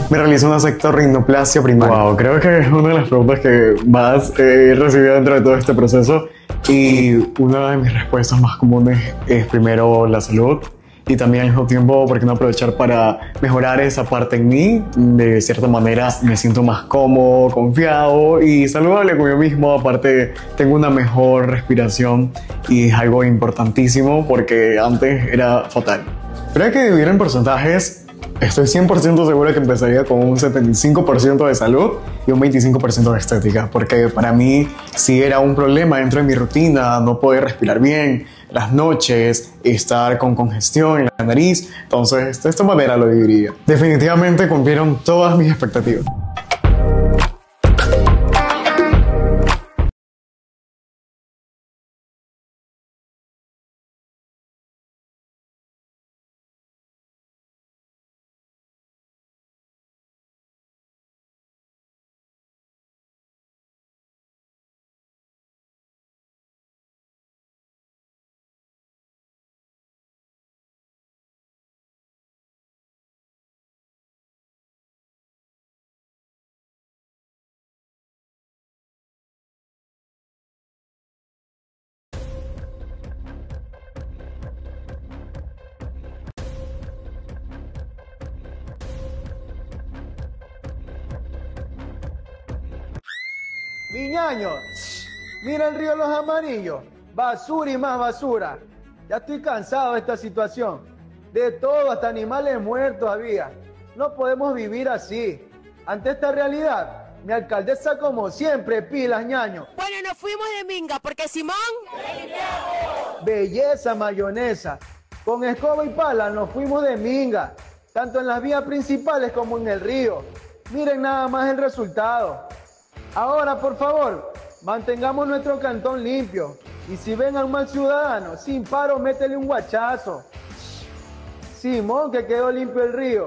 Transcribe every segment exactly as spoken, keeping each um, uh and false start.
me realicé una sectorrinoplastia primaria. Wow, creo que es una de las preguntas que más he recibido dentro de todo este proceso. Y una de mis respuestas más comunes es primero la salud. Y también al mismo tiempo, ¿por qué no aprovechar para mejorar esa parte en mí? De cierta manera me siento más cómodo, confiado y saludable conmigo mismo. Aparte, tengo una mejor respiración y es algo importantísimo porque antes era fatal. Creo que dividir en porcentajes, estoy cien por ciento seguro que empezaría con un setenta y cinco por ciento de salud y un veinticinco por ciento de estética. Porque para mí sí era un problema dentro de mi rutina, no poder respirar bien, las noches, estar con congestión en la nariz. Entonces, de esta manera lo dividiría. Definitivamente cumplieron todas mis expectativas. Mi ñaño, mira el río Los Amarillos, basura y más basura. Ya estoy cansado de esta situación. De todo, hasta animales muertos había. No podemos vivir así. Ante esta realidad, mi alcaldesa como siempre, pilas, ñaño. Bueno, nos fuimos de minga porque Simón... Belleza, mayonesa. Con escoba y pala nos fuimos de minga, tanto en las vías principales como en el río. Miren nada más el resultado. Ahora, por favor, mantengamos nuestro cantón limpio. Y si ven a un mal ciudadano, sin paro, métele un guachazo. Simón, que quedó limpio el río.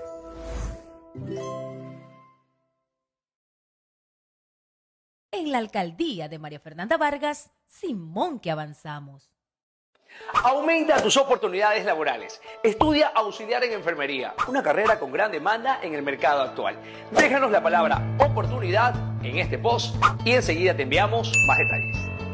En la alcaldía de María Fernanda Vargas, Simón que avanzamos. Aumenta tus oportunidades laborales. Estudia auxiliar en enfermería, una carrera con gran demanda en el mercado actual. Déjanos la palabra oportunidad en este post y enseguida te enviamos más detalles.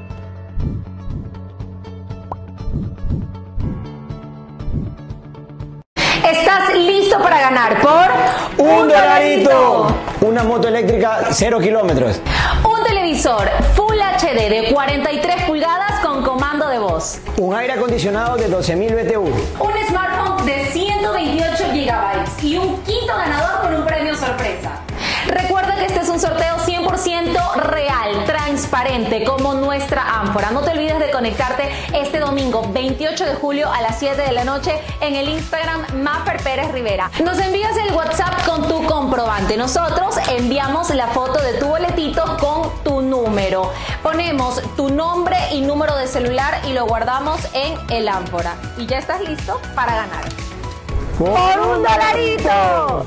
¿Estás listo para ganar por un dolarito? Una moto eléctrica cero kilómetros. Un televisor Full H D de cuarenta y tres pulgadas con comando de voz. Un aire acondicionado de doce mil B T U. Un smartphone de ciento veintiocho gigabytes y un quinto ganador con un premio sorpresa. Recuerda que este es un sorteo cien por ciento real, transparente, como nuestra ánfora. No te olvides de conectarte este domingo veintiocho de julio a las siete de la noche en el Instagram Mafer Pérez Rivera. Nos envías el WhatsApp con tu comprobante. Nosotros enviamos la foto de tu boletito con tu número. Ponemos tu nombre y número de celular y lo guardamos en el ánfora. Y ya estás listo para ganar. ¡Por un dolarito!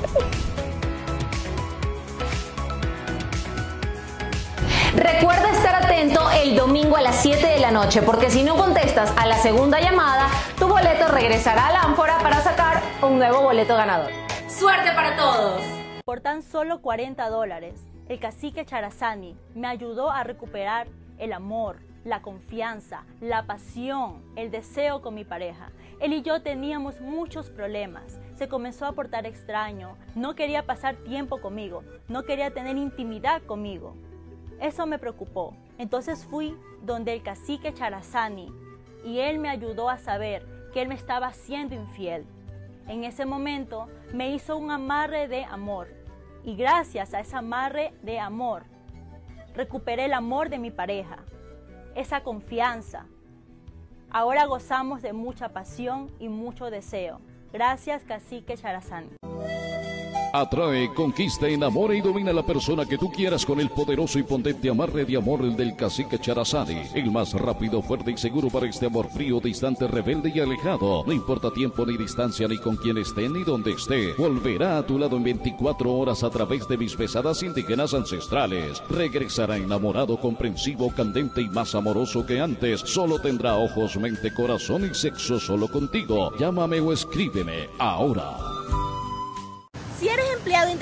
Recuerda estar atento el domingo a las siete de la noche, porque si no contestas a la segunda llamada, tu boleto regresará a la ánfora para sacar un nuevo boleto ganador. ¡Suerte para todos! Por tan solo cuarenta dólares, el cacique Charazani me ayudó a recuperar el amor, la confianza, la pasión, el deseo con mi pareja. Él y yo teníamos muchos problemas. Se comenzó a portar extraño, no quería pasar tiempo conmigo, no quería tener intimidad conmigo. Eso me preocupó. Entonces fui donde el cacique Charazani y él me ayudó a saber que él me estaba haciendo infiel. En ese momento me hizo un amarre de amor y gracias a ese amarre de amor recuperé el amor de mi pareja, esa confianza. Ahora gozamos de mucha pasión y mucho deseo. Gracias, cacique Charazani. Atrae, conquista, enamora y domina a la persona que tú quieras con el poderoso y potente amarre de amor del cacique Charazani. El más rápido, fuerte y seguro para este amor frío, distante, rebelde y alejado. No importa tiempo ni distancia, ni con quién esté, ni dónde esté. Volverá a tu lado en veinticuatro horas a través de mis pesadas indígenas ancestrales. Regresará enamorado, comprensivo, candente y más amoroso que antes. Solo tendrá ojos, mente, corazón y sexo solo contigo. Llámame o escríbeme ahora. Si eres empleado independiente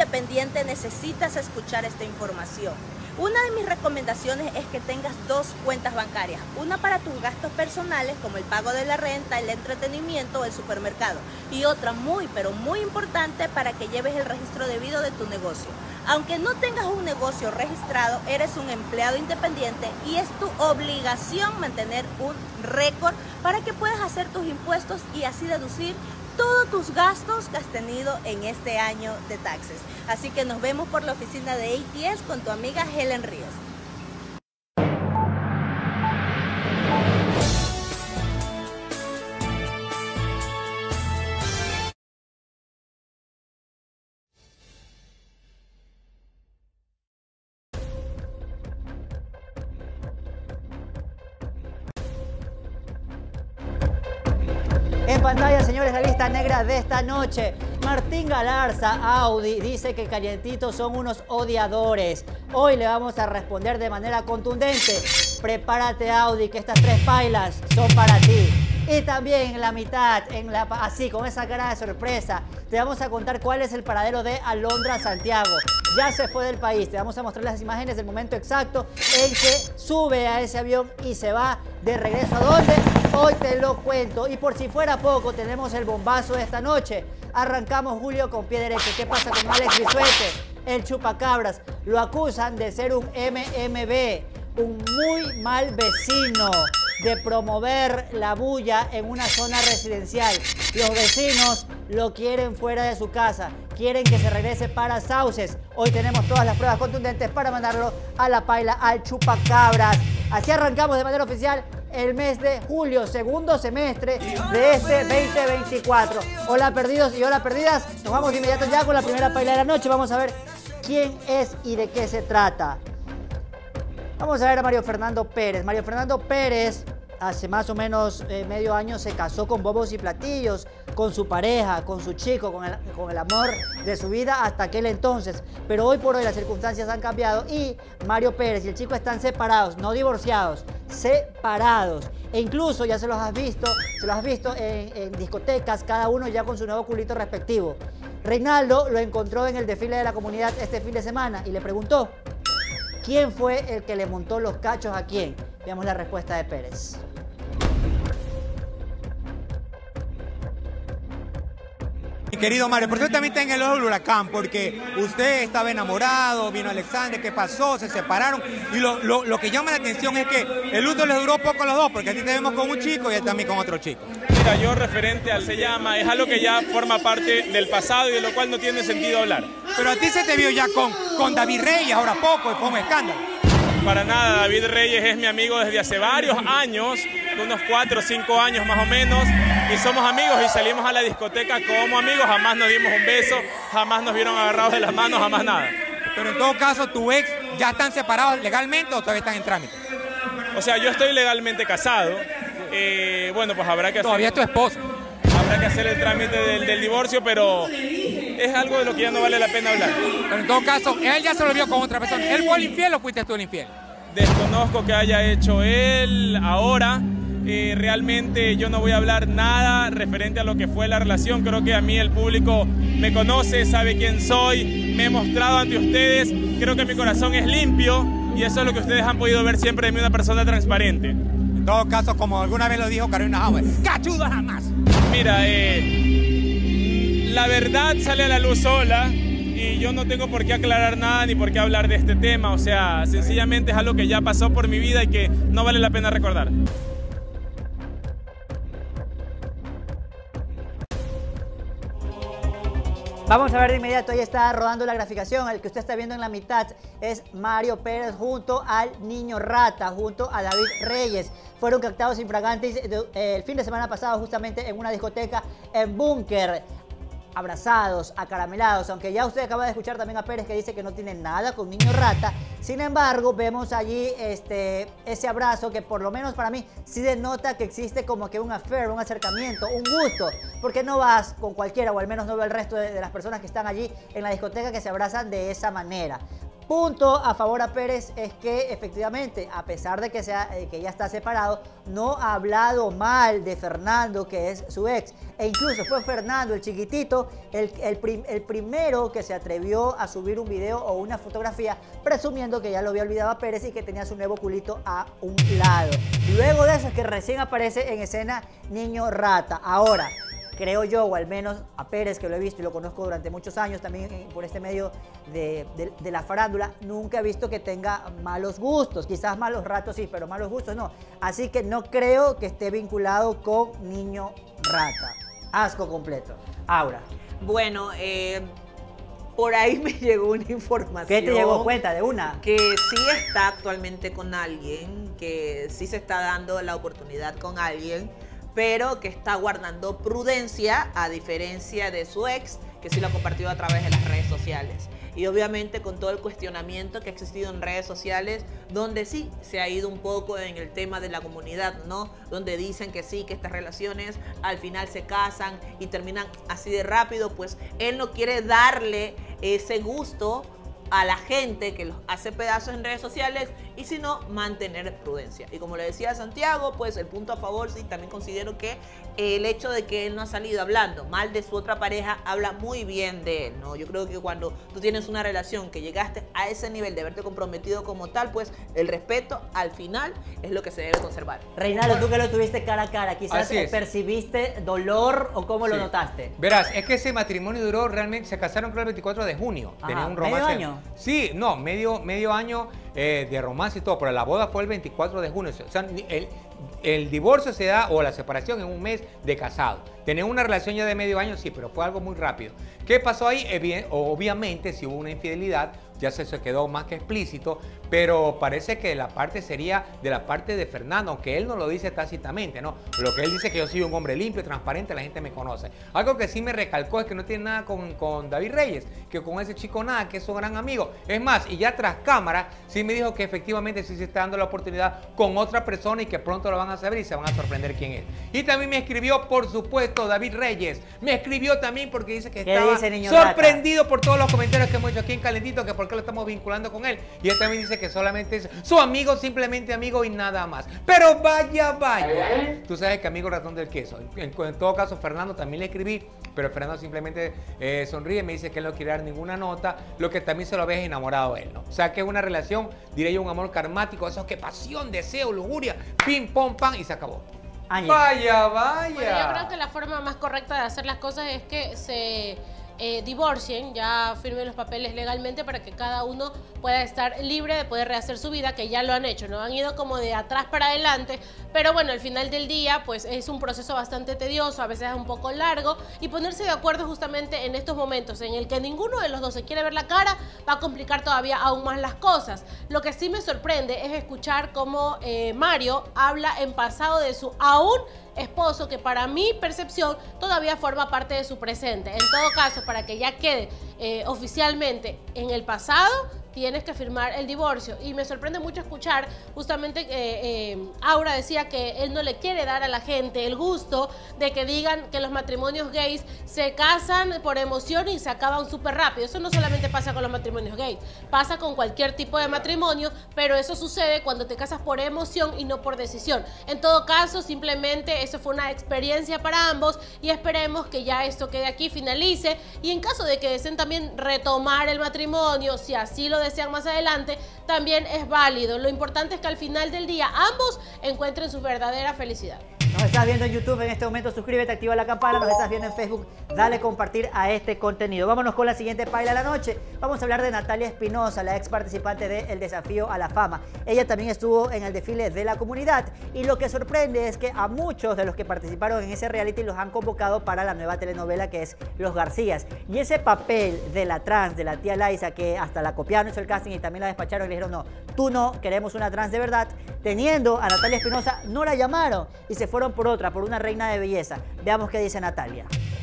independiente necesitas escuchar esta información. Una de mis recomendaciones es que tengas dos cuentas bancarias, una para tus gastos personales como el pago de la renta, el entretenimiento o el supermercado, y otra muy pero muy importante para que lleves el registro debido de tu negocio. Aunque no tengas un negocio registrado, eres un empleado independiente y es tu obligación mantener un récord para que puedas hacer tus impuestos y así deducir todos tus gastos que has tenido en este año de taxes. Así que nos vemos por la oficina de A T S con tu amiga Helen Ríos. En pantalla, señores, la lista negra de esta noche. Martín Galarza, Audi, dice que Calientitos son unos odiadores. Hoy le vamos a responder de manera contundente. Prepárate, Audi, que estas tres pailas son para ti. Y también en la mitad, en la, así, con esa cara de sorpresa, te vamos a contar cuál es el paradero de Alondra Santiago. Ya se fue del país. Te vamos a mostrar las imágenes del momento exacto en que sube a ese avión y se va de regreso. ¿A dónde? Hoy te lo cuento. Y por si fuera poco, tenemos el bombazo de esta noche. Arrancamos, Julio, con pie derecho. ¿Qué pasa con Alex Bisuete? El chupacabras. Lo acusan de ser un M M B, un muy mal vecino, de promover la bulla en una zona residencial. Los vecinos lo quieren fuera de su casa, quieren que se regrese para Sauces. Hoy tenemos todas las pruebas contundentes para mandarlo a la paila, al chupacabras. Así arrancamos de manera oficial el mes de julio, segundo semestre de este veinte veinticuatro. Hola perdidos y hola perdidas, nos vamos de inmediato ya con la primera paila de la noche. Vamos a ver quién es y de qué se trata. Vamos a ver a Mario Fernando Pérez. Mario Fernando Pérez hace más o menos eh, medio año se casó con bombos y platillos, con su pareja, con su chico, con el, con el amor de su vida hasta aquel entonces. Pero hoy por hoy las circunstancias han cambiado y Mario Pérez y el chico están separados, no divorciados, separados. E incluso ya se los has visto, se los has visto en, en discotecas, cada uno ya con su nuevo culito respectivo. Reinaldo lo encontró en el desfile de la comunidad este fin de semana y le preguntó: ¿quién fue el que le montó los cachos a quién? Veamos la respuesta de Pérez. Mi querido Mario, por eso también está en el ojo del huracán, porque usted estaba enamorado, vino Alexander, ¿qué pasó? Se separaron. Y lo, lo, lo que llama la atención es que el luto les duró poco a los dos, porque a ti te vemos con un chico y él también con otro chico. Mira, yo referente al se llama, es algo que ya forma parte del pasado y de lo cual no tiene sentido hablar. Pero a ti se te vio ya con, con David Reyes ahora poco y fue un escándalo. Para nada, David Reyes es mi amigo desde hace varios años, unos cuatro o cinco años más o menos, y somos amigos y salimos a la discoteca como amigos, jamás nos dimos un beso, jamás nos vieron agarrados de las manos, jamás nada. Pero en todo caso, ¿tu ex ya están separados legalmente o todavía están en trámite? O sea, yo estoy legalmente casado, eh, bueno, pues habrá que hacer... Todavía es tu esposo. Habrá que hacer el trámite del, del divorcio, pero es algo de lo que ya no vale la pena hablar. Pero en todo caso, él ya se lo vio con otra persona. ¿Él fue el infiel o fuiste tú el infiel? Desconozco que haya hecho él ahora. Eh, realmente yo no voy a hablar nada referente a lo que fue la relación. Creo que a mí el público me conoce, sabe quién soy, me he mostrado ante ustedes. Creo que mi corazón es limpio y eso es lo que ustedes han podido ver siempre de mí, una persona transparente. En todo caso, como alguna vez lo dijo Carolina Hauer, ¡cachudo jamás! Mira, eh, la verdad sale a la luz sola y yo no tengo por qué aclarar nada ni por qué hablar de este tema. O sea, sencillamente es algo que ya pasó por mi vida y que no vale la pena recordar. Vamos a ver de inmediato, ahí está rodando la graficación. El que usted está viendo en la mitad es Mario Pérez junto al Niño Rata, junto a David Reyes. Fueron captados infragantes el fin de semana pasado justamente en una discoteca en Búnker. Abrazados, acaramelados, aunque ya usted acaba de escuchar también a Pérez que dice que no tiene nada con Niño Rata. Sin embargo, vemos allí este, ese abrazo que por lo menos para mí sí denota que existe como que un affair, un acercamiento, un gusto, porque no vas con cualquiera, o al menos no veo el resto de, de las personas que están allí en la discoteca que se abrazan de esa manera. punto a favor a Pérez es que efectivamente, a pesar de que, sea, eh, que ya está separado, no ha hablado mal de Fernando, que es su ex. E incluso fue Fernando, el chiquitito, el, el, prim, el primero que se atrevió a subir un video o una fotografía presumiendo que ya lo había olvidado a Pérez y que tenía su nuevo culito a un lado. Luego de eso es que recién aparece en escena Niño Rata. Ahora, creo yo, o al menos a Pérez, que lo he visto y lo conozco durante muchos años también por este medio de, de, de la farándula, nunca he visto que tenga malos gustos. Quizás malos ratos sí, pero malos gustos no. Así que no creo que esté vinculado con Niño Rata. Asco completo. Aura. Bueno, eh, por ahí me llegó una información. ¿Qué te llegó? Cuenta de una. Que sí está actualmente con alguien, que sí se está dando la oportunidad con alguien, pero que está guardando prudencia, a diferencia de su ex, que sí lo ha compartido a través de las redes sociales. Y obviamente con todo el cuestionamiento que ha existido en redes sociales, donde sí se ha ido un poco en el tema de la comunidad, ¿no? Donde dicen que sí, que estas relaciones al final se casan y terminan así de rápido, pues él no quiere darle ese gusto a la gente que los hace pedazos en redes sociales, y si no, mantener prudencia. Y como le decía Santiago, pues el punto a favor, sí, también considero que el hecho de que él no ha salido hablando mal de su otra pareja, habla muy bien de él, ¿no? Yo creo que cuando tú tienes una relación que llegaste a ese nivel de haberte comprometido como tal, pues el respeto al final es lo que se debe conservar. Reinaldo, tú que lo tuviste cara a cara, quizás percibiste dolor o cómo Sí. lo notaste. Verás, es que ese matrimonio duró realmente, se casaron creo el veinticuatro de junio. Ajá, Tenían un ¿medio romance. año? Sí, no, medio, medio año eh, de romance y todo, pero la boda fue el veinticuatro de junio. O sea, el, el divorcio se da, o la separación, en un mes de casado. Tenían una relación ya de medio año, sí, pero fue algo muy rápido. ¿Qué pasó ahí? Evi- obviamente, si hubo una infidelidad, ya se, se quedó más que explícito, pero parece que la parte sería de la parte de Fernando, aunque él no lo dice tácitamente, ¿no? Lo que él dice es que yo soy un hombre limpio, transparente, la gente me conoce. Algo que sí me recalcó es que no tiene nada con, con David Reyes, que con ese chico nada, que es su gran amigo. Es más, y ya tras cámara, sí me dijo que efectivamente sí se está dando la oportunidad con otra persona y que pronto lo van a saber y se van a sorprender quién es. Y también me escribió, por supuesto, David Reyes. Me escribió también porque dice que ¿Qué estaba dice, niño sorprendido Rata? Por todos los comentarios que hemos hecho aquí en Calentito, que por qué lo estamos vinculando con él. Y él también dice que solamente es su amigo, simplemente amigo y nada más. Pero vaya, vaya. Tú sabes que amigo ratón del queso. En, en todo caso, Fernando también le escribí, pero Fernando simplemente eh, sonríe, me dice que él no quiere dar ninguna nota, lo que también se lo ves enamorado él, ¿no? O sea, que es una relación, diré yo, un amor karmático, eso que pasión, deseo, lujuria, pim, pom, pam, y se acabó. Ángel. Vaya, vaya. Bueno, yo creo que la forma más correcta de hacer las cosas es que se eh, divorcien, ya firmen los papeles legalmente para que cada uno pueda estar libre de poder rehacer su vida, que ya lo han hecho, ¿no? Han ido como de atrás para adelante, pero bueno, al final del día, pues es un proceso bastante tedioso, a veces es un poco largo, y ponerse de acuerdo justamente en estos momentos en el que ninguno de los dos se quiere ver la cara, va a complicar todavía aún más las cosas. Lo que sí me sorprende es escuchar cómo eh, Mario habla en pasado de su aún esposo, que para mi percepción todavía forma parte de su presente. En todo caso, para que ya quede eh, oficialmente en el pasado, tienes que firmar el divorcio. Y me sorprende mucho escuchar justamente que eh, eh, Aura decía que él no le quiere dar a la gente el gusto de que digan que los matrimonios gays se casan por emoción y se acaban súper rápido. Eso no solamente pasa con los matrimonios gays, pasa con cualquier tipo de matrimonio, pero eso sucede cuando te casas por emoción y no por decisión. En todo caso, simplemente eso fue una experiencia para ambos y esperemos que ya esto quede aquí, finalice, y en caso de que deseen también retomar el matrimonio, si así lo desean más adelante, también es válido. Lo importante es que al final del día ambos encuentren su verdadera felicidad. Nos estás viendo en YouTube en este momento, suscríbete, activa la campana. Nos estás viendo en Facebook, dale compartir a este contenido. Vámonos con la siguiente paila de la noche. Vamos a hablar de Natalia Espinosa, la ex participante de El Desafío a la Fama. Ella también estuvo en el desfile de la comunidad, y lo que sorprende es que a muchos de los que participaron en ese reality los han convocado para la nueva telenovela que es Los Garcías. Y ese papel de la trans, de la tía Laisa, que hasta la copiaron, hizo el casting y también la despacharon y le dijeron: no, tú no, queremos una trans de verdad. Teniendo a Natalia Espinosa, no la llamaron y se fueron por otra, por una reina de belleza. Veamos qué dice Natalia.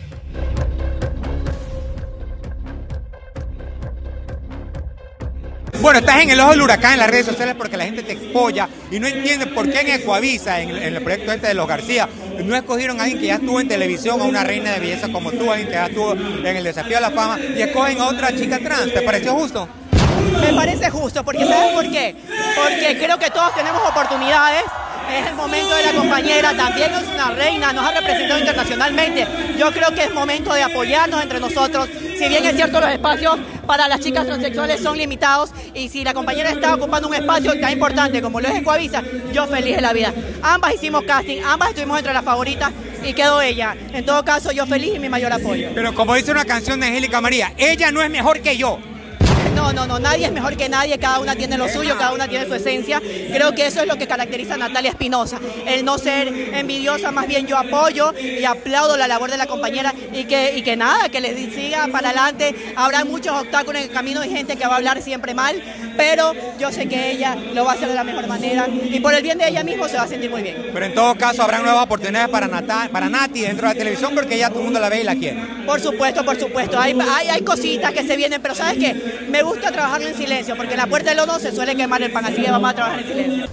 Bueno, estás en el ojo del huracán en las redes sociales porque la gente te expolla y no entiende por qué en Ecoavisa, en, en el proyecto este de Los García, no escogieron a alguien que ya estuvo en televisión, a una reina de belleza como tú, alguien que ya estuvo en El Desafío a la Fama, y escogen a otra chica trans. ¿Te pareció justo? Me parece justo, porque ¿sabes por qué? Porque creo que todos tenemos oportunidades. Es el momento de la compañera, también es una reina, nos ha representado internacionalmente. Yo creo que es momento de apoyarnos entre nosotros. Si bien es cierto, los espacios para las chicas transexuales son limitados, y si la compañera está ocupando un espacio tan importante como lo es Ecuavisa, yo feliz de la vida. Ambas hicimos casting, ambas estuvimos entre las favoritas y quedó ella. En todo caso, yo feliz y mi mayor apoyo. Pero como dice una canción de Angélica María, ella no es mejor que yo. No, no, no, nadie es mejor que nadie, cada una tiene lo suyo, cada una tiene su esencia. Creo que eso es lo que caracteriza a Natalia Espinosa, el no ser envidiosa, más bien yo apoyo y aplaudo la labor de la compañera y que, y que nada, que les siga para adelante. Habrá muchos obstáculos en el camino y gente que va a hablar siempre mal, pero yo sé que ella lo va a hacer de la mejor manera y por el bien de ella misma se va a sentir muy bien. Pero en todo caso habrán nuevas oportunidades para, Nata, para Nati dentro de la televisión, porque ya todo el mundo la ve y la quiere. Por supuesto, por supuesto, hay, hay, hay cositas que se vienen, pero ¿sabes qué? Me gusta trabajarlo en silencio, porque en la puerta del horno se suele quemar el pan, así que vamos a trabajar en silencio.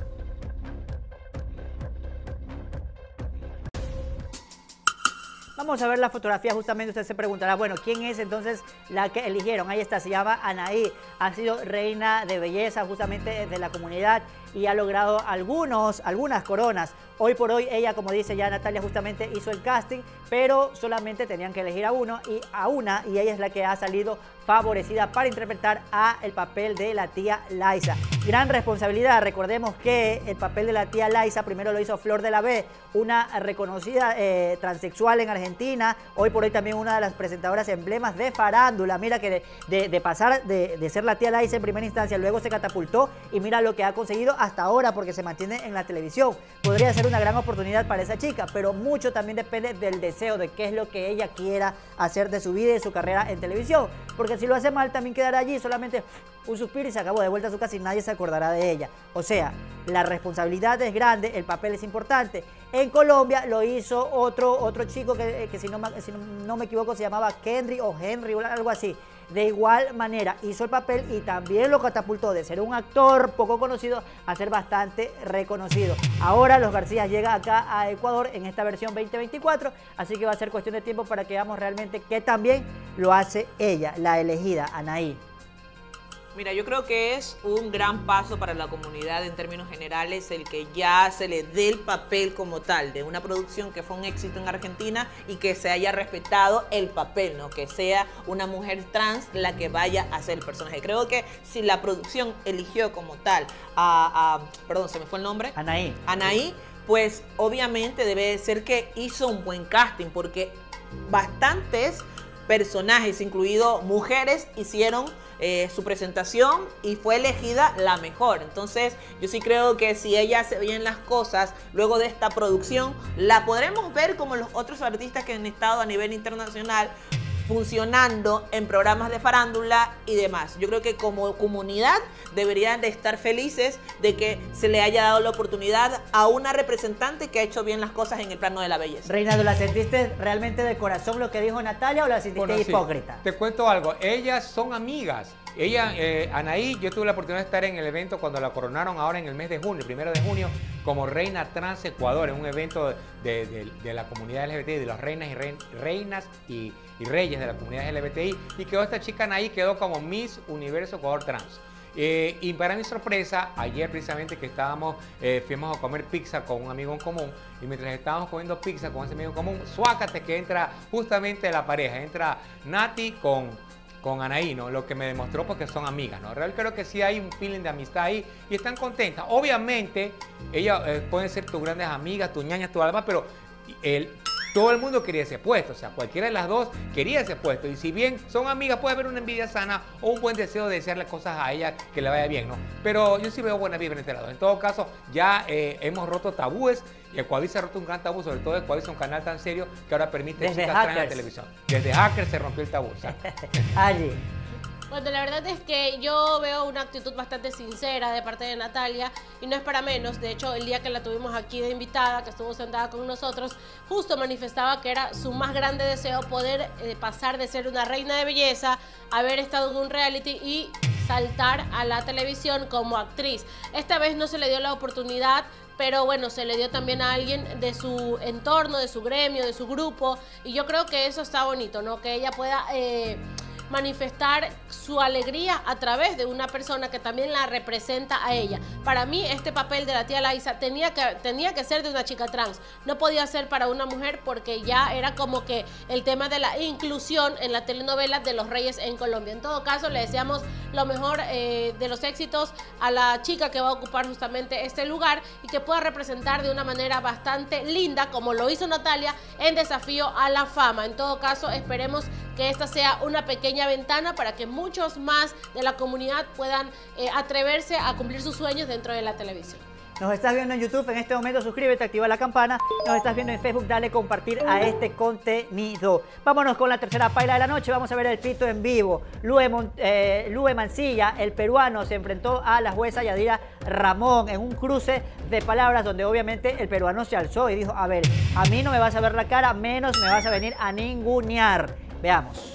Vamos a ver la fotografía, justamente usted se preguntará, bueno, ¿quién es entonces la que eligieron? Ahí está, se llama Anaí, ha sido reina de belleza justamente de la comunidad y ha logrado algunos, algunas coronas. Hoy por hoy ella, como dice ya Natalia, justamente hizo el casting, pero solamente tenían que elegir a uno y a una, y ella es la que ha salido favorecida para interpretar a el papel de la tía Liza. Gran responsabilidad, recordemos que el papel de la tía Liza primero lo hizo Flor de la B, una reconocida eh, transexual en Argentina, hoy por hoy también una de las presentadoras emblemas de farándula. Mira que de, de, de pasar de, de ser la tía Liza en primera instancia, luego se catapultó y mira lo que ha conseguido hasta ahora, porque se mantiene en la televisión. Podría ser una gran oportunidad para esa chica, pero mucho también depende del deseo, de qué es lo que ella quiera hacer de su vida y de su carrera en televisión, porque si lo hace mal también quedará allí solamente un suspiro y se acabó, de vuelta a su casa y nadie se acordará de ella. O sea, la responsabilidad es grande, el papel es importante. En Colombia lo hizo otro, otro chico que, que si, no, si no me equivoco se llamaba Henry o Henry o algo así. De igual manera hizo el papel y también lo catapultó de ser un actor poco conocido a ser bastante reconocido. Ahora Los García llega acá a Ecuador en esta versión veinte veinticuatro, así que va a ser cuestión de tiempo para que veamos realmente qué también lo hace ella, la elegida, Anaí. Mira, yo creo que es un gran paso para la comunidad en términos generales el que ya se le dé el papel como tal de una producción que fue un éxito en Argentina y que se haya respetado el papel, ¿no? Que sea una mujer trans la que vaya a hacer el personaje. Creo que si la producción eligió como tal a, a perdón, se me fue el nombre. Anaí. Anaí, pues obviamente debe ser que hizo un buen casting, porque bastantes personajes, incluido mujeres, hicieron Eh, su presentación y fue elegida la mejor. Entonces yo sí creo que si ella hace bien las cosas luego de esta producción, la podremos ver como los otros artistas que han estado a nivel internacional funcionando en programas de farándula y demás. Yo creo que como comunidad deberían de estar felices de que se le haya dado la oportunidad a una representante que ha hecho bien las cosas en el plano de la belleza. Reinaldo, ¿la sentiste realmente de corazón lo que dijo Natalia o la sentiste bueno, hipócrita? Sí. Te cuento algo, ellas son amigas. Ella, eh, Anaí, yo tuve la oportunidad de estar en el evento cuando la coronaron ahora en el mes de junio, el primero de junio, como Reina Trans Ecuador, en un evento de, de, de la comunidad L G B T I, de las reinas y, re, reinas y, y reyes de la comunidad L G B T I, y quedó esta chica Anaí, quedó como Miss Universo Ecuador Trans. Eh, y para mi sorpresa, ayer precisamente que estábamos, eh, fuimos a comer pizza con un amigo en común, y mientras estábamos comiendo pizza con ese amigo en común, suácate que entra justamente la pareja, entra Nati con... con Anaí, ¿no? Lo que me demostró porque son amigas, ¿no? Realmente creo que sí hay un feeling de amistad ahí y están contentas. Obviamente, ellas eh, pueden ser tus grandes amigas, tus ñañas, tu alma, pero el, todo el mundo quería ese puesto. O sea, cualquiera de las dos quería ese puesto. Y si bien son amigas, puede haber una envidia sana o un buen deseo de desearle cosas a ella que le vaya bien, ¿no? Pero yo sí veo buena vibra en este lado. En todo caso, ya eh, hemos roto tabúes. Y Ecuavisa ha roto un gran tabú, sobre todo Ecuavisa, un canal tan serio que ahora permite Desde chicas trans en la televisión. Desde Hackers se rompió el tabú. Allí. Bueno, la verdad es que yo veo una actitud bastante sincera de parte de Natalia y no es para menos. De hecho, el día que la tuvimos aquí de invitada, que estuvo sentada con nosotros, justo manifestaba que era su más grande deseo poder eh, pasar de ser una reina de belleza, haber estado en un reality y saltar a la televisión como actriz. Esta vez no se le dio la oportunidad, pero bueno, se le dio también a alguien de su entorno, de su gremio, de su grupo, y yo creo que eso está bonito, ¿no? Que ella pueda... Eh, manifestar su alegría a través de una persona que también la representa a ella. Para mí este papel de la tía Laisa tenía que, tenía que ser de una chica trans, no podía ser para una mujer porque ya era como que el tema de la inclusión en la telenovela de los Reyes en Colombia. En todo caso, le deseamos lo mejor eh, de los éxitos a la chica que va a ocupar justamente este lugar y que pueda representar de una manera bastante linda, como lo hizo Natalia en Desafío a la Fama. En todo caso, esperemos que esta sea una pequeña ventana para que muchos más de la comunidad puedan eh, atreverse a cumplir sus sueños dentro de la televisión. Nos estás viendo en YouTube en este momento, suscríbete, activa la campana. Nos estás viendo en Facebook, dale compartir a este contenido. Vámonos con la tercera paila de la noche. Vamos a ver el pito en vivo. Lue, Mon, eh, Lue Mancilla, el peruano, se enfrentó a la jueza Yadira Ramón en un cruce de palabras donde obviamente el peruano se alzó y dijo: a ver, a mí no me vas a ver la cara, menos me vas a venir a ningunear. Veamos.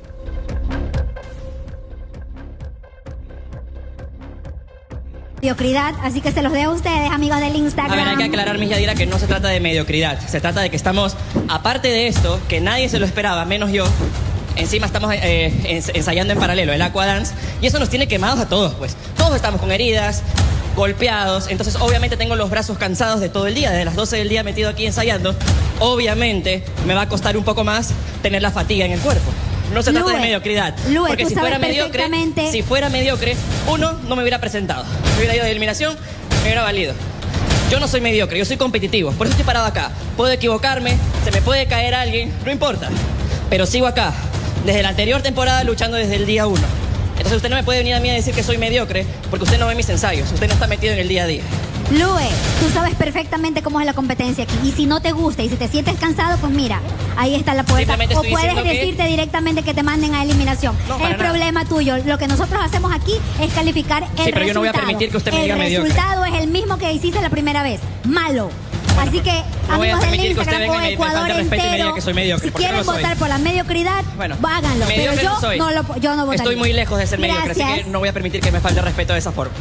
Mediocridad, así que se los dejo a ustedes, amigos del Instagram. A ver, hay que aclarar, mi Yadira, que no se trata de mediocridad. Se trata de que estamos, aparte de esto, que nadie se lo esperaba, menos yo, encima estamos eh, ensayando en paralelo el Aquadance, y eso nos tiene quemados a todos, pues. Todos estamos con heridas, golpeados, entonces obviamente tengo los brazos cansados de todo el día, desde las doce del día metido aquí ensayando. Obviamente me va a costar un poco más tener la fatiga en el cuerpo. No se trata Lue, de mediocridad. Lue, porque si fuera mediocre, si fuera mediocre, uno, no me hubiera presentado. Me hubiera ido de eliminación, me hubiera valido. Yo no soy mediocre, yo soy competitivo. Por eso estoy parado acá. Puedo equivocarme, se me puede caer alguien, no importa. Pero sigo acá, desde la anterior temporada, luchando desde el día uno. Entonces usted no me puede venir a mí a decir que soy mediocre, porque usted no ve mis ensayos, usted no está metido en el día a día. Lue, tú sabes perfectamente cómo es la competencia aquí. Y si no te gusta y si te sientes cansado, pues mira, ahí está la puerta. O puedes decirte que... directamente que te manden a eliminación. No, es problema tuyo. Lo que nosotros hacemos aquí es calificar el resultado. Sí, pero yo no voy a permitir que usted me diga mediocre. El resultado es el mismo que hiciste la primera vez. Malo. Bueno, Así que, no amigos del Instagram o Ecuador entero, que soy mediocre, si quieren no votar por la mediocridad, bueno, háganlo. Pero yo no, no, lo, yo no votaría. Estoy muy lejos de ser Gracias. mediocre, así que no voy a permitir que me falte respeto de esa forma.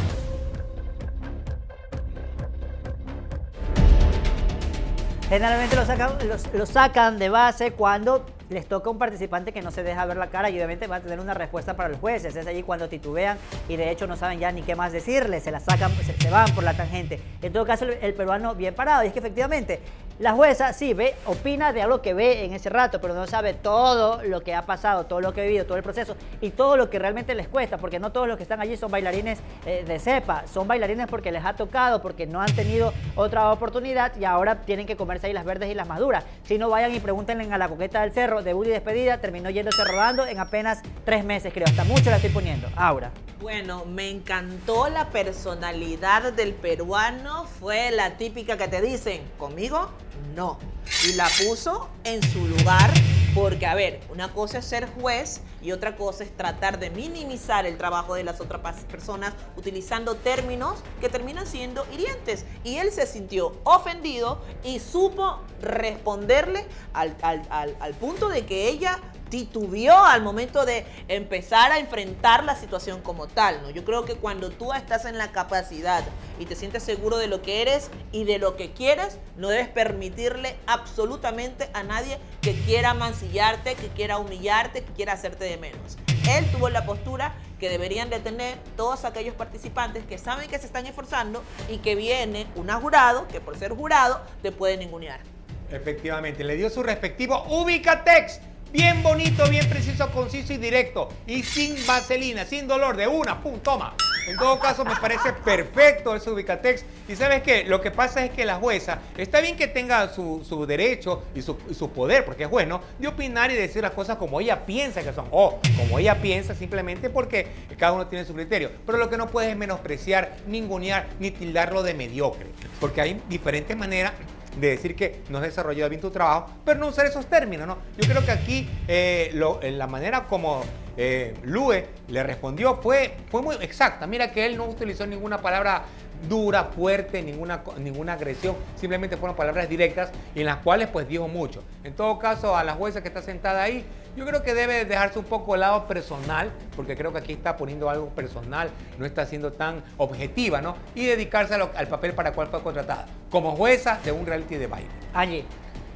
Generalmente lo sacan, los, lo sacan de base cuando les toca a un participante que no se deja ver la cara y obviamente va a tener una respuesta para los jueces. Es allí cuando titubean y de hecho no saben ya ni qué más decirle, se la sacan, se, se van por la tangente. En todo caso, el, el peruano bien parado. Y es que efectivamente la jueza sí ve, opina de algo que ve en ese rato, pero no sabe todo lo que ha pasado, todo lo que ha vivido, todo el proceso y todo lo que realmente les cuesta, porque no todos los que están allí son bailarines eh, de cepa, son bailarines porque les ha tocado, porque no han tenido otra oportunidad y ahora tienen que comerse ahí las verdes y las maduras. Si no, vayan y pregúntenle a la Coqueta del Cerro, debut y despedida, terminó yéndose rodando en apenas tres meses, creo. Hasta mucho la estoy poniendo. Aura. Bueno, me encantó la personalidad del peruano. Fue la típica que te dicen, conmigo, no. Y la puso en su lugar porque, a ver, una cosa es ser juez y otra cosa es tratar de minimizar el trabajo de las otras personas utilizando términos que terminan siendo hirientes. Y él se sintió ofendido y supo responderle al, al, al, al punto de que ella titubeó al momento de empezar a enfrentar la situación como tal, ¿no? Yo creo que cuando tú estás en la capacidad y te sientes seguro de lo que eres y de lo que quieres, no debes permitirle absolutamente a nadie que quiera mancillarte, que quiera humillarte, que quiera hacerte de menos. Él tuvo la postura que deberían de tener todos aquellos participantes que saben que se están esforzando y que viene un jurado que por ser jurado te puede ningunear. Efectivamente, le dio su respectivo Ubicatex. Bien bonito, bien preciso, conciso y directo. Y sin vaselina, sin dolor, de una, pum, toma. En todo caso, me parece perfecto ese Ubicatex. Y ¿sabes qué? Lo que pasa es que la jueza, está bien que tenga su, su derecho y su, y su poder, porque es bueno, de opinar y decir las cosas como ella piensa que son. O como ella piensa, simplemente porque cada uno tiene su criterio. Pero lo que no puedes es menospreciar, ningunear, ni tildarlo de mediocre. Porque hay diferentes maneras de decir que no has desarrollado bien tu trabajo, pero no usar esos términos, ¿no? Yo creo que aquí eh, lo, la manera como eh, Lue le respondió fue, fue muy exacta. Mira que él no utilizó ninguna palabra dura, fuerte, ninguna, ninguna agresión, simplemente fueron palabras directas y en las cuales pues dijo mucho. En todo caso, a la jueza que está sentada ahí, yo creo que debe dejarse un poco el lado personal, porque creo que aquí está poniendo algo personal, no está siendo tan objetiva, ¿no? Y dedicarse a lo, al papel para el cual fue contratada, como jueza de un reality de baile. Allí.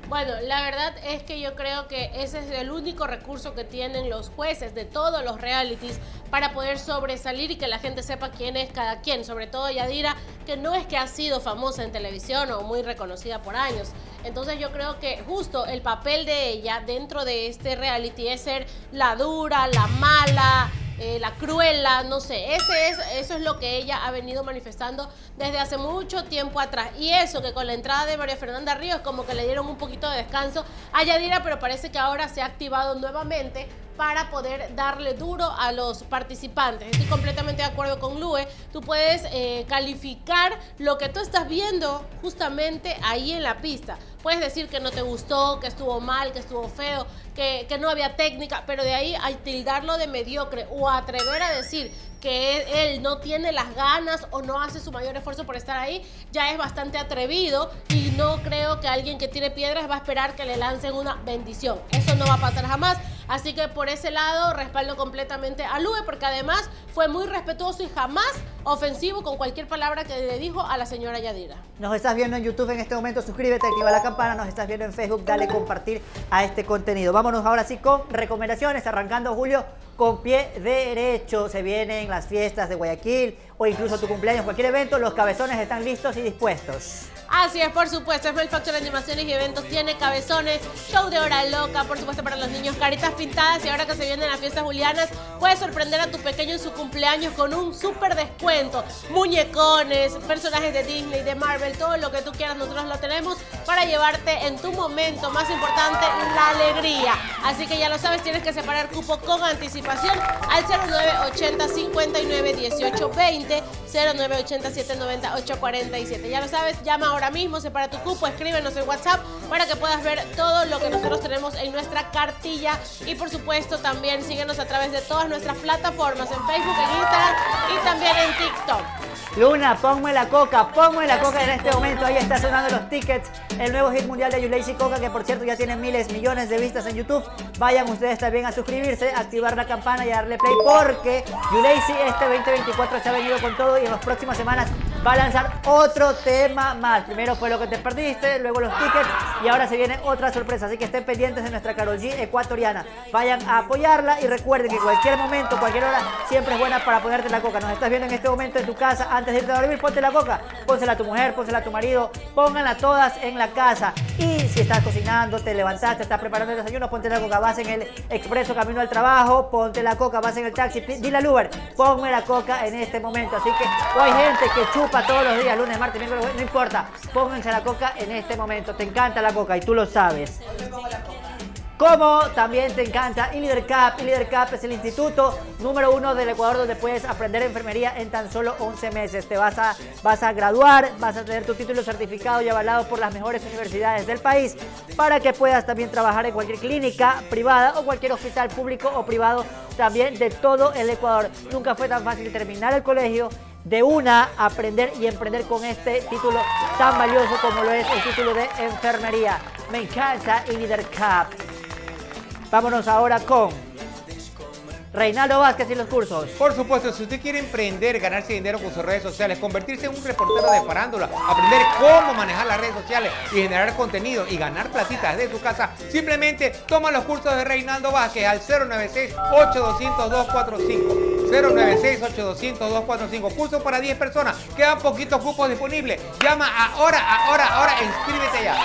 Bueno, la verdad es que yo creo que ese es el único recurso que tienen los jueces de todos los realities para poder sobresalir y que la gente sepa quién es cada quien, sobre todo Yadira, que no es que ha sido famosa en televisión o muy reconocida por años. Entonces yo creo que justo el papel de ella dentro de este reality es ser la dura, la mala, Eh, la cruela, no sé, ese es, eso es lo que ella ha venido manifestando desde hace mucho tiempo atrás. Y eso que con la entrada de María Fernanda Ríos como que le dieron un poquito de descanso a Yadira, pero parece que ahora se ha activado nuevamente para poder darle duro a los participantes. Estoy completamente de acuerdo con Lue. Tú puedes eh, calificar lo que tú estás viendo justamente ahí en la pista. Puedes decir que no te gustó, que estuvo mal, que estuvo feo, que, que no había técnica, pero de ahí a tildarlo de mediocre o a atrever a decir que él, él no tiene las ganas o no hace su mayor esfuerzo por estar ahí, ya es bastante atrevido y no creo que alguien que tire piedras va a esperar que le lancen una bendición. Eso no va a pasar jamás. Así que por ese lado respaldo completamente a Lue, porque además fue muy respetuoso y jamás ofensivo con cualquier palabra que le dijo a la señora Yadira. Nos estás viendo en YouTube en este momento, suscríbete, activa la campana. Nos estás viendo en Facebook, dale compartir a este contenido. Vámonos ahora sí con recomendaciones, arrancando, Julio, con pie derecho. Se vienen las fiestas de Guayaquil o incluso tu cumpleaños, cualquier evento, los cabezones están listos y dispuestos. Así es, por supuesto, Smile Factory Animaciones y Eventos tiene cabezones, show de hora loca, por supuesto para los niños, caritas pintadas, y ahora que se vienen las fiestas julianas, puedes sorprender a tu pequeño en su cumpleaños con un súper descuento, muñecones, personajes de Disney, de Marvel, todo lo que tú quieras, nosotros lo tenemos para llevarte en tu momento más importante, la alegría. Así que ya lo sabes, tienes que separar cupo con anticipación al cero nueve ochenta, cincuenta y nueve, dieciocho veinte, cero nueve ochenta, setecientos noventa, ochocientos cuarenta y siete. Ya lo sabes, llama ahora mismo, separa tu cupo, escríbenos en WhatsApp para que puedas ver todo lo que nosotros tenemos en nuestra cartilla. Y por supuesto también síguenos a través de todas nuestras plataformas, en Facebook, en Instagram y también en TikTok. Luna, ponme la coca, ponme la coca en este momento. Ahí está sonando los tickets, el nuevo hit mundial de Yulacy Coca, que por cierto ya tiene miles, millones de vistas en YouTube. Vayan ustedes también a suscribirse, activar la campana y a darle play, porque Yulacy este veinte veinticuatro se ha venido con todo y en las próximas semanas va a lanzar otro tema más. Primero fue lo que te perdiste, luego los tickets y ahora se viene otra sorpresa. Así que estén pendientes de nuestra Karol G ecuatoriana. Vayan a apoyarla y recuerden que cualquier momento, cualquier hora, siempre es buena para ponerte la coca. Nos estás viendo en este momento en tu casa, antes de irte a dormir, ponte la coca. Pónsela a tu mujer, pónsela a tu marido, pónganla todas en la casa. Y si estás cocinando, te levantaste, estás preparando el desayuno, ponte la coca. Vas en el expreso camino al trabajo, ponte la coca. Vas en el taxi, dile al Uber, ponme la coca en este momento. Así que o hay gente que chupa todos los días, lunes, martes, miércoles, no importa, pónganse la coca en este momento. Te encanta la coca y tú lo sabes. Como también te encanta eLeader Cup. eLeader Cup es el instituto número uno del Ecuador donde puedes aprender enfermería en tan solo once meses. Te vas a, vas a graduar, vas a tener tu título certificado y avalado por las mejores universidades del país para que puedas también trabajar en cualquier clínica privada o cualquier hospital público o privado también de todo el Ecuador. Nunca fue tan fácil terminar el colegio, de una aprender y emprender con este título tan valioso como lo es el título de enfermería. Me encanta eLeader Cup. Vámonos ahora con Reinaldo Vázquez y los cursos. Por supuesto, si usted quiere emprender, ganarse dinero con sus redes sociales, convertirse en un reportero de farándula, aprender cómo manejar las redes sociales y generar contenido y ganar platitas desde su casa, simplemente toma los cursos de Reinaldo Vázquez al cero nueve seis, ocho dos cero cero, dos cuatro cinco. cero nueve seis, ocho dos cero cero, dos cuatro cinco. Curso para diez personas. Quedan poquitos cupos disponibles. Llama ahora, ahora, ahora e inscríbete ya.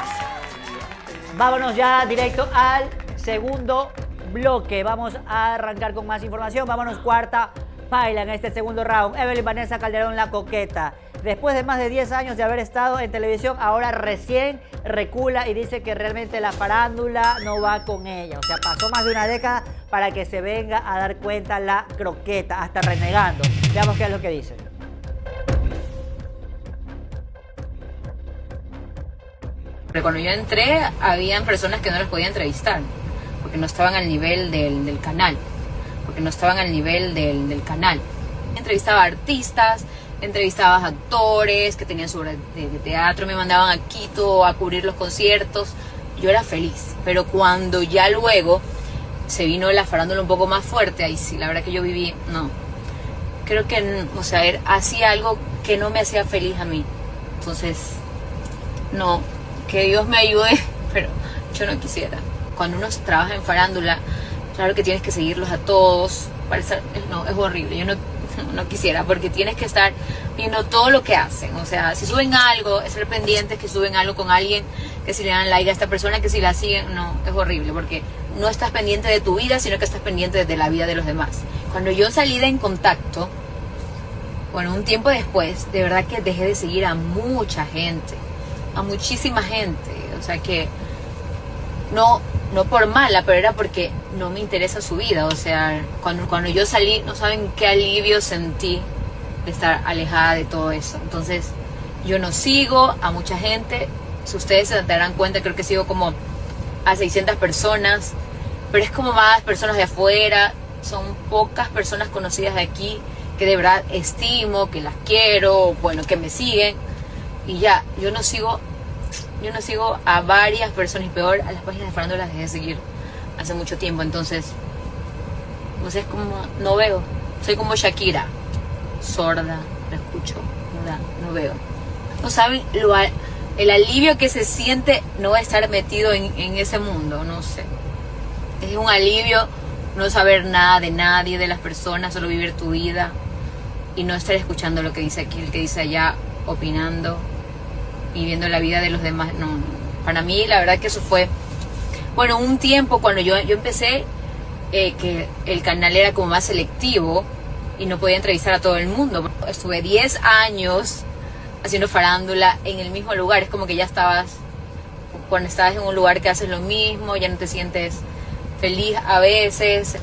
Vámonos ya directo al segundo bloque. Vamos a arrancar con más información. Vámonos, cuarta baila en este segundo round. Evelyn Vanessa Calderón, la coqueta. Después de más de diez años de haber estado en televisión, ahora recién recula y dice que realmente la farándula no va con ella. O sea, pasó más de una década para que se venga a dar cuenta la croqueta, hasta renegando. Veamos qué es lo que dice. Pero cuando yo entré, habían personas que no las podía entrevistar, porque no estaban al nivel del, del canal, porque no estaban al nivel del, del canal. Entrevistaba a artistas, entrevistaba a actores que tenían su obra de, de teatro, me mandaban a Quito a cubrir los conciertos. Yo era feliz, pero cuando ya luego se vino la farándula un poco más fuerte, ahí sí, la verdad que yo viví, no. Creo que, o sea, era, hacía algo que no me hacía feliz a mí. Entonces, no, que Dios me ayude pero yo no quisiera. Cuando uno trabaja en farándula, claro que tienes que seguirlos a todos, para estar, no, es horrible, yo no, no quisiera, porque tienes que estar viendo todo lo que hacen, o sea, si suben algo, estar pendientes que suben algo con alguien, que si le dan like a esta persona, que si la siguen, no, es horrible, porque no estás pendiente de tu vida, sino que estás pendiente de la vida de los demás. Cuando yo salí de En Contacto, bueno, un tiempo después, de verdad que dejé de seguir a mucha gente, a muchísima gente, o sea que no, no por mala, pero era porque no me interesa su vida, o sea, cuando, cuando yo salí, no saben qué alivio sentí de estar alejada de todo eso. Entonces, yo no sigo a mucha gente, si ustedes se darán cuenta, creo que sigo como a seiscientas personas, pero es como más personas de afuera, son pocas personas conocidas de aquí, que de verdad estimo, que las quiero, bueno, que me siguen, y ya, yo no sigo, yo no sigo a varias personas, y peor, a las páginas de farándula las dejé de seguir hace mucho tiempo, entonces, no sé, es como, no veo, soy como Shakira, sorda, no escucho, muda, no veo. No saben lo, el alivio que se siente no estar metido en, en ese mundo, no sé. Es un alivio no saber nada de nadie, de las personas, solo vivir tu vida y no estar escuchando lo que dice aquí, el que dice allá, opinando y viendo la vida de los demás. No, no. Para mí la verdad que eso fue, bueno, un tiempo cuando yo, yo empecé, eh, que el canal era como más selectivo y no podía entrevistar a todo el mundo. Estuve diez años haciendo farándula en el mismo lugar, es como que ya estabas, cuando estabas en un lugar que haces lo mismo, ya no te sientes feliz a veces.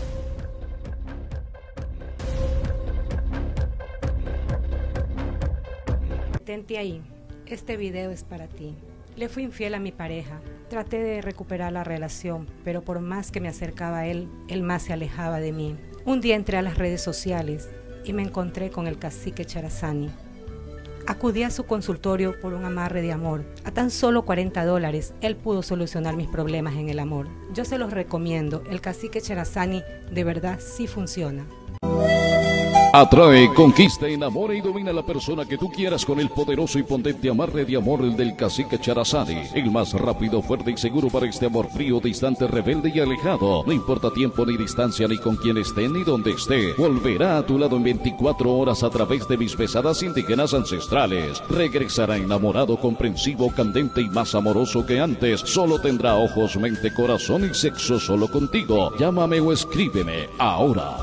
Detente ahí, este video es para ti. Le fui infiel a mi pareja, traté de recuperar la relación, pero por más que me acercaba a él, él más se alejaba de mí. Un día entré a las redes sociales y me encontré con el cacique Charazani. Acudí a su consultorio por un amarre de amor. A tan solo cuarenta dólares, él pudo solucionar mis problemas en el amor. Yo se los recomiendo, el cacique Charazani de verdad sí funciona. Atrae, conquista, enamora y domina a la persona que tú quieras con el poderoso y potente amarre de amor del cacique Charazani. El más rápido, fuerte y seguro para este amor frío, distante, rebelde y alejado. No importa tiempo ni distancia, ni con quién esté, ni dónde esté. Volverá a tu lado en veinticuatro horas a través de mis pesadas indígenas ancestrales. Regresará enamorado, comprensivo, candente y más amoroso que antes. Solo tendrá ojos, mente, corazón y sexo solo contigo. Llámame o escríbeme ahora.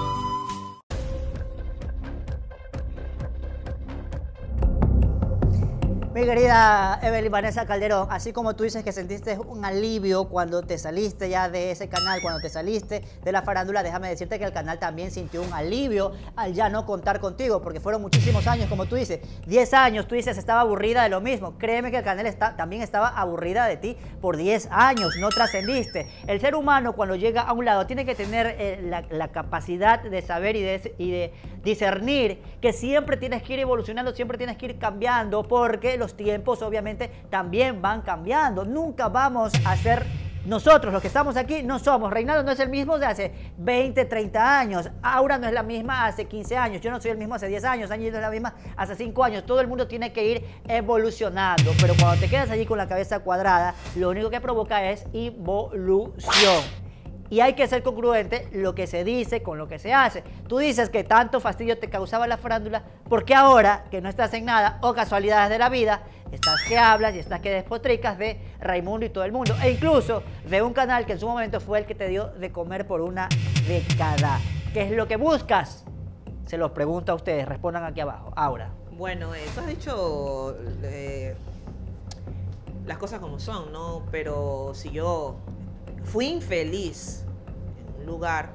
Mi querida Evelyn Vanessa Calderón, así como tú dices que sentiste un alivio cuando te saliste ya de ese canal, cuando te saliste de la farándula, déjame decirte que el canal también sintió un alivio al ya no contar contigo, porque fueron muchísimos años, como tú dices, diez años, tú dices, estaba aburrida de lo mismo. Créeme que el canal está, también estaba aburrida de ti por diez años, no trascendiste. El ser humano cuando llega a un lado tiene que tener eh, la, la capacidad de saber y de, y de discernir que siempre tienes que ir evolucionando, siempre tienes que ir cambiando, porque los tiempos obviamente también van cambiando. Nunca vamos a ser nosotros, los que estamos aquí, no somos. Reinaldo no es el mismo de hace veinte, treinta años. Aura no es la misma hace quince años. Yo no soy el mismo hace diez años. Angie no es la misma hace cinco años. Todo el mundo tiene que ir evolucionando. Pero cuando te quedas allí con la cabeza cuadrada, lo único que provoca es evolución. Y hay que ser congruente lo que se dice con lo que se hace. Tú dices que tanto fastidio te causaba la farándula, porque ahora que no estás en nada o casualidades de la vida, estás que hablas y estás que despotricas de Raimundo y todo el mundo. E incluso de un canal que en su momento fue el que te dio de comer por una década. ¿Qué es lo que buscas? Se los pregunto a ustedes. Respondan aquí abajo. Aura. Bueno, eh, tú has dicho eh, las cosas como son, ¿no? Pero si yo fui infeliz en un lugar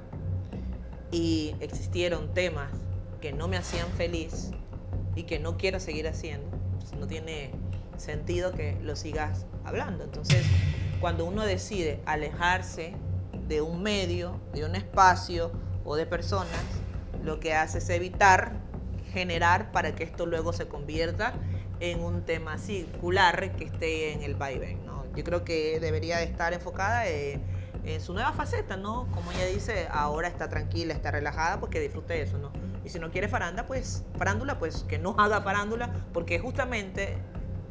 y existieron temas que no me hacían feliz y que no quiero seguir haciendo, pues no tiene sentido que lo sigas hablando. Entonces, cuando uno decide alejarse de un medio, de un espacio o de personas, lo que hace es evitar generar para que esto luego se convierta en un tema circular que esté en el vaivén, ¿no? Yo creo que debería de estar enfocada en, en su nueva faceta, ¿no? Como ella dice, ahora está tranquila, está relajada, pues que disfrute de eso, ¿no? Y si no quiere farándula, pues farándula, pues que no haga farándula, porque justamente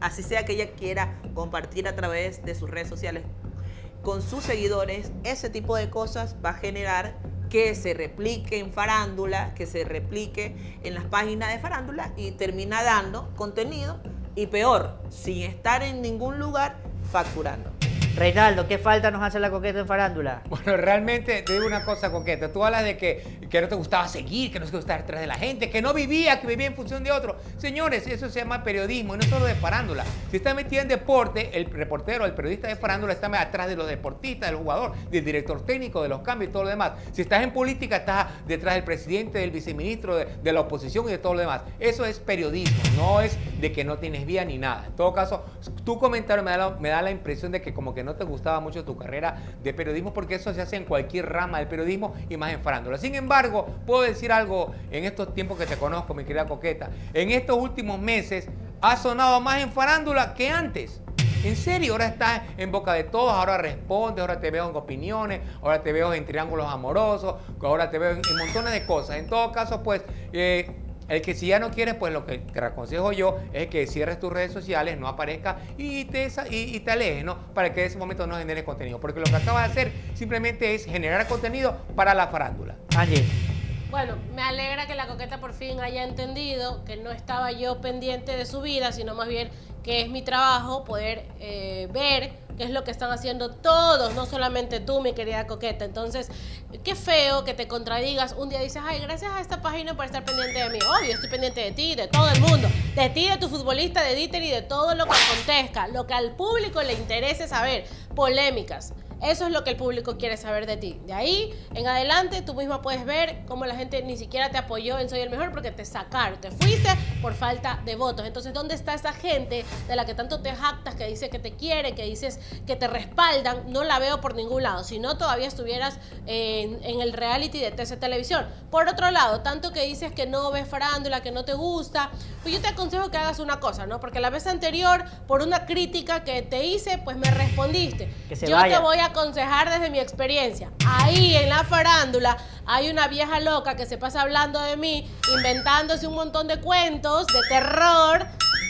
así sea que ella quiera compartir a través de sus redes sociales con sus seguidores, ese tipo de cosas va a generar que se replique en farándula, que se replique en las páginas de farándula y termina dando contenido y peor, sin estar en ningún lugar facturando. Reinaldo, ¿qué falta nos hace la Coqueta en farándula? Bueno, realmente te digo una cosa, Coqueta. Tú hablas de que, que no te gustaba seguir, que no te gustaba estar detrás de la gente, que no vivía, que vivía en función de otro. Señores, eso se llama periodismo y no solo de farándula. Si está metido en deporte, el reportero, el periodista de farándula está atrás de los deportistas, del jugador, del director técnico, de los cambios y todo lo demás. Si estás en política, estás detrás del presidente, del viceministro, de, de la oposición y de todo lo demás. Eso es periodismo, no es de que no tienes vía ni nada. En todo caso, tu comentario me da la, me da la impresión de que como que no te gustaba mucho tu carrera de periodismo, porque eso se hace en cualquier rama del periodismo y más en farándula. Sin embargo, puedo decir algo en estos tiempos que te conozco, mi querida Coqueta. En estos últimos meses ha sonado más en farándula que antes. En serio, ahora estás en boca de todos, ahora respondes, ahora te veo en opiniones, ahora te veo en triángulos amorosos, ahora te veo en, en montones de cosas. En todo caso, pues... Eh, El que si ya no quieres, pues lo que te aconsejo yo es que cierres tus redes sociales, no aparezca y te, y, y te alejes, ¿no? Para que en ese momento no generes contenido. Porque lo que acabas de hacer simplemente es generar contenido para la farándula. Angie. Bueno, me alegra que la Coqueta por fin haya entendido que no estaba yo pendiente de su vida, sino más bien que es mi trabajo poder eh, ver qué es lo que están haciendo todos, no solamente tú, mi querida Coqueta. Entonces, qué feo que te contradigas. Un día dices, ay, gracias a esta página por estar pendiente de mí. Obvio, estoy pendiente de ti, de todo el mundo. De ti, de tu futbolista, de Dieter y de todo lo que acontezca. Lo que al público le interese saber. Polémicas. Eso es lo que el público quiere saber de ti. De ahí en adelante tú misma puedes ver cómo la gente ni siquiera te apoyó en Soy el Mejor porque te sacaron, te fuiste por falta de votos. Entonces, ¿dónde está esa gente de la que tanto te jactas, que dice que te quiere, que dices que te respaldan? No la veo por ningún lado. Si no, todavía estuvieras en, en el reality de T C Televisión. Por otro lado, tanto que dices que no ves farándula, que no te gusta, pues yo te aconsejo que hagas una cosa, ¿no? Porque la vez anterior, por una crítica que te hice, pues me respondiste. Que se yo vaya. te voy a aconsejar desde mi experiencia. Ahí en la farándula hay una vieja loca que se pasa hablando de mí, inventándose un montón de cuentos de terror,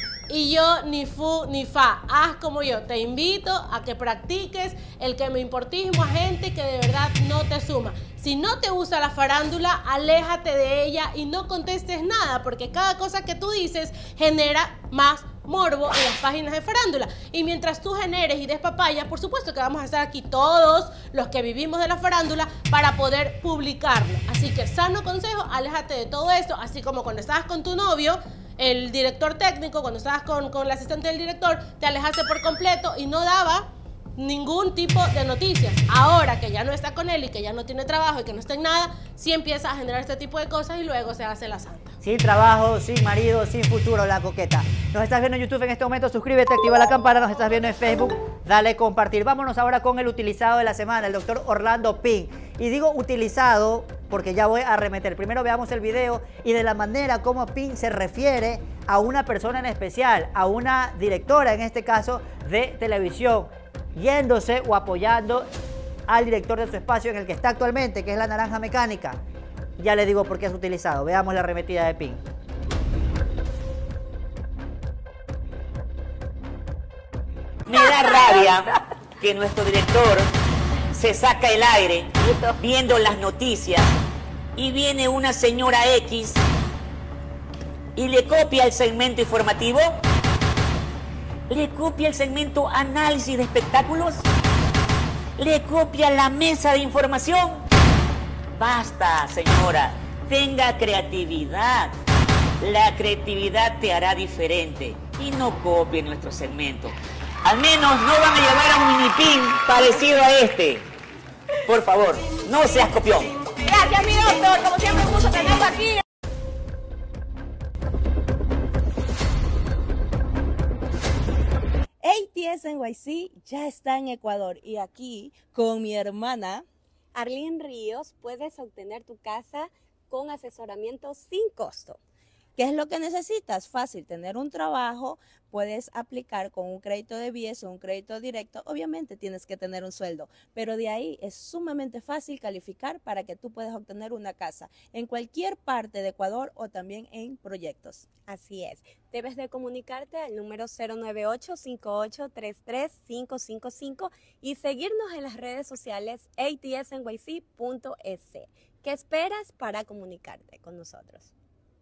y yo ni fu ni fa. Haz como yo. Te invito a que practiques el que me importismo a gente que de verdad no te suma. Si no te gusta la farándula, aléjate de ella y no contestes nada, porque cada cosa que tú dices genera más morbo en las páginas de farándula. Y mientras tú generes y des papaya, por supuesto que vamos a estar aquí todos los que vivimos de la farándula para poder publicarlo. Así que sano consejo, aléjate de todo esto, así como cuando estabas con tu novio, el director técnico, cuando estabas con, con la asistente del director, te alejaste por completo y no daba ningún tipo de noticias. Ahora que ya no está con él y que ya no tiene trabajo y que no está en nada, sí empieza a generar este tipo de cosas y luego se hace la santa. Sin trabajo, sin marido, sin futuro, la Coqueta. Nos estás viendo en YouTube en este momento, suscríbete, activa la campana. Nos estás viendo en Facebook, dale compartir. Vámonos ahora con el utilizado de la semana, el doctor Orlando Pin. Y digo utilizado porque ya voy a arremeter. Primero veamos el video y de la manera como Pin se refiere a una persona en especial, a una directora, en este caso, de televisión, yéndose o apoyando al director de su espacio en el que está actualmente, que es la Naranja Mecánica. Ya le digo por qué es utilizado. Veamos la arremetida de Pin. Me da rabia que nuestro director se saca el aire viendo las noticias y viene una señora X y le copia el segmento informativo, le copia el segmento análisis de espectáculos, le copia la mesa de información. Basta, señora, tenga creatividad. La creatividad te hará diferente y no copie nuestro segmento. Al menos no van a llevar a un mini pin parecido a este. Por favor, no seas copión. Gracias, mi doctor. Como siempre, un gusto tenerlo aquí. A T S N Y C ya está en Ecuador y aquí con mi hermana Arlene Ríos puedes obtener tu casa con asesoramiento sin costo. ¿Qué es lo que necesitas? Fácil, tener un trabajo, puedes aplicar con un crédito de Bies o un crédito directo. Obviamente tienes que tener un sueldo, pero de ahí es sumamente fácil calificar para que tú puedas obtener una casa en cualquier parte de Ecuador o también en proyectos. Así es. Debes de comunicarte al número cero nueve ocho, cinco ocho tres tres, cinco cinco cinco y seguirnos en las redes sociales a t s n y c punto e s. ¿Qué esperas para comunicarte con nosotros?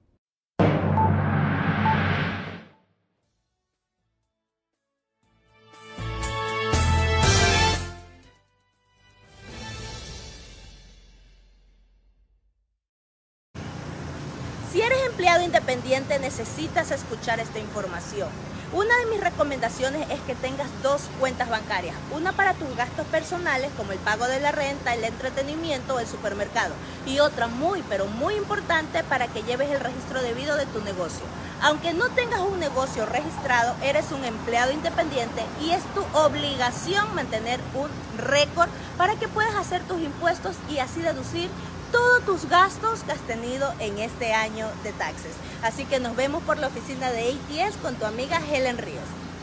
Si eres empleado independiente, necesitas escuchar esta información. Una de mis recomendaciones es que tengas dos cuentas bancarias, una para tus gastos personales como el pago de la renta, el entretenimiento o el supermercado, y otra muy pero muy importante para que lleves el registro debido de tu negocio. Aunque no tengas un negocio registrado, eres un empleado independiente y es tu obligación mantener un récord para que puedas hacer tus impuestos y así deducir todos tus gastos que has tenido en este año de taxes. Así que nos vemos por la oficina de A T S con tu amiga Helen Ríos.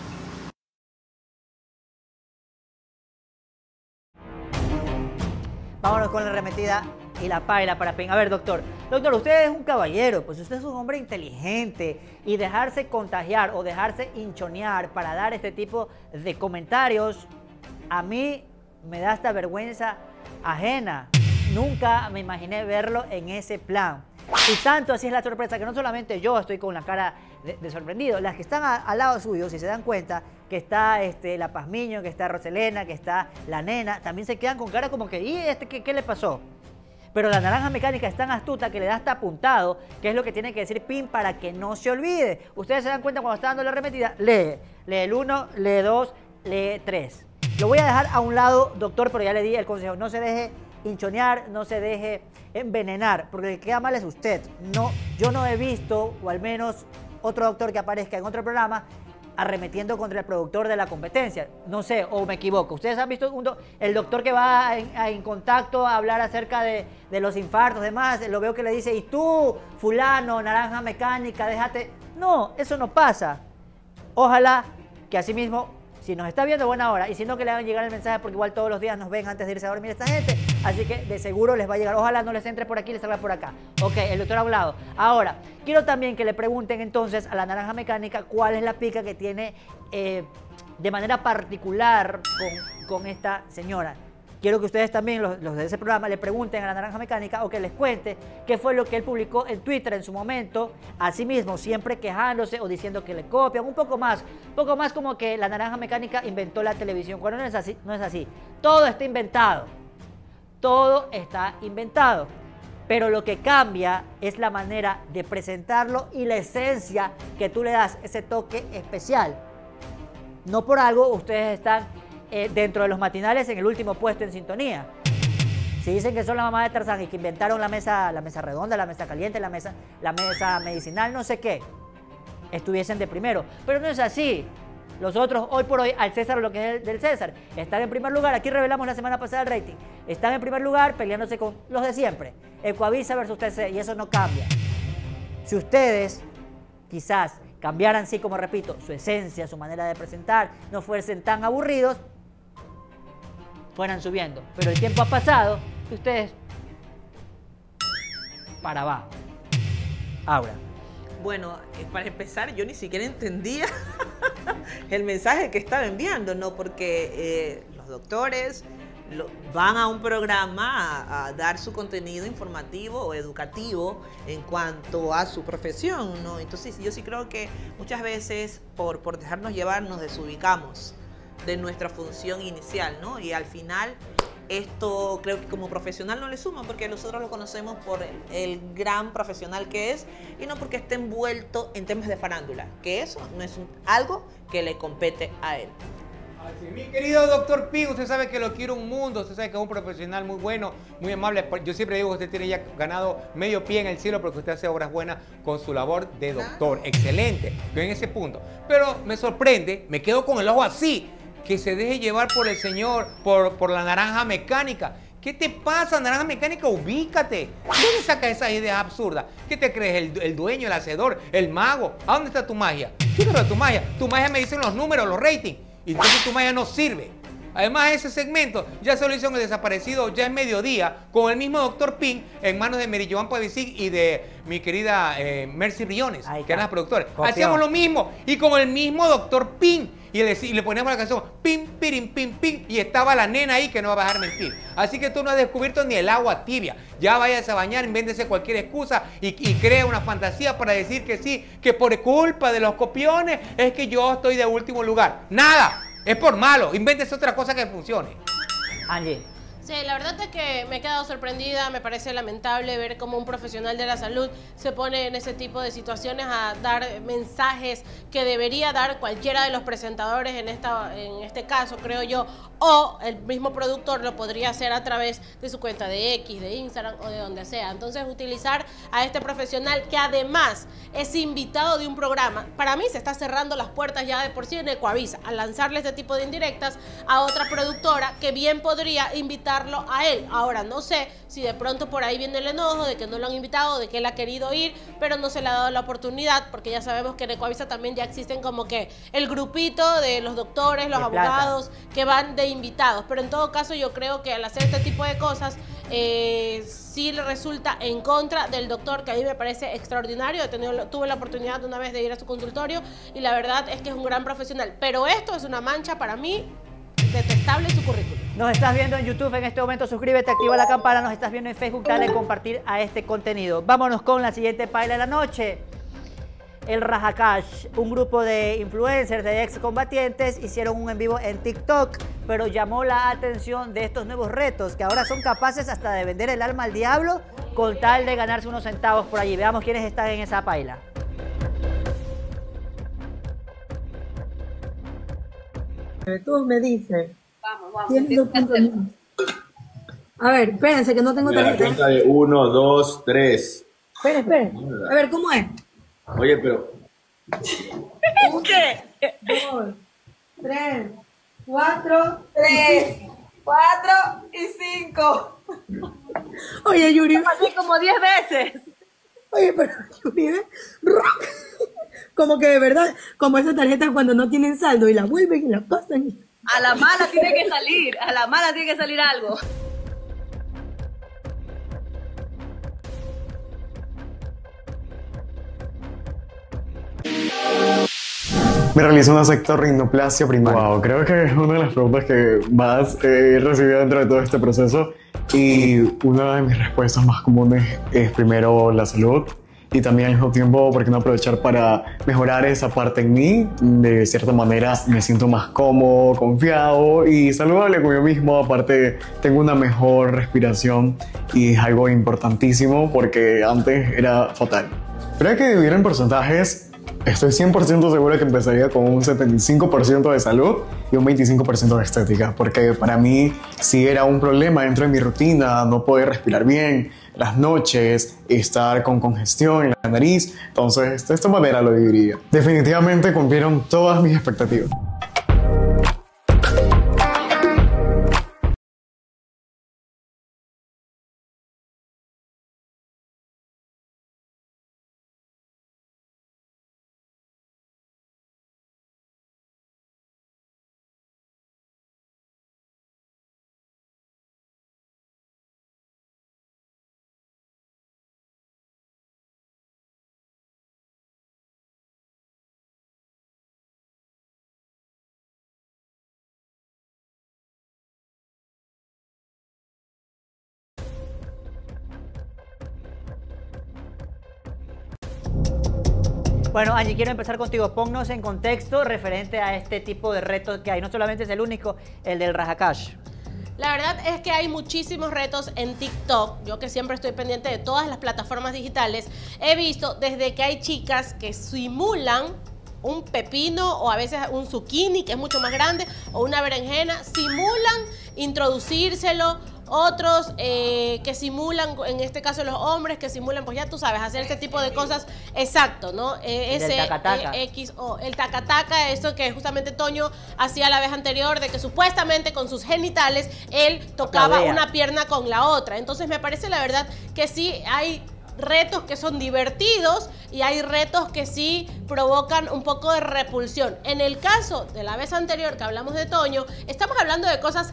Vámonos con la arremetida y la paila para Pin. A ver, doctor. Doctor, usted es un caballero, pues usted es un hombre inteligente y dejarse contagiar o dejarse hinchonear para dar este tipo de comentarios, a mí me da hasta vergüenza ajena. Nunca me imaginé verlo en ese plan. Y tanto así es la sorpresa que no solamente yo estoy con la cara de, de sorprendido, las que están a, al lado suyo, si se dan cuenta, que está este, la Pazmiño, que está Roselena, que está la nena, también se quedan con cara como que, ¿y este qué, qué le pasó? Pero la naranja mecánica es tan astuta que le da hasta apuntado qué es lo que tiene que decir Pin para que no se olvide. Ustedes se dan cuenta cuando está dando la arremetida, lee, lee el uno, lee dos, lee tres. Lo voy a dejar a un lado, doctor, pero ya le di el consejo, no se deje hinchonear, no se deje envenenar, porque el que queda mal es usted. No, yo no he visto, o al menos otro doctor que aparezca en otro programa, arremetiendo contra el productor de la competencia. No sé, o me equivoco. Ustedes han visto un do el doctor que va en, en contacto a hablar acerca de, de los infartos, demás, lo veo que le dice, y tú, fulano, naranja mecánica, déjate. No, eso no pasa. Ojalá que así mismo, si nos está viendo, buena hora, y si no, que le hagan llegar el mensaje, porque igual todos los días nos ven antes de irse a dormir esta gente, así que de seguro les va a llegar. Ojalá no les entre por aquí y les salga por acá. Ok, el doctor ha hablado. Ahora, quiero también que le pregunten entonces a la naranja mecánica cuál es la pica que tiene eh, de manera particular con, con esta señora. Quiero que ustedes también, los, los de ese programa, le pregunten a la naranja mecánica o que les cuente qué fue lo que él publicó en Twitter en su momento, asimismo siempre quejándose o diciendo que le copian, un poco más, un poco más como que la naranja mecánica inventó la televisión, cuando no es así, no es así. Todo está inventado, todo está inventado, pero lo que cambia es la manera de presentarlo y la esencia que tú le das, ese toque especial. No por algo ustedes están Eh, dentro de los matinales en el último puesto en sintonía. Si dicen que son la mamá de Tarzán y que inventaron la mesa, la mesa redonda, la mesa caliente, la mesa, la mesa medicinal, no sé qué, estuviesen de primero. Pero no es así. Los otros, hoy por hoy, al César lo que es del César, están en primer lugar. Aquí revelamos la semana pasada el rating. Están en primer lugar peleándose con los de siempre. Ecuavisa versus T C, y eso no cambia. Si ustedes, quizás, cambiaran, sí, como repito, su esencia, su manera de presentar, no fuesen tan aburridos, fueran subiendo. Pero el tiempo ha pasado y ustedes para abajo. Aura. Bueno, para empezar, yo ni siquiera entendía el mensaje que estaba enviando, ¿no? Porque eh, los doctores lo, van a un programa a, a dar su contenido informativo o educativo en cuanto a su profesión, ¿no? Entonces, yo sí creo que muchas veces, por, por dejarnos llevar, nos desubicamos de nuestra función inicial, ¿no? Y al final esto creo que como profesional no le suma, porque nosotros lo conocemos por el, el gran profesional que es y no porque esté envuelto en temas de farándula, que eso no es un, algo que le compete a él. Así, mi querido doctor Pin, usted sabe que lo quiero un mundo, usted sabe que es un profesional muy bueno, muy amable. Yo siempre digo que usted tiene ya ganado medio pie en el cielo porque usted hace obras buenas con su labor de doctor. Excelente, yo en ese punto. Pero me sorprende, me quedo con el ojo así, que se deje llevar por el señor, por, por la naranja mecánica, ¿Qué te pasa, Naranja Mecánica? Ubícate. ¿Dónde sacas esas ideas absurdas? ¿Qué te crees? ¿El, el dueño, el hacedor, el mago? ¿A dónde está tu magia? ¿Qué es tu magia? Tu magia me dicen los números, los ratings. Y entonces tu magia no sirve. Además, ese segmento ya se lo hizo en el desaparecido Ya es Mediodía, con el mismo doctor Pink, en manos de Mary Joan Pavicic y de mi querida eh, Mercy Briones, que eran las productoras. Copión. Hacíamos lo mismo, y con el mismo doctor Pink. Y le, y le poníamos la canción pim, pirim, pim, pim, y estaba la nena ahí que no va a dejar mentir. Así que tú no has descubierto ni el agua tibia. Ya vayas a bañar, invéntese cualquier excusa y, y crea una fantasía para decir que sí, que por culpa de los copiones es que yo estoy de último lugar. ¡Nada! Es por malo. Invéntese otra cosa que funcione. Angie. Sí, la verdad es que me he quedado sorprendida, me parece lamentable ver cómo un profesional de la salud se pone en ese tipo de situaciones a dar mensajes que debería dar cualquiera de los presentadores en, esta, en este caso, creo yo, o el mismo productor lo podría hacer a través de su cuenta de X, de Instagram o de donde sea. Entonces, utilizar a este profesional que además es invitado de un programa, para mí se está cerrando las puertas ya de por sí en Ecuavisa, al lanzarle este tipo de indirectas a otra productora que bien podría invitar a él. Ahora no sé si de pronto por ahí viene el enojo de que no lo han invitado, de que él ha querido ir, pero no se le ha dado la oportunidad, porque ya sabemos que en Ecuavisa también ya existen como que el grupito de los doctores, los abogados que van de invitados, pero en todo caso yo creo que al hacer este tipo de cosas eh, sí le resulta en contra del doctor, que a mí me parece extraordinario. He tenido, tuve la oportunidad una vez de ir a su consultorio y la verdad es que es un gran profesional, pero esto es una mancha para mí detestable en su currículum. Nos estás viendo en YouTube en este momento, suscríbete, activa la campana. Nos estás viendo en Facebook, dale compartir a este contenido. Vámonos con la siguiente paila de la noche. El Rajacash, un grupo de influencers, de excombatientes, hicieron un en vivo en TikTok, pero llamó la atención de estos nuevos retos, que ahora son capaces hasta de vender el alma al diablo con tal de ganarse unos centavos por allí. Veamos quiénes están en esa paila. Tú me dices. Vamos, vamos. Tienes dos puntos. A ver, espérense que no tengo La tarjeta. cuenta de uno, dos, tres. Esperen, esperen. A ver, ¿cómo es? Oye, pero... ¿Qué? Dos, tres, cuatro, Tres, cuatro y cinco. Oye, Yuri. Así como diez veces. Oye, pero Yuri, ¿eh? Rock. Como que de verdad, como esas tarjetas cuando no tienen saldo y la vuelven y la pasan. Y... A la mala tiene que salir, a la mala tiene que salir algo. Me realicé una sectorrinoplastia primaria. Wow, creo que es una de las preguntas que más he recibido dentro de todo este proceso. Y una de mis respuestas más comunes es primero la salud. Y también al mismo tiempo, ¿por qué no aprovechar para mejorar esa parte en mí? De cierta manera me siento más cómodo, confiado y saludable conmigo mismo. Aparte, tengo una mejor respiración y es algo importantísimo porque antes era fatal. Pero hay que dividir en porcentajes. Estoy cien por ciento seguro que empezaría con un setenta y cinco por ciento de salud y un veinticinco por ciento de estética, porque para mí sí era un problema dentro de mi rutina, no poder respirar bien, las noches, estar con congestión en la nariz, entonces de esta manera lo dividiría. Definitivamente cumplieron todas mis expectativas. Bueno, Angie, quiero empezar contigo. Ponnos en contexto referente a este tipo de retos que hay. No solamente es el único, el del Rajacash. La verdad es que hay muchísimos retos en TikTok. Yo que siempre estoy pendiente de todas las plataformas digitales, he visto desde que hay chicas que simulan un pepino o a veces un zucchini, que es mucho más grande, o una berenjena, simulan introducírselo otros eh, que simulan, en este caso los hombres que simulan, pues ya tú sabes, hacer este tipo de cosas, exacto, ¿no? Eh, ese taca-taca. eh, X O, el tacataca, eso que justamente Toño hacía la vez anterior, de que supuestamente con sus genitales él tocaba Cabea. una pierna con la otra. Entonces me parece la verdad que sí hay retos que son divertidos y hay retos que sí provocan un poco de repulsión. En el caso de la vez anterior que hablamos de Toño, estamos hablando de cosas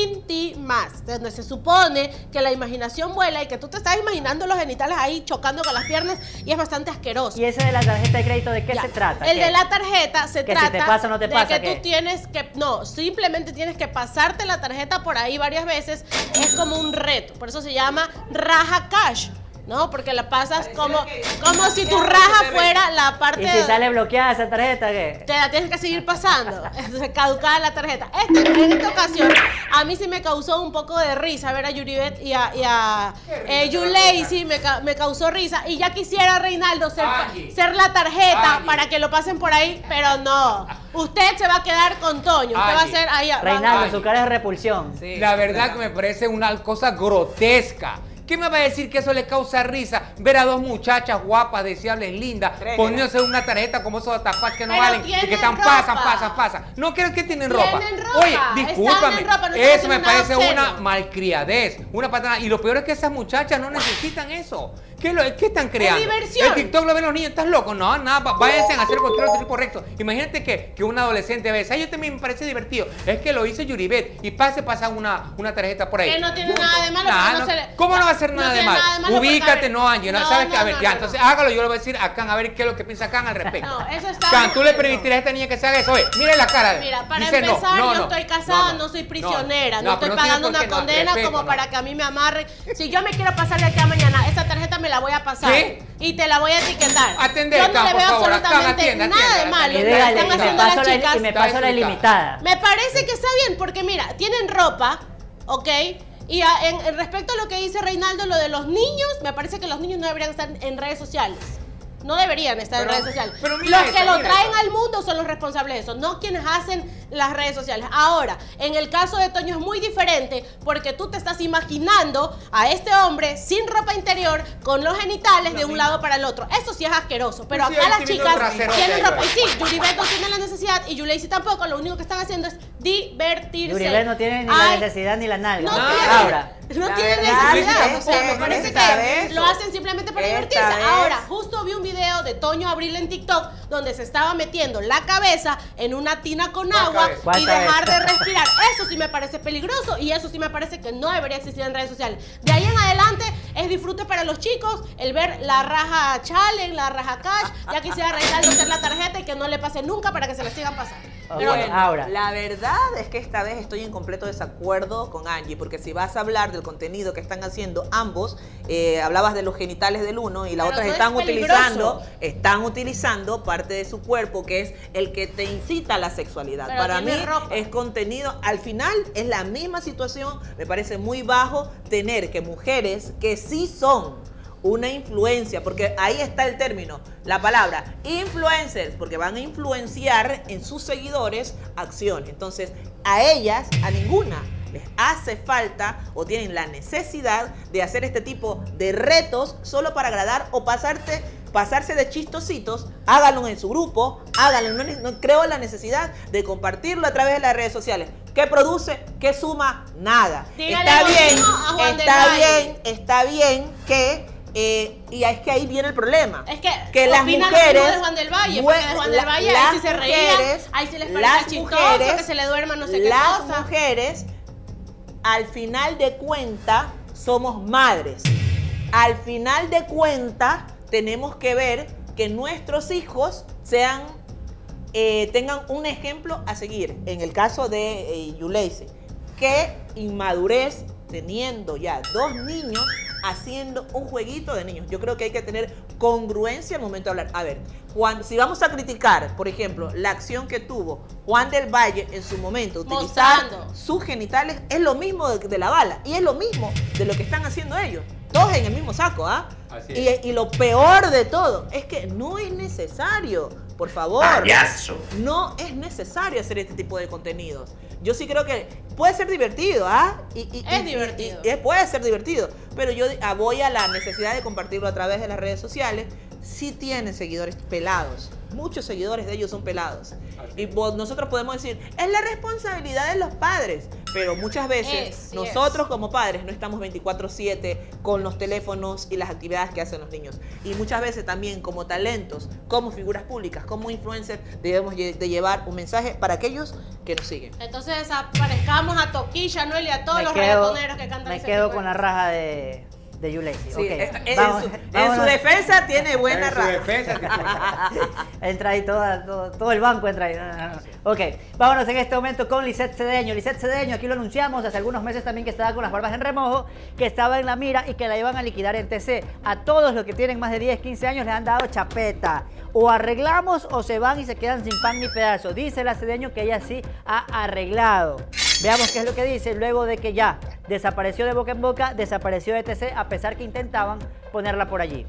íntimas, donde se supone que la imaginación vuela y que tú te estás imaginando los genitales ahí chocando con las piernas y es bastante asqueroso. ¿Y ese de la tarjeta de crédito de qué Ya. se trata? El ¿Qué? de la tarjeta se ¿Que si trata te pasa o no te de pasa, que qué? tú tienes que, no, simplemente tienes que pasarte la tarjeta por ahí varias veces, es como un reto, por eso se llama raja cash. ¿No? Porque la pasas como, como si tu raja fuera la parte ¿Y si sale bloqueada esa tarjeta qué? te la tienes que seguir pasando. Entonces, caducada la tarjeta. Este, en esta ocasión, a mí sí me causó un poco de risa ver a Yuribet y a, y a eh, Yulei, sí, me, ca- me causó risa. Y ya quisiera Reinaldo ser, ser la tarjeta Angie. para que lo pasen por ahí, pero no. Usted se va a quedar con Toño. Usted va a Angie. ser ahí. Reinaldo, Ay. su cara es repulsión. La verdad que me parece una cosa grotesca. ¿Qué me va a decir que eso le causa risa? Ver a dos muchachas guapas, deseables, lindas, poniéndose una tarjeta como esos tapas que no Pero valen y que tienen están ropa. pasan, pasan, pasan. ¿No creen que tienen ropa? Tienen ropa. Oye, Están discúlpame, en ropa, no están eso haciendo me nada parece obsceno. una malcriadez, una patada. Y lo peor es que esas muchachas no necesitan eso. ¿Qué, lo, ¿Qué están creando? diversión. El TikTok lo ven los niños, ¿estás loco? No, nada, va- váyanse a hacer cualquier otro tipo correcto. Imagínate que, que un adolescente ve, ¿sabes? Yo también me parece divertido. Es que lo hice Yuribet y pase, pasa una, una tarjeta por ahí. Que no tiene nada de malo. Nah, porque no no- se le- ¿Cómo no va a ser nada de tiene malo? nada de malo porque, a Ubícate, ver, no, Angie. No, no, ¿sabes qué? A no, ver, no, ya, no. entonces hágalo. Yo le voy a decir a Can, a ver qué es lo que piensa Can al respecto. No, eso está Can, ¿tú le bien. permitirías a esta niña que se haga eso? Oye, mire la cara. Mira, para Dice no, empezar, no, yo no, estoy casada, no, no, soy prisionera, no, no, estoy pero no tiene pagando por qué, una no, condena respeto, como no. para que a mí me amarren. Si yo me quiero pasar de aquí a mañana, esa tarjeta me la voy a pasar. ¿Qué? Y te la voy a etiquetar. Atender, yo no Can, le por veo favor, absolutamente Can, atienda, nada de atienda, malo. Y lo que dígale, están y me haciendo paso las la, chicas. y me paso la ilimitada. Me parece que está bien, porque mira, tienen ropa, ¿ok? Y a- en, en respecto a lo que dice Reinaldo, lo de los niños, me parece que los niños no deberían estar en redes sociales. No deberían estar Pero- en redes sociales. pero mira Los que esta, lo mira traen esta. al mundo son los responsables de eso, no quienes hacen las redes sociales. Ahora, en el caso de Toño es muy diferente porque tú te estás imaginando a este hombre sin ropa interior con los genitales de un lado para el otro. Eso sí es asqueroso, pero Pues sí, acá ahí las estoy viendo chicas el trasero tienen de ropa. Y ellos. sí, Yuribet no tiene la necesidad y Yuleisi tampoco. Lo único que están haciendo es divertirse. Yuribet no tiene ni la Ay, necesidad ni la nalga. no ¿no? tiene. Ahora. No La tiene verdad necesidad. es O sea, que me parece esta que vez- lo hacen simplemente para esta divertirse. vez- Ahora, justo vi un video de Toño Abril en TikTok donde se estaba metiendo la cabeza en una tina con agua cabeza? ¿Cuál y dejar cabeza? de respirar. Eso sí me parece peligroso y eso sí me parece que no debería existir en redes sociales. De ahí en adelante es disfrute para los chicos el ver la raja challenge, la raja cash. Ya quisiera Reinaldo hacer la tarjeta y que no le pase nunca para que se la sigan pasando. Pero Bueno, no. ahora. la verdad es que esta vez estoy en completo desacuerdo con Angie, porque si vas a hablar del contenido que están haciendo ambos, eh, hablabas de los genitales del uno y la Pero otra no es están peligroso. utilizando, están utilizando parte de su cuerpo que es el que te incita a la sexualidad. Pero Para mí tiene ropa. es contenido, al final es la misma situación, me parece muy bajo tener que mujeres que sí son una influencia, porque ahí está el término, la palabra influencers, porque van a influenciar en sus seguidores acciones. Entonces, a ellas, a ninguna, les hace falta o tienen la necesidad de hacer este tipo de retos solo para agradar o pasarte, pasarse de chistositos. Háganlo en su grupo, háganlo. No, no creo la necesidad de compartirlo a través de las redes sociales. ¿Qué produce? ¿Qué suma? Nada. Dígale Está lo bien, mismo a Juan del está Valle. bien, está bien que eh, y es que ahí viene el problema. Es que, que las opinan mujeres lo mismo de Juan del Valle, porque de Juan del la- Valle las ahí sí se reían, mujeres- ahí sí les las parecía chistoso, mujeres- que se le duerma no sé qué las cosa. mujeres, al final de cuentas, somos madres. Al final de cuentas, tenemos que ver que nuestros hijos sean, eh, tengan un ejemplo a seguir. En el caso de eh, Yuleisi, qué inmadurez teniendo ya dos niños haciendo un jueguito de niños. Yo creo que hay que tener congruencia al momento de hablar. A ver, cuando, si vamos a criticar, por ejemplo, la acción que tuvo Juan del Valle en su momento, utilizar Mostrando. sus genitales, es lo mismo de, de la bala y es lo mismo de lo que están haciendo ellos. Todos en el mismo saco, ¿ah? Así Y, es. y lo peor de todo es que no es necesario. Por favor. Payaso. No es necesario hacer este tipo de contenidos. Yo sí creo que puede ser divertido, ¿ah? Y, y, Es y, divertido. y- y puede ser divertido, pero yo ah, voy a la necesidad de compartirlo a través de las redes sociales. Sí tienen seguidores pelados. Muchos seguidores de ellos son pelados. Y vos- nosotros podemos decir, es la responsabilidad de los padres. Pero muchas veces Es, sí nosotros como padres no estamos veinticuatro siete con los teléfonos y las actividades que hacen los niños. Y muchas veces también como talentos, como figuras públicas, como influencers, debemos lle- de llevar un mensaje para aquellos que nos siguen. Entonces desaparezcamos a Toquilla, Noel, y a todos Me los quedo, reggaetoneros que cantan me ese quedo tipo con de la raja de, de You Lazy. Sí, Ok, en, en vamos- su, en vámonos. su defensa tiene buena En su raza. defensa Entra ahí toda, todo, todo el banco entra ahí. No, no, no. Ok, vámonos en este momento con Lisette Cedeño. Lisette Cedeño, aquí lo anunciamos hace algunos meses también que estaba con las barbas en remojo, que estaba en la mira y que la iban a liquidar en T C. A todos los que tienen más de diez, quince años les han dado chapeta. O arreglamos o se van y se quedan sin pan ni pedazo. Dice la Cedeño que ella sí ha arreglado. Veamos qué es lo que dice luego de que ya desapareció de boca en boca, desapareció de T C, a pesar que intentaban ponerla por allí.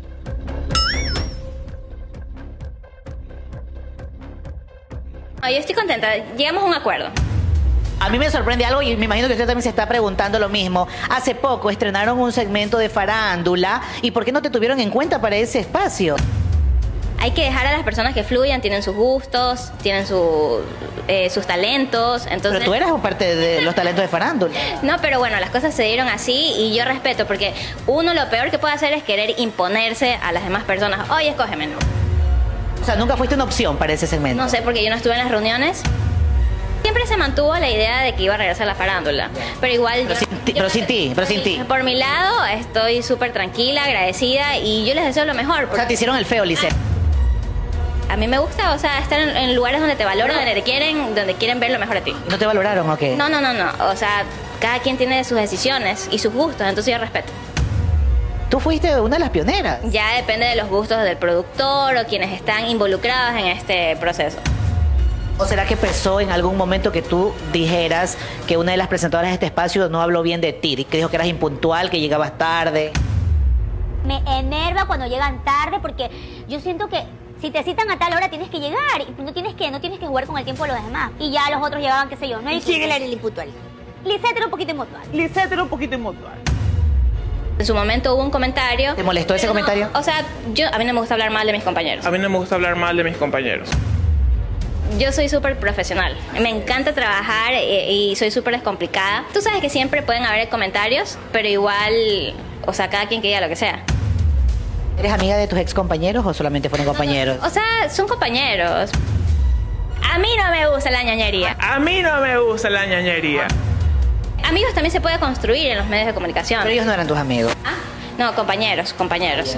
No, yo estoy contenta, llegamos a un acuerdo. A mí me sorprende algo y me imagino que usted también se está preguntando lo mismo. Hace poco estrenaron un segmento de farándula. ¿Y por qué no te tuvieron en cuenta para ese espacio? Hay que dejar a las personas que fluyan, tienen sus gustos, tienen su, eh, sus talentos. Entonces... Pero tú eras parte de los talentos de farándula. No, pero bueno, las cosas se dieron así y yo respeto, porque uno lo peor que puede hacer es querer imponerse a las demás personas. Oye, escógeme, ¿no? O sea, nunca fuiste una opción para ese segmento. No sé, porque yo no estuve en las reuniones. Siempre se mantuvo la idea de que iba a regresar a la farándula, pero igual... Pero yo- sin ti, pero sin ti, pero sin ti. Por mi lado, estoy súper tranquila, agradecida y yo les deseo lo mejor. O sea, te hicieron el feo, Lisette. A mí me gusta, o sea, estar en, en lugares donde te valoran, donde te quieren, donde quieren ver lo mejor de ti. ¿No te valoraron o qué? No, no, no, no. O sea, cada quien tiene sus decisiones y sus gustos, entonces yo respeto. Tú fuiste una de las pioneras. Ya depende de los gustos del productor o quienes están involucrados en este proceso. ¿O será que pesó en algún momento que tú dijeras que una de las presentadoras de este espacio no habló bien de ti? Que dijo que eras impuntual, que llegabas tarde. Me enerva cuando llegan tarde porque yo siento que si te citan a tal hora tienes que llegar y no tienes que, no tienes que jugar con el tiempo de los demás. Y ya los otros llegaban, qué sé yo. No hay ¿Quién era el impuntual? Lisette era un poquito impuntual. Lisette era un poquito impuntual. En su momento hubo un comentario. ¿Te molestó ese Pero no, comentario? O sea, yo, a mí no me gusta hablar mal de mis compañeros. A mí no me gusta hablar mal de mis compañeros. Yo soy súper profesional. Me encanta trabajar eh, y soy súper descomplicada. Tú sabes que siempre pueden haber comentarios, pero igual, o sea, cada quien que diga lo que sea. ¿Eres amiga de tus ex compañeros o solamente fueron compañeros? O sea, son compañeros. A mí no me gusta la ñoñería. A mí no me gusta la ñañería. Amigos también se puede construir en los medios de comunicación. Pero ellos no eran tus amigos. Ah, no, compañeros, compañeros.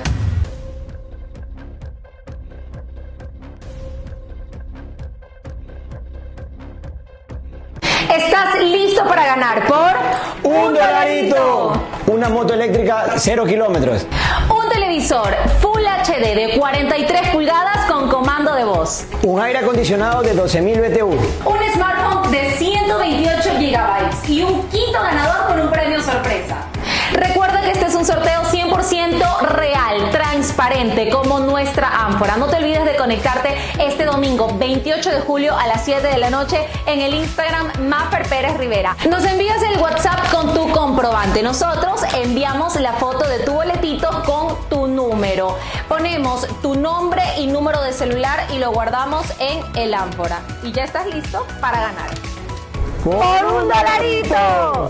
¿Estás listo para ganar por Un dolarito. Una moto eléctrica, cero kilómetros. un televisor Full H D de cuarenta y tres pulgadas con comando de voz, Un aire acondicionado de doce mil B T U. un smartphone de ciento veintiocho gigabytes y un quinto ganador con un premio sorpresa? Recuerda que este es un sorteo cien por ciento real, transparente, como nuestra ánfora. No te olvides de conectarte este domingo veintiocho de julio a las siete de la noche en el Instagram Mafer Pérez Rivera. Nos envías el WhatsApp con tu comprobante. Nosotros enviamos la foto de tu boletito con tu número. Ponemos tu nombre y número de celular y lo guardamos en el ánfora. Y ya estás listo para ganar. ¡Por un dolarito!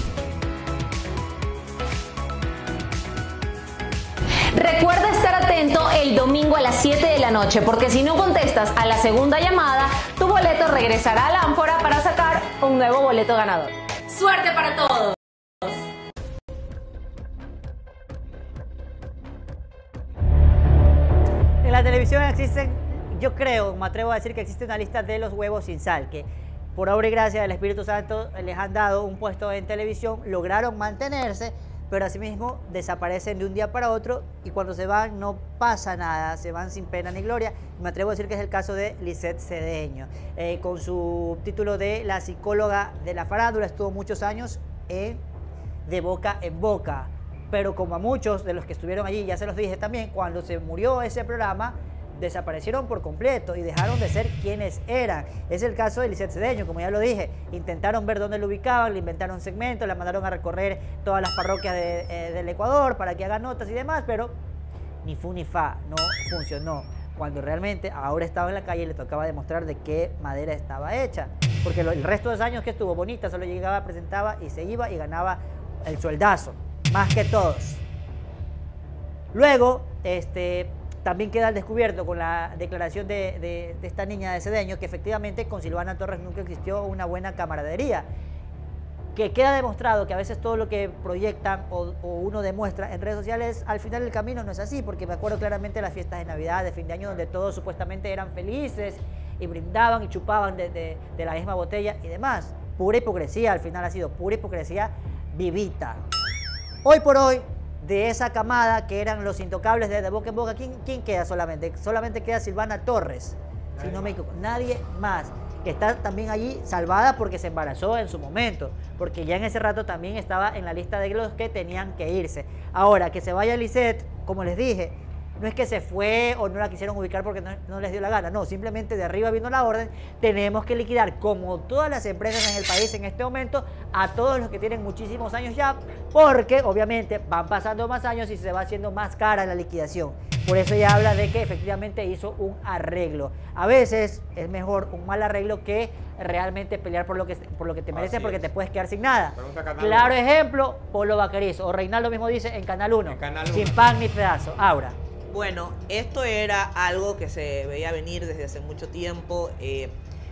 Recuerda estar atento el domingo a las siete de la noche, porque si no contestas a la segunda llamada, tu boleto regresará a la ánfora para sacar un nuevo boleto ganador. ¡Suerte para todos! En la televisión existen, yo creo, me atrevo a decir que existe una lista de los huevos sin sal, que por obra y gracia del Espíritu Santo les han dado un puesto en televisión, lograron mantenerse, pero asimismo desaparecen de un día para otro y cuando se van no pasa nada, se van sin pena ni gloria. Me atrevo a decir que es el caso de Lisette Cedeño, eh, con su título de la psicóloga de la farándula, estuvo muchos años en De Boca en Boca, pero como a muchos de los que estuvieron allí, ya se los dije también, cuando se murió ese programa, desaparecieron por completo y dejaron de ser quienes eran. Es el caso de Lisette Cedeño, como ya lo dije. Intentaron ver dónde lo ubicaban, le inventaron segmentos, la mandaron a recorrer todas las parroquias de, eh, del Ecuador para que haga notas y demás, pero ni fu ni fa, no funcionó. Cuando realmente ahora estaba en la calle y le tocaba demostrar de qué madera estaba hecha. Porque lo, el resto de los años que estuvo bonita, solo llegaba, presentaba y se iba y ganaba el sueldazo, más que todos. Luego, este... también queda al descubierto con la declaración de, de, de esta niña de Cedeño que efectivamente con Silvana Torres nunca existió una buena camaradería. Que queda demostrado que a veces todo lo que proyectan o, o uno demuestra en redes sociales, al final del camino no es así, porque me acuerdo claramente de las fiestas de Navidad, de fin de año, donde todos supuestamente eran felices y brindaban y chupaban de, de, de la misma botella y demás. Pura hipocresía, al final ha sido pura hipocresía vivita. Hoy por hoy, de esa camada que eran los intocables de, de boca en boca, ¿quién, quién queda solamente? Solamente queda Silvana Torres, si no me equivoco, nadie más, que está también allí salvada porque se embarazó en su momento, porque ya en ese rato también estaba en la lista de los que tenían que irse. Ahora, que se vaya Lisette, como les dije, no es que se fue o no la quisieron ubicar porque no, no les dio la gana, no, simplemente de arriba vino la orden, tenemos que liquidar, como todas las empresas en el país en este momento, a todos los que tienen muchísimos años ya, porque obviamente van pasando más años y se va haciendo más cara la liquidación. Por eso ella habla de que efectivamente hizo un arreglo. A veces es mejor un mal arreglo que realmente pelear por lo que, por lo que te mereces, porque te puedes quedar sin nada. Claro ejemplo, Polo Vaquerizo, o Reinaldo mismo dice en Canal uno, sin pan ni pedazo. Aura. Bueno, esto era algo que se veía venir desde hace mucho tiempo. Eh,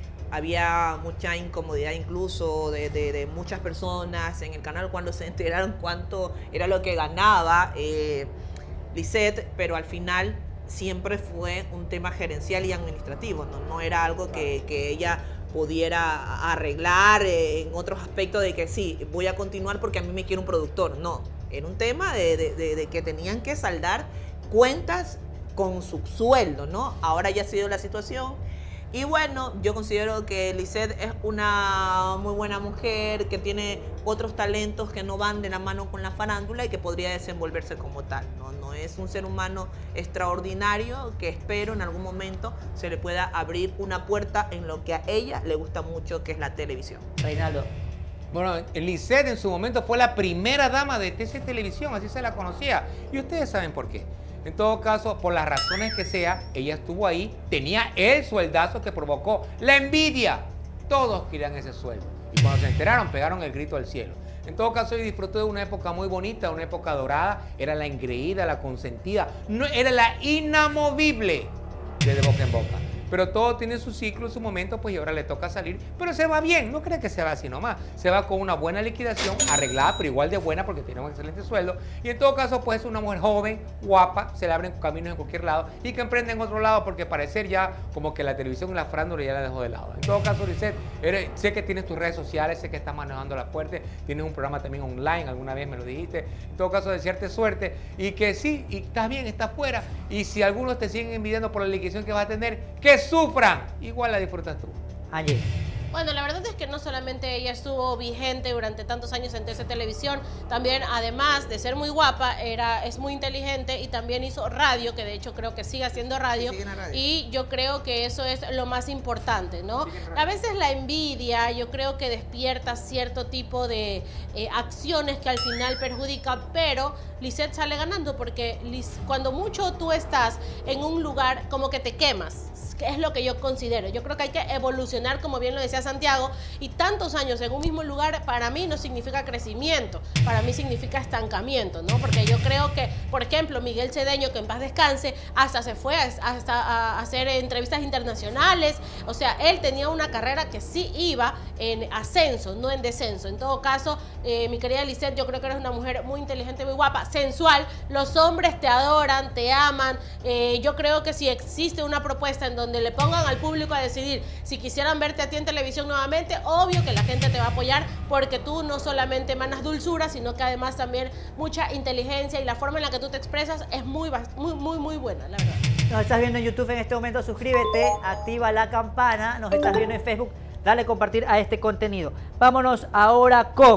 había mucha incomodidad incluso de, de, de muchas personas en el canal cuando se enteraron cuánto era lo que ganaba eh, Lisette, pero al final siempre fue un tema gerencial y administrativo, no, no era algo que, que ella pudiera arreglar eh, en otros aspectos de que sí, voy a continuar porque a mí me quiere un productor. No, era un tema de, de, de, de que tenían que saldar cuentas con su sueldo, ¿no? Ahora ya ha sido la situación. Y bueno, yo considero que Lisette es una muy buena mujer, que tiene otros talentos que no van de la mano con la farándula y que podría desenvolverse como tal, ¿no? No es un ser humano extraordinario que espero en algún momento se le pueda abrir una puerta en lo que a ella le gusta mucho, que es la televisión. Reinaldo. Bueno, Lisette en su momento fue la primera dama de T C Televisión, así se la conocía. Y ustedes saben por qué. En todo caso, por las razones que sea, ella estuvo ahí, tenía el sueldazo que provocó la envidia. Todos querían ese sueldo. Y cuando se enteraron, pegaron el grito al cielo. En todo caso, yo disfruté de una época muy bonita, una época dorada. Era la engreída, la consentida. No, era la inamovible de, de boca en boca. Pero todo tiene su ciclo, su momento, pues y ahora le toca salir. Pero se va bien, no cree que se va así nomás. Se va con una buena liquidación, arreglada, pero igual de buena porque tiene un excelente sueldo. Y en todo caso, pues es una mujer joven, guapa, se le abren caminos en cualquier lado y que emprende en otro lado porque parecer ya como que la televisión y la farándula ya la dejó de lado. En todo caso, Lisette, eres, sé que tienes tus redes sociales, sé que estás manejando la fuerte, tienes un programa también online, alguna vez me lo dijiste. En todo caso, desearte suerte y que sí, y estás bien, estás fuera. Y si algunos te siguen envidiando por la liquidación que vas a tener, que sufran, igual la disfrutas tú. Allí. Bueno, la verdad es que no solamente ella estuvo vigente durante tantos años en T C Televisión, también además de ser muy guapa, era, es muy inteligente y también hizo radio, que de hecho creo que sigue haciendo radio, sí, radio. Y yo creo que eso es lo más importante, ¿no? A veces la envidia yo creo que despierta cierto tipo de eh, acciones que al final perjudican, pero Lisette sale ganando porque cuando mucho tú estás en un lugar como que te quemas, que es lo que yo considero. Yo creo que hay que evolucionar, como bien lo decía Santiago, y tantos años en un mismo lugar para mí no significa crecimiento, para mí significa estancamiento, ¿no? Porque yo creo que, por ejemplo, Miguel Cedeño, que en paz descanse, hasta se fue a, hasta a hacer entrevistas internacionales, o sea, él tenía una carrera que sí iba en ascenso, no en descenso. En todo caso, eh, mi querida Lisette, yo creo que eres una mujer muy inteligente, muy guapa, sensual, los hombres te adoran, te aman, eh, yo creo que si existe una propuesta en donde donde le pongan al público a decidir si quisieran verte a ti en televisión nuevamente, obvio que la gente te va a apoyar porque tú no solamente emanas dulzura, sino que además también mucha inteligencia y la forma en la que tú te expresas es muy, muy, muy, muy buena, la verdad. Nos estás viendo en YouTube en este momento, suscríbete, activa la campana, nos estás viendo en Facebook, dale compartir a este contenido. Vámonos ahora con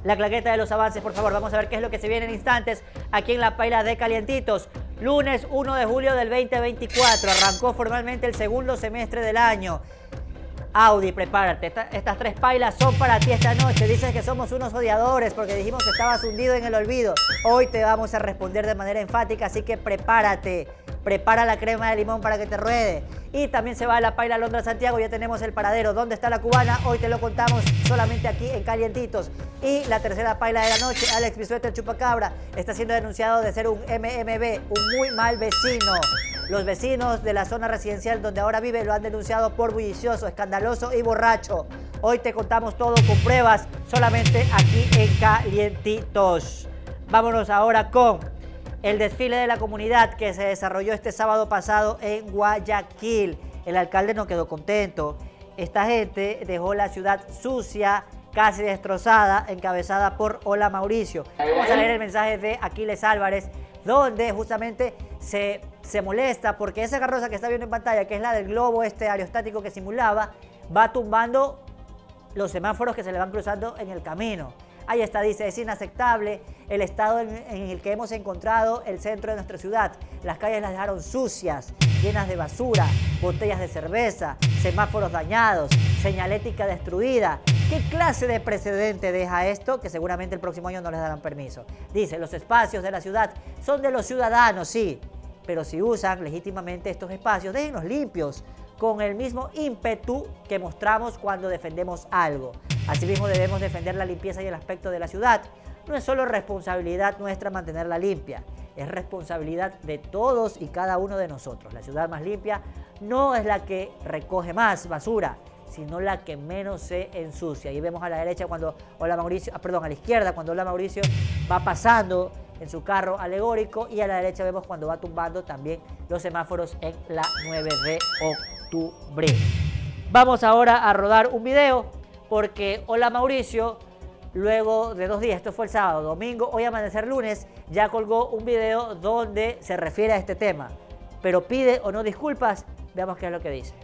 la claqueta de los avances, por favor. Vamos a ver qué es lo que se viene en instantes aquí en la paila de Calientitos. Lunes uno de julio del veinte veinticuatro. Arrancó formalmente el segundo semestre del año. Audi, prepárate. Esta, estas tres pailas son para ti esta noche. Dices que somos unos odiadores porque dijimos que estabas hundido en el olvido. Hoy te vamos a responder de manera enfática, así que prepárate. Prepara la crema de limón para que te ruede. Y también se va a la paila Londra Santiago. Ya tenemos el paradero. ¿Dónde está la cubana? Hoy te lo contamos solamente aquí en Calientitos. Y la tercera paila de la noche, Alex Bisuete, el chupacabra, está siendo denunciado de ser un M M B, un muy mal vecino. Los vecinos de la zona residencial donde ahora vive lo han denunciado por bullicioso, escandaloso y borracho. Hoy te contamos todo con pruebas solamente aquí en Calientitos. Vámonos ahora con el desfile de la comunidad que se desarrolló este sábado pasado en Guayaquil. El alcalde no quedó contento. Esta gente dejó la ciudad sucia, casi destrozada, encabezada por Hola Mauricio. Vamos a leer el mensaje de Aquiles Álvarez, donde justamente se, se molesta porque esa carroza que está viendo en pantalla, que es la del globo este aerostático que simulaba, va tumbando los semáforos que se le van cruzando en el camino. Ahí está, dice, es inaceptable el estado en, en el que hemos encontrado el centro de nuestra ciudad. Las calles las dejaron sucias, llenas de basura, botellas de cerveza, semáforos dañados, señalética destruida. ¿Qué clase de precedente deja esto? Que seguramente el próximo año no les darán permiso. Dice, los espacios de la ciudad son de los ciudadanos, sí, pero si usan legítimamente estos espacios, déjenlos limpios, con el mismo ímpetu que mostramos cuando defendemos algo. Asimismo debemos defender la limpieza y el aspecto de la ciudad. No es solo responsabilidad nuestra mantenerla limpia, es responsabilidad de todos y cada uno de nosotros. La ciudad más limpia no es la que recoge más basura, sino la que menos se ensucia. Y vemos a la derecha cuando Hola Mauricio, ah, perdón, a la izquierda cuando Hola Mauricio va pasando en su carro alegórico, y a la derecha vemos cuando va tumbando también los semáforos en la nueve de octubre. Vamos ahora a rodar un video porque Hola Mauricio, luego de dos días, esto fue el sábado, domingo, hoy amanecer lunes, ya colgó un video donde se refiere a este tema, pero pide o no disculpas. Veamos qué es lo que dice.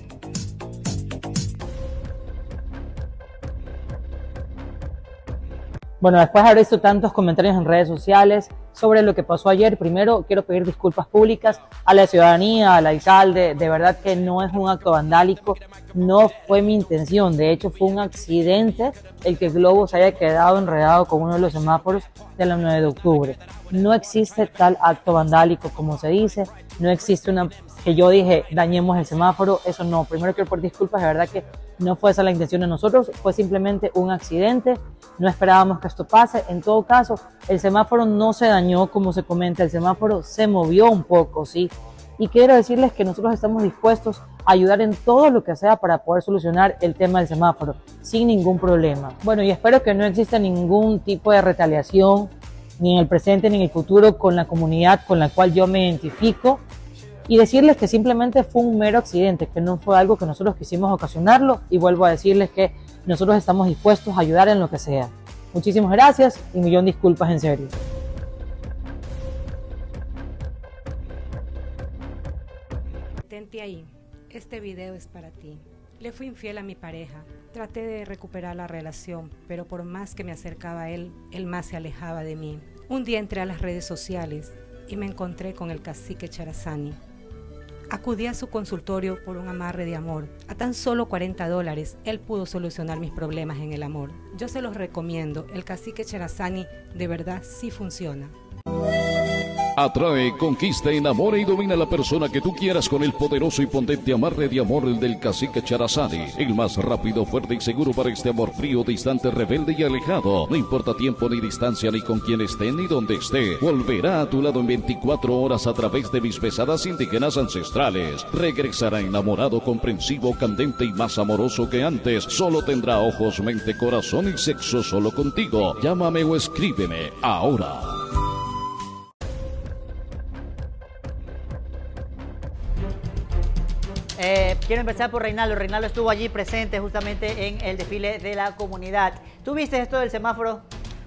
Bueno, después de haber visto tantos comentarios en redes sociales sobre lo que pasó ayer, primero quiero pedir disculpas públicas a la ciudadanía, al alcalde. De verdad que no es un acto vandálico, no fue mi intención. De hecho, fue un accidente el que el globo se haya quedado enredado con uno de los semáforos de la nueve de octubre. No existe tal acto vandálico como se dice, no existe una que yo dije dañemos el semáforo, eso no. Primero quiero pedir disculpas, de verdad que no fue esa la intención de nosotros, fue simplemente un accidente, no esperábamos que esto pase. En todo caso, el semáforo no se dañó como se comenta, el semáforo se movió un poco, ¿sí? Y quiero decirles que nosotros estamos dispuestos a ayudar en todo lo que sea para poder solucionar el tema del semáforo, sin ningún problema. Bueno, y espero que no exista ningún tipo de retaliación, ni en el presente ni en el futuro, con la comunidad con la cual yo me identifico. Y decirles que simplemente fue un mero accidente, que no fue algo que nosotros quisimos ocasionarlo, y vuelvo a decirles que nosotros estamos dispuestos a ayudar en lo que sea. Muchísimas gracias y un millón de disculpas en serio. Detente ahí, este video es para ti. Le fui infiel a mi pareja, traté de recuperar la relación, pero por más que me acercaba a él, él más se alejaba de mí. Un día entré a las redes sociales y me encontré con el cacique Charazani. Acudí a su consultorio por un amarre de amor. A tan solo cuarenta dólares, él pudo solucionar mis problemas en el amor. Yo se los recomiendo, el cacique Charazani de verdad sí funciona. Atrae, conquista, enamora y domina a la persona que tú quieras con el poderoso y potente amarre de amor del cacique Charazani. El más rápido, fuerte y seguro para este amor frío, distante, rebelde y alejado. No importa tiempo ni distancia, ni con quién esté, ni dónde esté. Volverá a tu lado en veinticuatro horas a través de mis pesadas indígenas ancestrales. Regresará enamorado, comprensivo, candente y más amoroso que antes. Solo tendrá ojos, mente, corazón y sexo solo contigo. Llámame o escríbeme ahora. Eh, quiero empezar por Reinaldo. Reinaldo estuvo allí presente justamente en el desfile de la comunidad. ¿Tú viste esto del semáforo?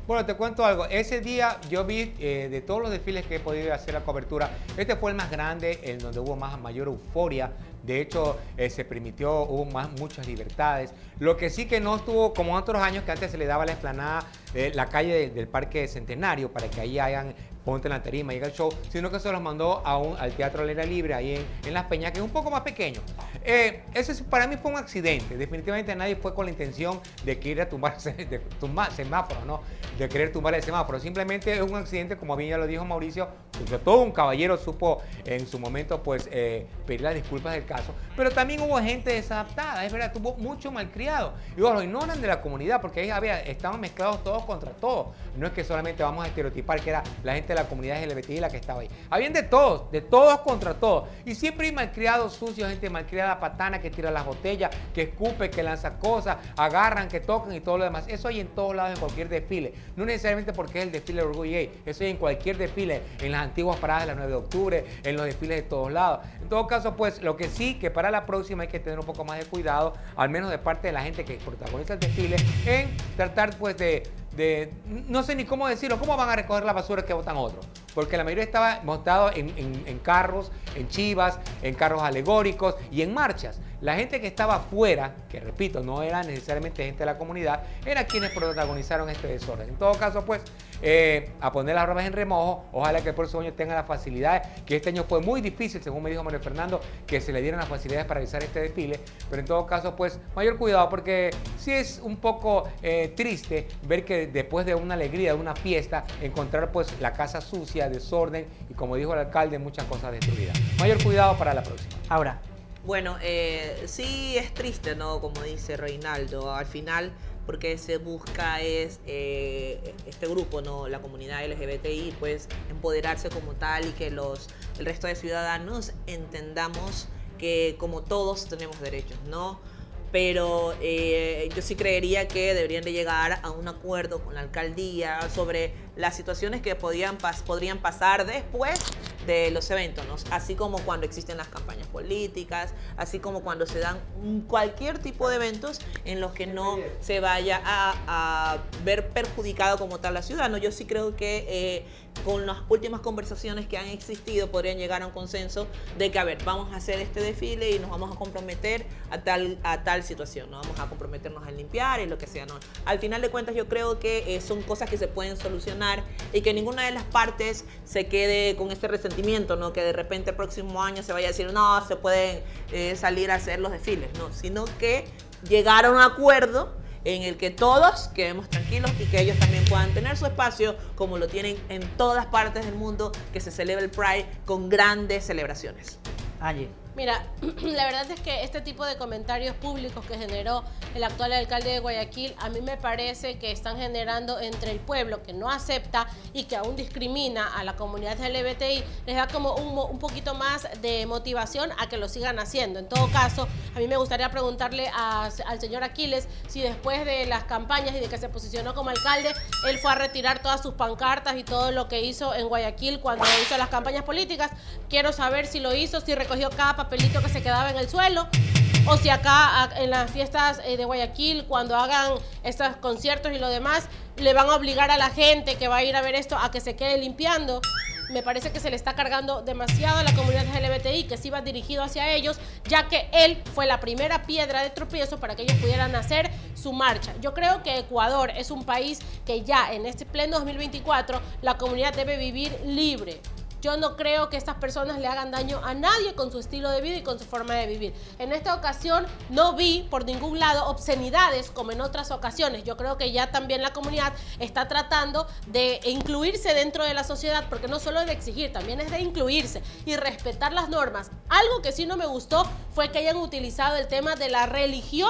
Bueno, te cuento algo. Ese día yo vi eh, de todos los desfiles que he podido hacer la cobertura, este fue el más grande, en donde hubo más, mayor euforia. De hecho, eh, se permitió, hubo más, muchas libertades. Lo que sí que no estuvo como otros años, que antes se le daba la explanada, eh, la calle de, del Parque Centenario, para que ahí hagan ponte en la tarima y haga el show, sino que se los mandó a un, al Teatro al Aire Libre, ahí en, en Las Peñas, que es un poco más pequeño. Eh, ese para mí fue un accidente. Definitivamente nadie fue con la intención de querer a tumbar, de tumbar semáforo, ¿no? De querer tumbar el semáforo. Simplemente es un accidente, como bien ya lo dijo Mauricio, porque todo un caballero supo en su momento pues eh, pedir las disculpas del caso. Pero también hubo gente desadaptada, es verdad, tuvo mucho malcriado. Y bueno, y no eran de la comunidad, porque ahí había, estaban mezclados todos contra todos. No es que solamente vamos a estereotipar que era la gente de la comunidad L G B T I la que estaba ahí. Habían de todos, de todos contra todos. Y siempre hay malcriados sucios, gente malcriada patana que tira las botellas, que escupe, que lanza cosas, agarran, que tocan y todo lo demás. Eso hay en todos lados, en cualquier desfile. No necesariamente porque es el desfile de Orgullo Gay. Eso hay en cualquier desfile, en las antiguas paradas de la nueve de octubre, en los desfiles de todos lados. En todo caso, pues, lo que sí, que para la próxima hay que tener un poco más de cuidado, al menos de parte de la gente que protagoniza el desfile, en tratar, pues, de... De, no sé ni cómo decirlo, cómo van a recoger la basura que botan otros, porque la mayoría estaba montado en, en, en carros, en chivas, en carros alegóricos y en marchas. La gente que estaba afuera, que repito, no era necesariamente gente de la comunidad, era quienes protagonizaron este desorden. En todo caso, pues, eh, a poner las robas en remojo, ojalá que el próximo año tenga las facilidades, que este año fue muy difícil, según me dijo Manuel Fernando, que se le dieran las facilidades para realizar este desfile, pero en todo caso, pues, mayor cuidado, porque sí es un poco eh, triste ver que después de una alegría, de una fiesta, encontrar pues la casa sucia, desorden y, como dijo el alcalde, muchas cosas destruidas. Mayor cuidado para la próxima. Ahora. Bueno, eh, sí es triste, ¿no? Como dice Reinaldo, al final, porque se busca es eh, este grupo, ¿no? La comunidad L G B T I, pues empoderarse como tal y que los el resto de ciudadanos entendamos que como todos tenemos derechos, ¿no? Pero eh, yo sí creería que deberían de llegar a un acuerdo con la alcaldía sobre las situaciones que podían pas podrían pasar después de los eventos, ¿no? Así como cuando existen las campañas políticas, así como cuando se dan cualquier tipo de eventos en los que no se vaya a, a ver perjudicado como tal la ciudad, ¿no? Yo sí creo que eh, con las últimas conversaciones que han existido podrían llegar a un consenso de que, a ver, vamos a hacer este desfile y nos vamos a comprometer a tal, a tal situación, ¿no? Vamos a comprometernos a limpiar y lo que sea, ¿no? Al final de cuentas yo creo que eh, son cosas que se pueden solucionar y que ninguna de las partes se quede con ese resentimiento, ¿no? Que de repente el próximo año se vaya a decir, no, se pueden eh, salir a hacer los desfiles, no, sino que llegar a un acuerdo en el que todos quedemos tranquilos y que ellos también puedan tener su espacio como lo tienen en todas partes del mundo, que se celebra el Pride con grandes celebraciones. Angie. Mira, la verdad es que este tipo de comentarios públicos que generó el actual alcalde de Guayaquil, a mí me parece que están generando entre el pueblo que no acepta y que aún discrimina a la comunidad L G B T I, les da como un, un poquito más de motivación a que lo sigan haciendo. En todo caso, a mí me gustaría preguntarle a, al señor Aquiles si después de las campañas y de que se posicionó como alcalde, él fue a retirar todas sus pancartas y todo lo que hizo en Guayaquil cuando hizo las campañas políticas. Quiero saber si lo hizo, si recogió cada papelito que se quedaba en el suelo, o si acá en las fiestas de Guayaquil, cuando hagan estos conciertos y lo demás, le van a obligar a la gente que va a ir a ver esto a que se quede limpiando. Me parece que se le está cargando demasiado a la comunidad L G B T I, que sí va dirigido hacia ellos, ya que él fue la primera piedra de tropiezo para que ellos pudieran hacer su marcha. Yo creo que Ecuador es un país que ya en este pleno dos mil veinticuatro la comunidad debe vivir libre. Yo no creo que estas personas le hagan daño a nadie con su estilo de vida y con su forma de vivir. En esta ocasión no vi por ningún lado obscenidades como en otras ocasiones. Yo creo que ya también la comunidad está tratando de incluirse dentro de la sociedad, porque no solo es de exigir, también es de incluirse y respetar las normas. Algo que sí no me gustó fue que hayan utilizado el tema de la religión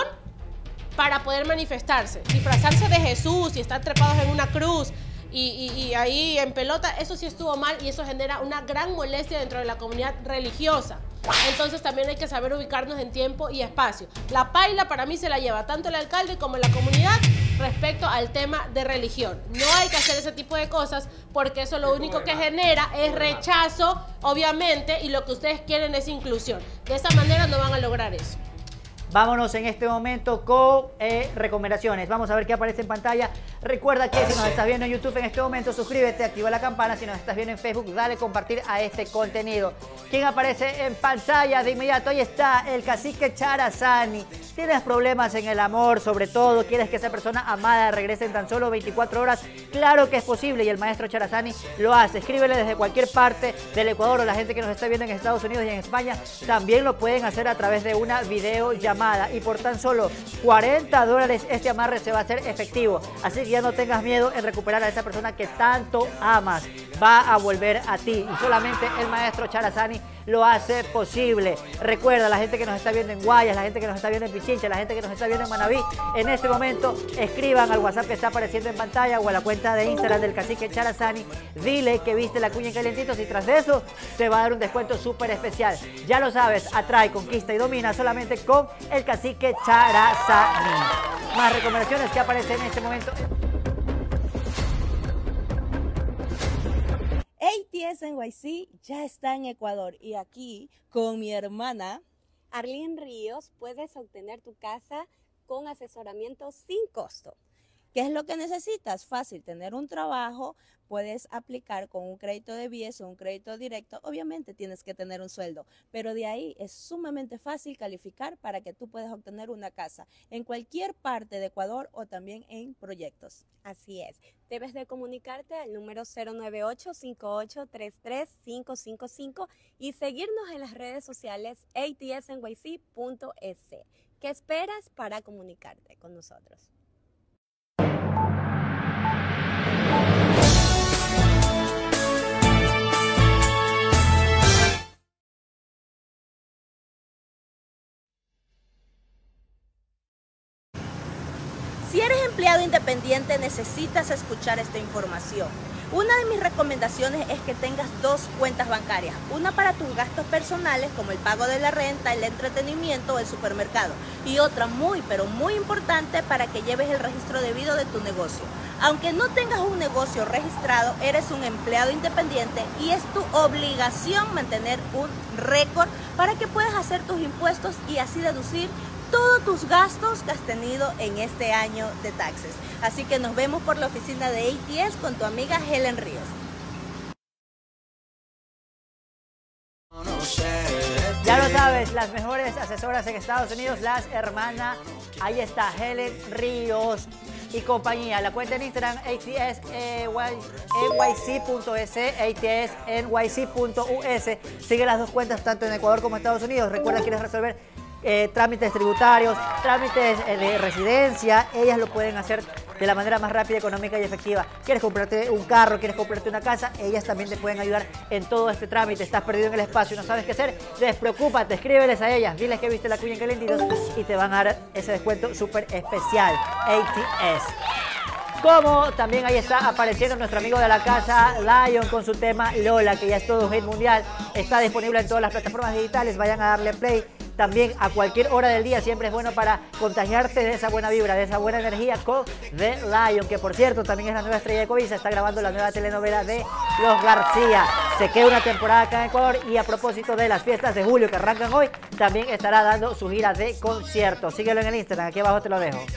para poder manifestarse, disfrazarse de Jesús y estar trepados en una cruz. Y, y, y ahí en pelota, eso sí estuvo mal y eso genera una gran molestia dentro de la comunidad religiosa. Entonces también hay que saber ubicarnos en tiempo y espacio. La paila para mí se la lleva tanto el alcalde como la comunidad respecto al tema de religión. No hay que hacer ese tipo de cosas porque eso lo único que genera es rechazo, obviamente, y lo que ustedes quieren es inclusión. De esa manera no van a lograr eso. Vámonos en este momento con eh, recomendaciones. Vamos a ver qué aparece en pantalla. Recuerda que si nos estás viendo en YouTube en este momento, suscríbete, activa la campana. Si nos estás viendo en Facebook, dale compartir a este contenido. ¿Quién aparece en pantalla de inmediato? Ahí está el cacique Charazani. ¿Tienes problemas en el amor? Sobre todo, ¿quieres que esa persona amada regrese en tan solo veinticuatro horas? Claro que es posible y el maestro Charazani lo hace. Escríbele desde cualquier parte del Ecuador o la gente que nos está viendo en Estados Unidos y en España. También lo pueden hacer a través de una videollamada. Y por tan solo cuarenta dólares este amarre se va a hacer efectivo. Así que ya no tengas miedo en recuperar a esa persona que tanto amas. Va a volver a ti y solamente el maestro Charazani lo hace posible. Recuerda, la gente que nos está viendo en Guayas, la gente que nos está viendo en Pichincha, la gente que nos está viendo en Manabí, en este momento escriban al WhatsApp que está apareciendo en pantalla o a la cuenta de Instagram del cacique Charazani. Dile que viste la cuña en calientitos y tras de eso te va a dar un descuento súper especial. Ya lo sabes, atrae, conquista y domina solamente con el cacique Charazani. Más recomendaciones que aparecen en este momento. A T S N Y C ya está en Ecuador y aquí con mi hermana Arlene Ríos puedes obtener tu casa con asesoramiento sin costo. ¿Qué es lo que necesitas? Fácil, tener un trabajo, puedes aplicar con un crédito de B I E S o un crédito directo. Obviamente tienes que tener un sueldo, pero de ahí es sumamente fácil calificar para que tú puedas obtener una casa en cualquier parte de Ecuador o también en proyectos. Así es. Debes de comunicarte al número cero nueve ocho, cinco ocho tres tres, cinco cinco cinco y seguirnos en las redes sociales A T S N Y C punto E S. ¿Qué esperas para comunicarte con nosotros? Si eres empleado independiente, necesitas escuchar esta información. Una de mis recomendaciones es que tengas dos cuentas bancarias, una para tus gastos personales como el pago de la renta, el entretenimiento o el supermercado, y otra muy pero muy importante para que lleves el registro debido de tu negocio. Aunque no tengas un negocio registrado, eres un empleado independiente y es tu obligación mantener un récord para que puedas hacer tus impuestos y así deducir todos tus gastos que has tenido en este año de taxes. Así que nos vemos por la oficina de A T S con tu amiga Helen Ríos. Ya lo sabes, las mejores asesoras en Estados Unidos, las hermanas, ahí está Helen Ríos y compañía. La cuenta en Instagram, A T S N Y C punto E S, A T S N Y C punto U S. Sigue las dos cuentas tanto en Ecuador como en Estados Unidos. Recuerda, quieres resolver Eh, trámites tributarios, trámites eh, de residencia, ellas lo pueden hacer de la manera más rápida, económica y efectiva. ¿Quieres comprarte un carro? ¿Quieres comprarte una casa? Ellas también te pueden ayudar en todo este trámite. ¿Estás perdido en el espacio y no sabes qué hacer? Despreocúpate, escríbeles a ellas, diles que viste la cuña en calentitos y te van a dar ese descuento súper especial. A T S. Como también ahí está apareciendo nuestro amigo de la casa, Lion, con su tema Lola, que ya es todo un hit mundial. Está disponible en todas las plataformas digitales. Vayan a darle play. También a cualquier hora del día siempre es bueno para contagiarte de esa buena vibra, de esa buena energía con The Lion, que por cierto también es la nueva estrella de Covisa, está grabando la nueva telenovela de Los García. Se queda una temporada acá en Ecuador y a propósito de las fiestas de julio que arrancan hoy, también estará dando su gira de conciertos. Síguelo en el Instagram, aquí abajo te lo dejo.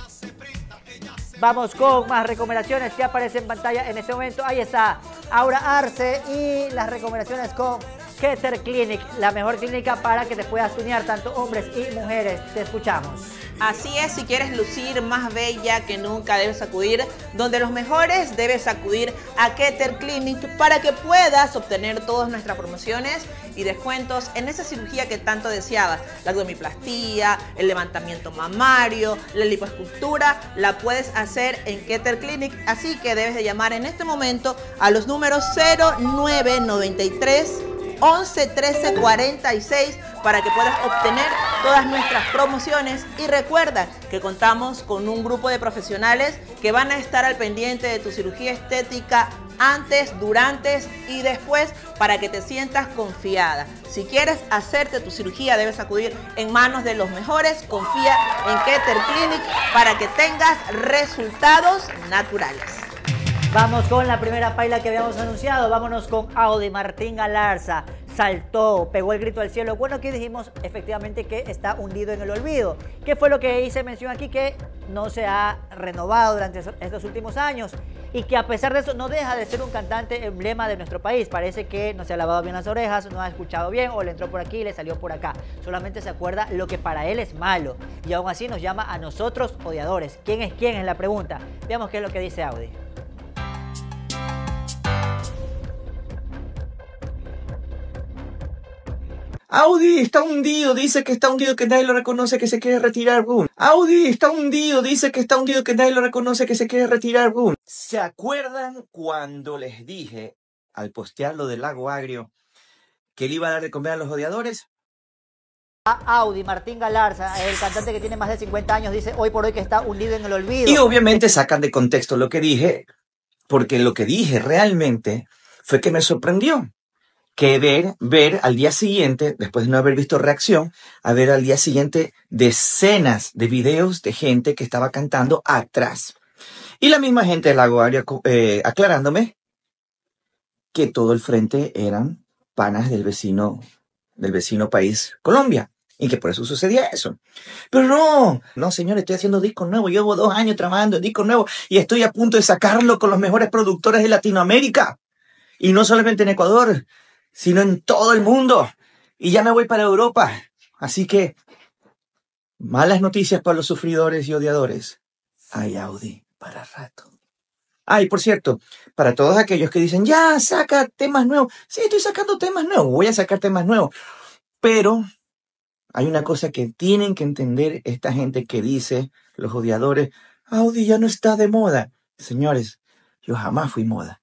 Vamos con más recomendaciones que aparecen en pantalla en este momento. Ahí está Aura Arce y las recomendaciones con Keter Clinic, la mejor clínica para que te puedas tunear tanto hombres y mujeres. Te escuchamos. Así es, si quieres lucir más bella que nunca, debes acudir donde los mejores, debes acudir a Keter Clinic para que puedas obtener todas nuestras promociones y descuentos en esa cirugía que tanto deseabas. La abdominoplastia, el levantamiento mamario, la lipoescultura, la puedes hacer en Keter Clinic, así que debes de llamar en este momento a los números cero nueve noventa y tres, once trece cuarenta y seis para que puedas obtener todas nuestras promociones. Y recuerda que contamos con un grupo de profesionales que van a estar al pendiente de tu cirugía estética antes, durante y después para que te sientas confiada. Si quieres hacerte tu cirugía debes acudir en manos de los mejores. Confía en Keter Clinic para que tengas resultados naturales. Vamos con la primera paila que habíamos anunciado. Vámonos con Audi Martín Galarza. saltó, pegó el grito al cielo. Bueno, aquí dijimos efectivamente que está hundido en el olvido. ¿Qué fue lo que hice mención aquí? Que no se ha renovado durante estos últimos años y que a pesar de eso no deja de ser un cantante emblema de nuestro país. Parece que no se ha lavado bien las orejas, no ha escuchado bien o le entró por aquí y le salió por acá. Solamente se acuerda lo que para él es malo y aún así nos llama a nosotros odiadores. ¿Quién es quién? Es la pregunta. Veamos qué es lo que dice Audi. Audi está hundido, dice que está hundido, que nadie lo reconoce, que se quiere retirar, boom. Audi está hundido, dice que está hundido, que nadie lo reconoce, que se quiere retirar, boom. ¿Se acuerdan cuando les dije, al postear lo del lago agrio, que le iba a dar de comer a los odiadores? A Audi, Martín Galarza, el cantante que tiene más de cincuenta años, dice hoy por hoy que está hundido en el olvido. Y obviamente sacan de contexto lo que dije, porque lo que dije realmente fue que me sorprendió. Que ver, ver al día siguiente, después de no haber visto reacción, a ver al día siguiente decenas de videos de gente que estaba cantando atrás. Y la misma gente del Lago Agrio eh, aclarándome que todo el frente eran panas del vecino, del vecino país Colombia. Y que por eso sucedía eso. Pero no, no señores, estoy haciendo disco nuevo. Llevo dos años trabajando en disco nuevo y estoy a punto de sacarlo con los mejores productores de Latinoamérica. Y no solamente en Ecuador, sino en todo el mundo. Y ya me voy para Europa. Así que, malas noticias para los sufridores y odiadores. Hay Audi para rato. Ah, y por cierto, para todos aquellos que dicen, ya, saca temas nuevos. Sí, estoy sacando temas nuevos. Voy a sacar temas nuevos. Pero hay una cosa que tienen que entender esta gente que dice, los odiadores, Audi ya no está de moda. Señores, yo jamás fui moda.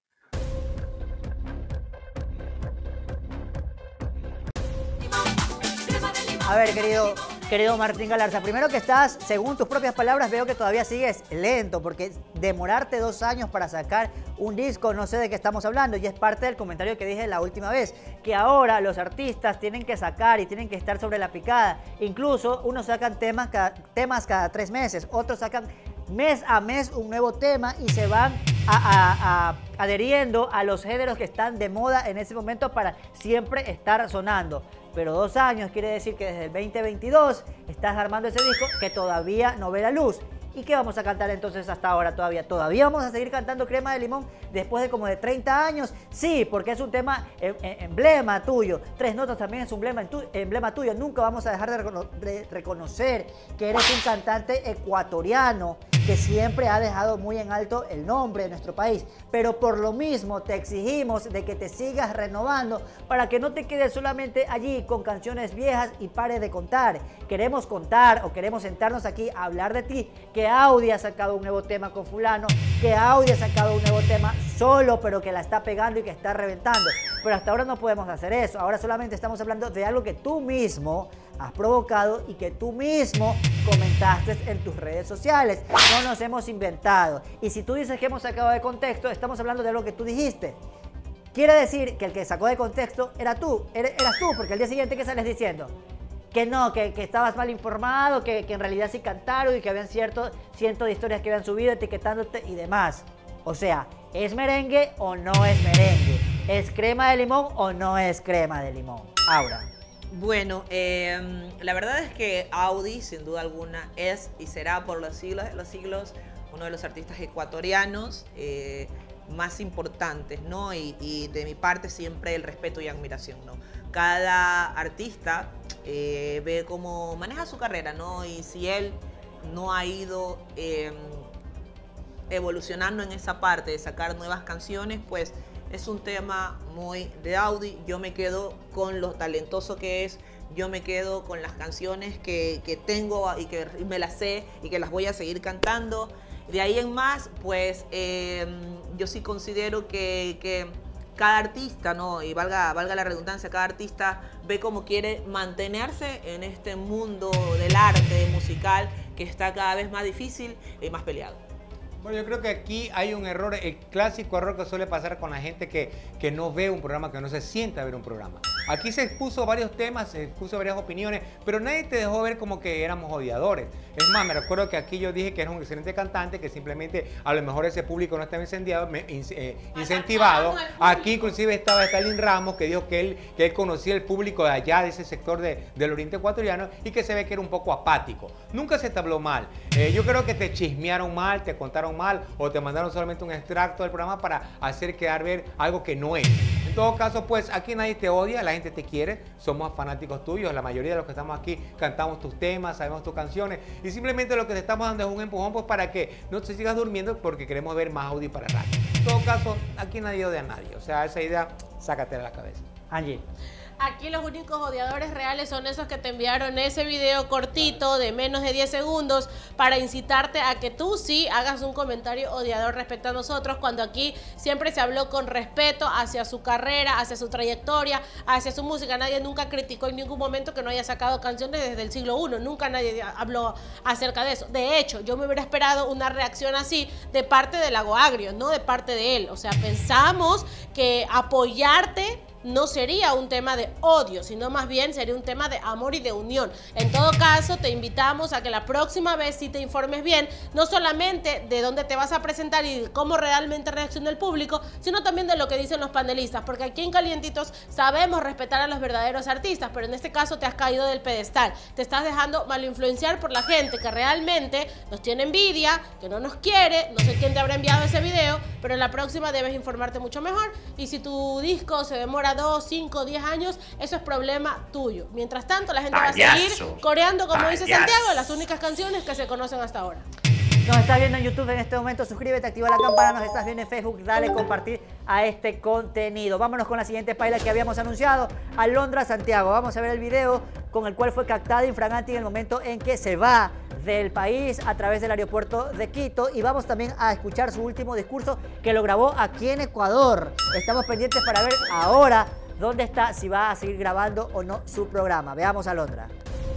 A ver, querido, querido Martín Galarza, primero que estás, según tus propias palabras, veo que todavía sigues lento, porque demorarte dos años para sacar un disco, no sé de qué estamos hablando, y es parte del comentario que dije la última vez, que ahora los artistas tienen que sacar y tienen que estar sobre la picada. Incluso unos sacan temas cada, temas cada tres meses, otros sacan mes a mes un nuevo tema y se van a, a, a, adheriendo a los géneros que están de moda en ese momento para siempre estar sonando. Pero dos años quiere decir que desde el veinte veintidós estás armando ese disco que todavía no ve la luz. ¿Y qué vamos a cantar entonces hasta ahora todavía? ¿Todavía vamos a seguir cantando Crema de Limón después de como de treinta años? Sí, porque es un tema em, emblema tuyo. Tres Notas también es un emblema, tu, emblema tuyo. Nunca vamos a dejar de, recono de reconocer que eres un cantante ecuatoriano que siempre ha dejado muy en alto el nombre de nuestro país. Pero por lo mismo te exigimos de que te sigas renovando para que no te quedes solamente allí con canciones viejas y pares de contar. Queremos contar o queremos sentarnos aquí a hablar de ti, que Audi ha sacado un nuevo tema con fulano, que Audi ha sacado un nuevo tema solo, pero que la está pegando y que está reventando. Pero hasta ahora no podemos hacer eso. Ahora solamente estamos hablando de algo que tú mismo has provocado y que tú mismo comentaste en tus redes sociales. No nos hemos inventado. Y si tú dices que hemos sacado de contexto, estamos hablando de algo que tú dijiste. Quiere decir que el que sacó de contexto era tú, eras tú, porque al día siguiente, ¿qué sales diciendo? Que no, que, que estabas mal informado, que, que en realidad sí cantaron y que habían cierto, cientos de historias que habían subido etiquetándote y demás. O sea, ¿es merengue o no es merengue? ¿Es crema de limón o no es crema de limón? Aura. Bueno, eh, la verdad es que Audi, sin duda alguna, es y será por los siglos de los siglos uno de los artistas ecuatorianos eh, más importantes, ¿no? Y, y de mi parte siempre el respeto y admiración, ¿no? Cada artista eh, ve cómo maneja su carrera, ¿no? Y si él no ha ido eh, evolucionando en esa parte de sacar nuevas canciones, pues es un tema muy de Audi. Yo me quedo con lo talentoso que es, yo me quedo con las canciones que, que tengo y que me las sé y que las voy a seguir cantando. De ahí en más, pues eh, yo sí considero que, que cada artista, ¿no? Y valga, valga la redundancia, cada artista ve cómo quiere mantenerse en este mundo del arte musical que está cada vez más difícil y más peleado. Bueno, yo creo que aquí hay un error, el clásico error que suele pasar con la gente que, que no ve un programa, que no se sienta a ver un programa. aquí se expuso varios temas, se expuso varias opiniones, pero nadie te dejó ver como que éramos odiadores. Es más, me recuerdo que aquí yo dije que era un excelente cantante, que simplemente a lo mejor ese público no estaba incendiado, me, eh, incentivado. Aquí inclusive estaba Stalin Ramos, que dijo que él, que él conocía el público de allá, de ese sector de, del oriente ecuatoriano, y que se ve que era un poco apático. Nunca se te habló mal. Eh, yo creo que te chismearon mal, te contaron mal, o te mandaron solamente un extracto del programa para hacer quedar ver algo que no es. En todo caso, pues aquí nadie te odia, la gente te quiere, somos fanáticos tuyos, la mayoría de los que estamos aquí cantamos tus temas, sabemos tus canciones, y simplemente lo que te estamos dando es un empujón pues para que no te sigas durmiendo, porque queremos ver más Audi para radio. En todo caso, aquí nadie odia a nadie, o sea, esa idea, sácatela de la cabeza. Angie. Aquí los únicos odiadores reales son esos que te enviaron ese video cortito de menos de diez segundos para incitarte a que tú sí hagas un comentario odiador respecto a nosotros, cuando aquí siempre se habló con respeto hacia su carrera, hacia su trayectoria, hacia su música. Nadie nunca criticó en ningún momento que no haya sacado canciones desde el siglo primero. Nunca nadie habló acerca de eso. De hecho, yo me hubiera esperado una reacción así de parte de Lago Agrio, no de parte de él. O sea, pensamos que apoyarte no sería un tema de odio, sino más bien sería un tema de amor y de unión. En todo caso, te invitamos a que la próxima vez sí te informes bien, no solamente de dónde te vas a presentar y de cómo realmente reacciona el público, sino también de lo que dicen los panelistas, porque aquí en Calientitos sabemos respetar a los verdaderos artistas, pero en este caso te has caído del pedestal, te estás dejando mal influenciar por la gente que realmente nos tiene envidia, que no nos quiere. No sé quién te habrá enviado ese video, pero en la próxima debes informarte mucho mejor, y si tu disco se demora dos, cinco, diez años, eso es problema tuyo. Mientras tanto, la gente Payaso. va a seguir coreando, como Payaso. dice Santiago, las únicas canciones que se conocen hasta ahora. Nos estás viendo en YouTube en este momento, suscríbete, activa la campana. Nos estás viendo en Facebook, dale compartir a este contenido. Vámonos con la siguiente paila que habíamos anunciado, Alondra Santiago. Vamos a ver el video con el cual fue captada infraganti en el momento en que se va del país a través del aeropuerto de Quito, y vamos también a escuchar su último discurso que lo grabó aquí en Ecuador. Estamos pendientes para ver ahora dónde está, si va a seguir grabando o no su programa. Veamos a Alondra.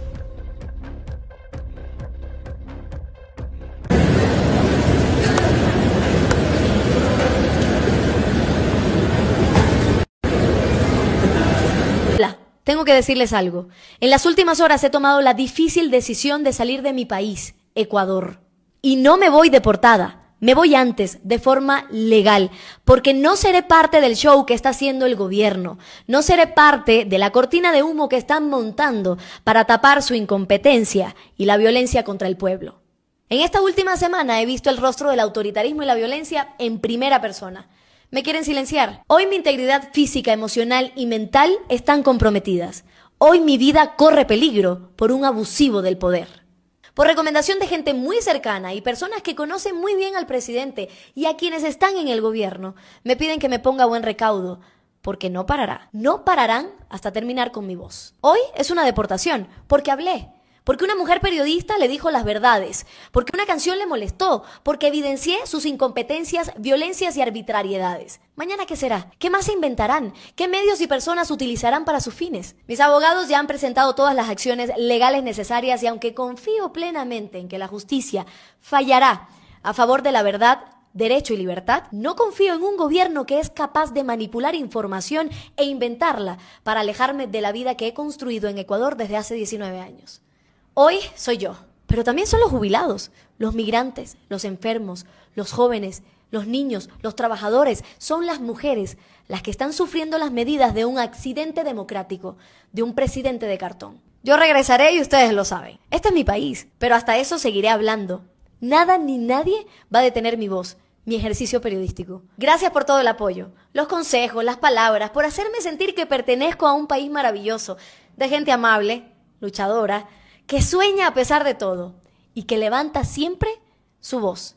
Tengo que decirles algo. En las últimas horas he tomado la difícil decisión de salir de mi país, Ecuador. Y no me voy deportada. Me voy antes, de forma legal, porque no seré parte del show que está haciendo el gobierno. No seré parte de la cortina de humo que están montando para tapar su incompetencia y la violencia contra el pueblo. En esta última semana he visto el rostro del autoritarismo y la violencia en primera persona. Me quieren silenciar. Hoy mi integridad física, emocional y mental están comprometidas. Hoy mi vida corre peligro por un abusivo del poder. Por recomendación de gente muy cercana y personas que conocen muy bien al presidente y a quienes están en el gobierno, me piden que me ponga buen recaudo, porque no parará. No pararán hasta terminar con mi voz. Hoy es una deportación, porque hablé. Porque una mujer periodista le dijo las verdades, porque una canción le molestó, porque evidencié sus incompetencias, violencias y arbitrariedades. ¿Mañana qué será? ¿Qué más se inventarán? ¿Qué medios y personas utilizarán para sus fines? Mis abogados ya han presentado todas las acciones legales necesarias, y aunque confío plenamente en que la justicia fallará a favor de la verdad, derecho y libertad, no confío en un gobierno que es capaz de manipular información e inventarla para alejarme de la vida que he construido en Ecuador desde hace diecinueve años. Hoy soy yo, pero también son los jubilados, los migrantes, los enfermos, los jóvenes, los niños, los trabajadores. Son las mujeres las que están sufriendo las medidas de un accidente democrático, de un presidente de cartón. Yo regresaré y ustedes lo saben. Este es mi país, pero hasta eso seguiré hablando. Nada ni nadie va a detener mi voz, mi ejercicio periodístico. Gracias por todo el apoyo, los consejos, las palabras, por hacerme sentir que pertenezco a un país maravilloso, de gente amable, luchadora, que sueña a pesar de todo y que levanta siempre su voz.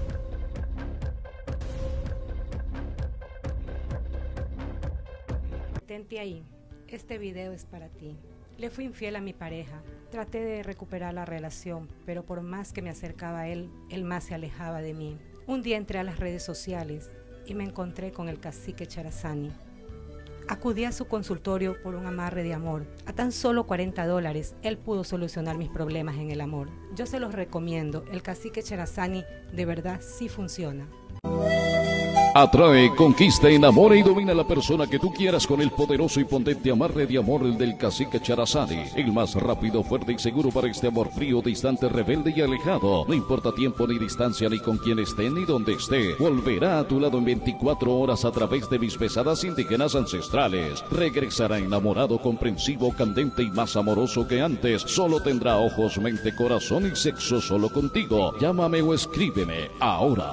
Detente ahí. Este video es para ti. Le fui infiel a mi pareja. Traté de recuperar la relación, pero por más que me acercaba a él, él más se alejaba de mí. Un día entré a las redes sociales y me encontré con el cacique Charazani. Acudí a su consultorio por un amarre de amor. A tan solo cuarenta dólares, él pudo solucionar mis problemas en el amor. Yo se los recomiendo. El cacique Charazani de verdad sí funciona. Atrae, conquista, enamora y domina a la persona que tú quieras con el poderoso y potente amarre de amor del cacique Charazade. El más rápido, fuerte y seguro para este amor frío, distante, rebelde y alejado. No importa tiempo ni distancia, ni con quién esté, ni dónde esté. Volverá a tu lado en veinticuatro horas a través de mis pesadas indígenas ancestrales. Regresará enamorado, comprensivo, candente y más amoroso que antes. Solo tendrá ojos, mente, corazón y sexo solo contigo. Llámame o escríbeme ahora.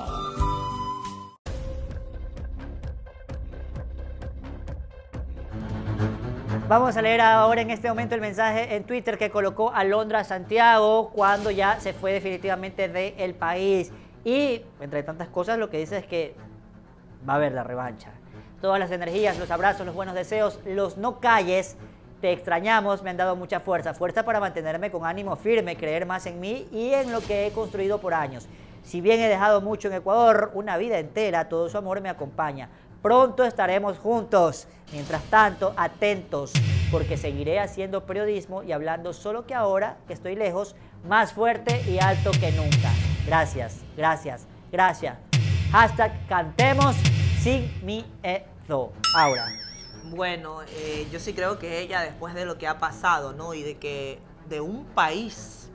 Vamos a leer ahora en este momento el mensaje en Twitter que colocó Alondra Santiago cuando ya se fue definitivamente del país. Y, entre tantas cosas, lo que dice es que va a haber la revancha. Todas las energías, los abrazos, los buenos deseos, los no calles, te extrañamos, me han dado mucha fuerza. Fuerza para mantenerme con ánimo firme, creer más en mí y en lo que he construido por años. Si bien he dejado mucho en Ecuador, una vida entera, todo su amor me acompaña. Pronto estaremos juntos. Mientras tanto, atentos, porque seguiré haciendo periodismo y hablando, solo que ahora, que estoy lejos, más fuerte y alto que nunca. Gracias, gracias, gracias. Hashtag cantemos sin miedo. Ahora. Bueno, eh, yo sí creo que ella, después de lo que ha pasado, ¿no? Y de que de un país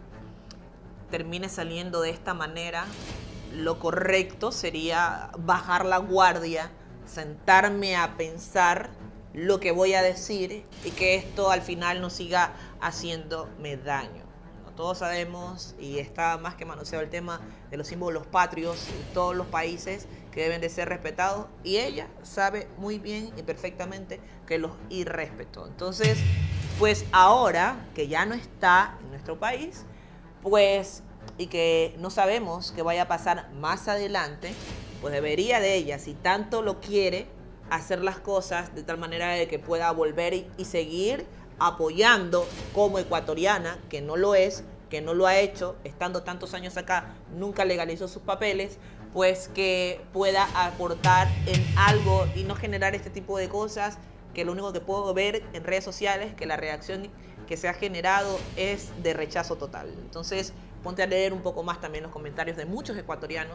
termine saliendo de esta manera, lo correcto sería bajar la guardia, sentarme a pensar lo que voy a decir y que esto al final no siga haciéndome daño. Todos sabemos, y está más que manoseado el tema de los símbolos patrios en todos los países que deben de ser respetados, y ella sabe muy bien y perfectamente que los irrespetó. Entonces, pues ahora que ya no está en nuestro país, pues, y que no sabemos qué vaya a pasar más adelante, pues debería de ella, si tanto lo quiere, hacer las cosas de tal manera de que pueda volver y, y seguir apoyando como ecuatoriana, que no lo es, que no lo ha hecho, estando tantos años acá, nunca legalizó sus papeles, pues que pueda aportar en algo y no generar este tipo de cosas, que lo único que puedo ver en redes sociales, que la reacción que se ha generado es de rechazo total. Entonces, ponte a leer un poco más también los comentarios de muchos ecuatorianos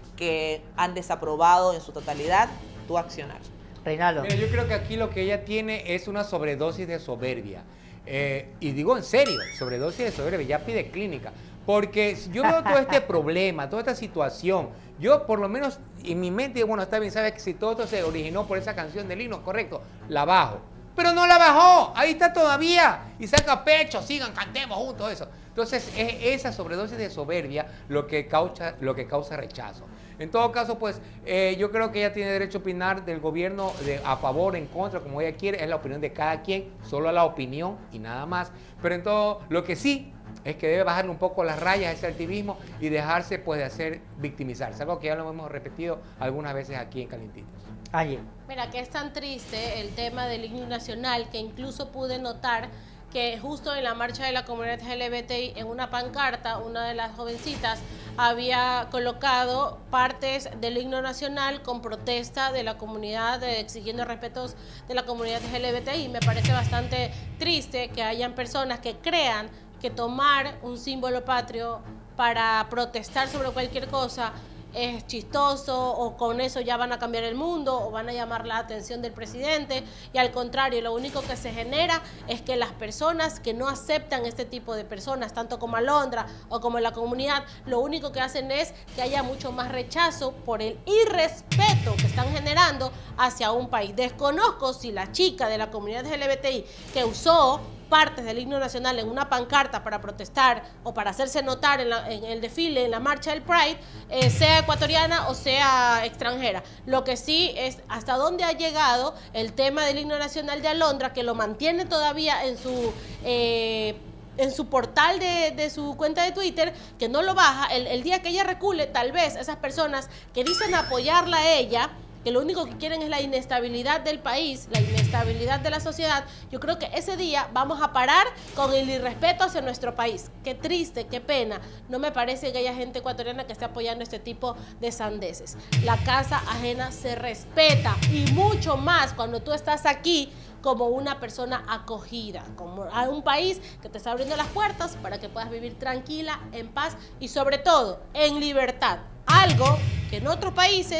que han desaprobado en su totalidad tu accionar. Reinaldo. Mira, yo creo que aquí lo que ella tiene es una sobredosis de soberbia. Eh, y digo en serio, sobredosis de soberbia, ya pide clínica. Porque yo veo todo este problema, toda esta situación, yo por lo menos en mi mente, bueno, está bien, sabes que si todo esto se originó por esa canción del himno, correcto, la bajo. Pero no la bajó, ahí está todavía, y saca pecho, sigan, cantemos juntos, eso. Entonces, es esa sobredosis de soberbia lo que causa, lo que causa rechazo. En todo caso, pues, eh, yo creo que ella tiene derecho a opinar del gobierno de, a favor, en contra, como ella quiere, es la opinión de cada quien, solo la opinión y nada más. Pero en todo, lo que sí es que debe bajarle un poco las rayas a ese activismo y dejarse, pues, de hacer victimizarse, algo que ya lo hemos repetido algunas veces aquí en Calientitos. Allí. Mira, que es tan triste el tema del himno nacional que incluso pude notar que justo en la marcha de la comunidad L G B T I, en una pancarta, una de las jovencitas había colocado partes del himno nacional con protesta de la comunidad, de, exigiendo respetos de la comunidad L G B T I. Me parece bastante triste que hayan personas que crean que tomar un símbolo patrio para protestar sobre cualquier cosa es chistoso, o con eso ya van a cambiar el mundo, o van a llamar la atención del presidente, y al contrario, lo único que se genera es que las personas que no aceptan este tipo de personas, tanto como Alondra o como la comunidad, lo único que hacen es que haya mucho más rechazo por el irrespeto que están generando hacia un país. Desconozco si la chica de la comunidad L G B T I que usó partes del himno nacional en una pancarta para protestar o para hacerse notar en, la, en el desfile, en la marcha del Pride, eh, sea ecuatoriana o sea extranjera. Lo que sí es hasta dónde ha llegado el tema del himno nacional de Alondra, que lo mantiene todavía en su... Eh, en su portal de, de su cuenta de Twitter, que no lo baja. El, el día que ella recule, tal vez esas personas que dicen apoyarla a ella, que lo único que quieren es la inestabilidad del país, la inestabilidad de la sociedad, yo creo que ese día vamos a parar con el irrespeto hacia nuestro país. Qué triste, qué pena. No me parece que haya gente ecuatoriana que esté apoyando este tipo de sandeces. La casa ajena se respeta, y mucho más cuando tú estás aquí como una persona acogida, como a un país que te está abriendo las puertas para que puedas vivir tranquila, en paz y sobre todo en libertad. Algo que en otros países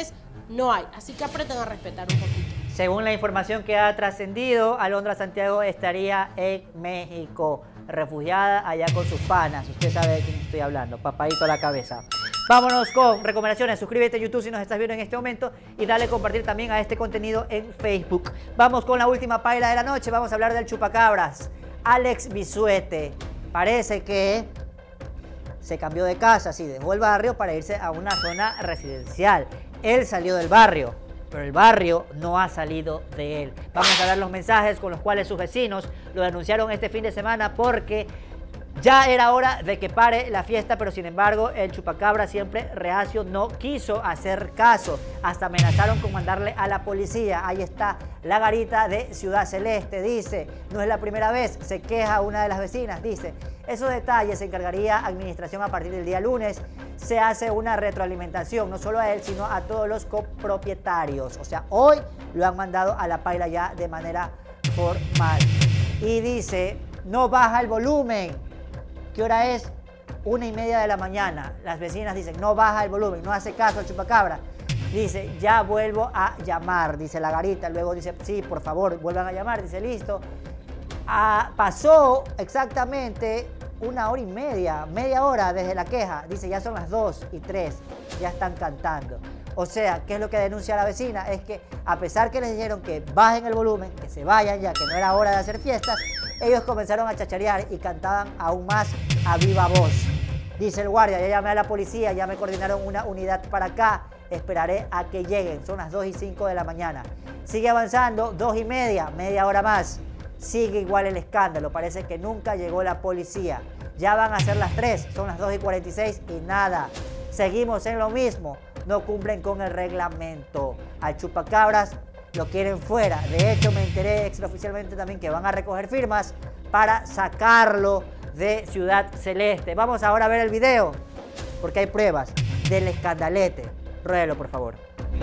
no hay. Así que aprendan a respetar un poquito. Según la información que ha trascendido, Alondra Santiago estaría en México, refugiada allá con sus panas. Usted sabe de quién estoy hablando, papadito a la cabeza. Vámonos con recomendaciones. Suscríbete a YouTube si nos estás viendo en este momento y dale compartir también a este contenido en Facebook. Vamos con la última paila de la noche. Vamos a hablar del chupacabras. Alex Bisuete. Parece que se cambió de casa, sí, dejó el barrio para irse a una zona residencial. Él salió del barrio, pero el barrio no ha salido de él. Vamos a ver los mensajes con los cuales sus vecinos lo denunciaron este fin de semana porque ya era hora de que pare la fiesta, pero sin embargo el chupacabra, siempre reacio, no quiso hacer caso. Hasta amenazaron con mandarle a la policía. Ahí está la garita de Ciudad Celeste. Dice, no es la primera vez, se queja una de las vecinas. Dice, esos detalles se encargaría administración a partir del día lunes. Se hace una retroalimentación, no solo a él, sino a todos los copropietarios. O sea, hoy lo han mandado a la paila ya de manera formal. Y dice, no baja el volumen. ¿Qué hora es? Una y media de la mañana. Las vecinas dicen, no baja el volumen, no hace caso al chupacabra. Dice, ya vuelvo a llamar, dice la garita. Luego dice, sí, por favor, vuelvan a llamar. Dice, listo. Ah, pasó exactamente una hora y media, media hora desde la queja. Dice, ya son las dos y tres, ya están cantando. O sea, ¿qué es lo que denuncia la vecina? Es que a pesar que les dijeron que bajen el volumen, que se vayan ya, que no era hora de hacer fiestas, ellos comenzaron a chacharear y cantaban aún más a viva voz. Dice el guardia, ya llamé a la policía, ya me coordinaron una unidad para acá, esperaré a que lleguen. Son las dos y cinco de la mañana. Sigue avanzando, dos y media, media hora más. Sigue igual el escándalo, parece que nunca llegó la policía. Ya van a ser las tres, son las dos y cuarenta y seis y nada. Seguimos en lo mismo, no cumplen con el reglamento. Al chupacabras lo quieren fuera. De hecho, me enteré extraoficialmente también que van a recoger firmas para sacarlo de Ciudad Celeste. Vamos ahora a ver el video, porque hay pruebas del escandalete. Ruédelo, por favor.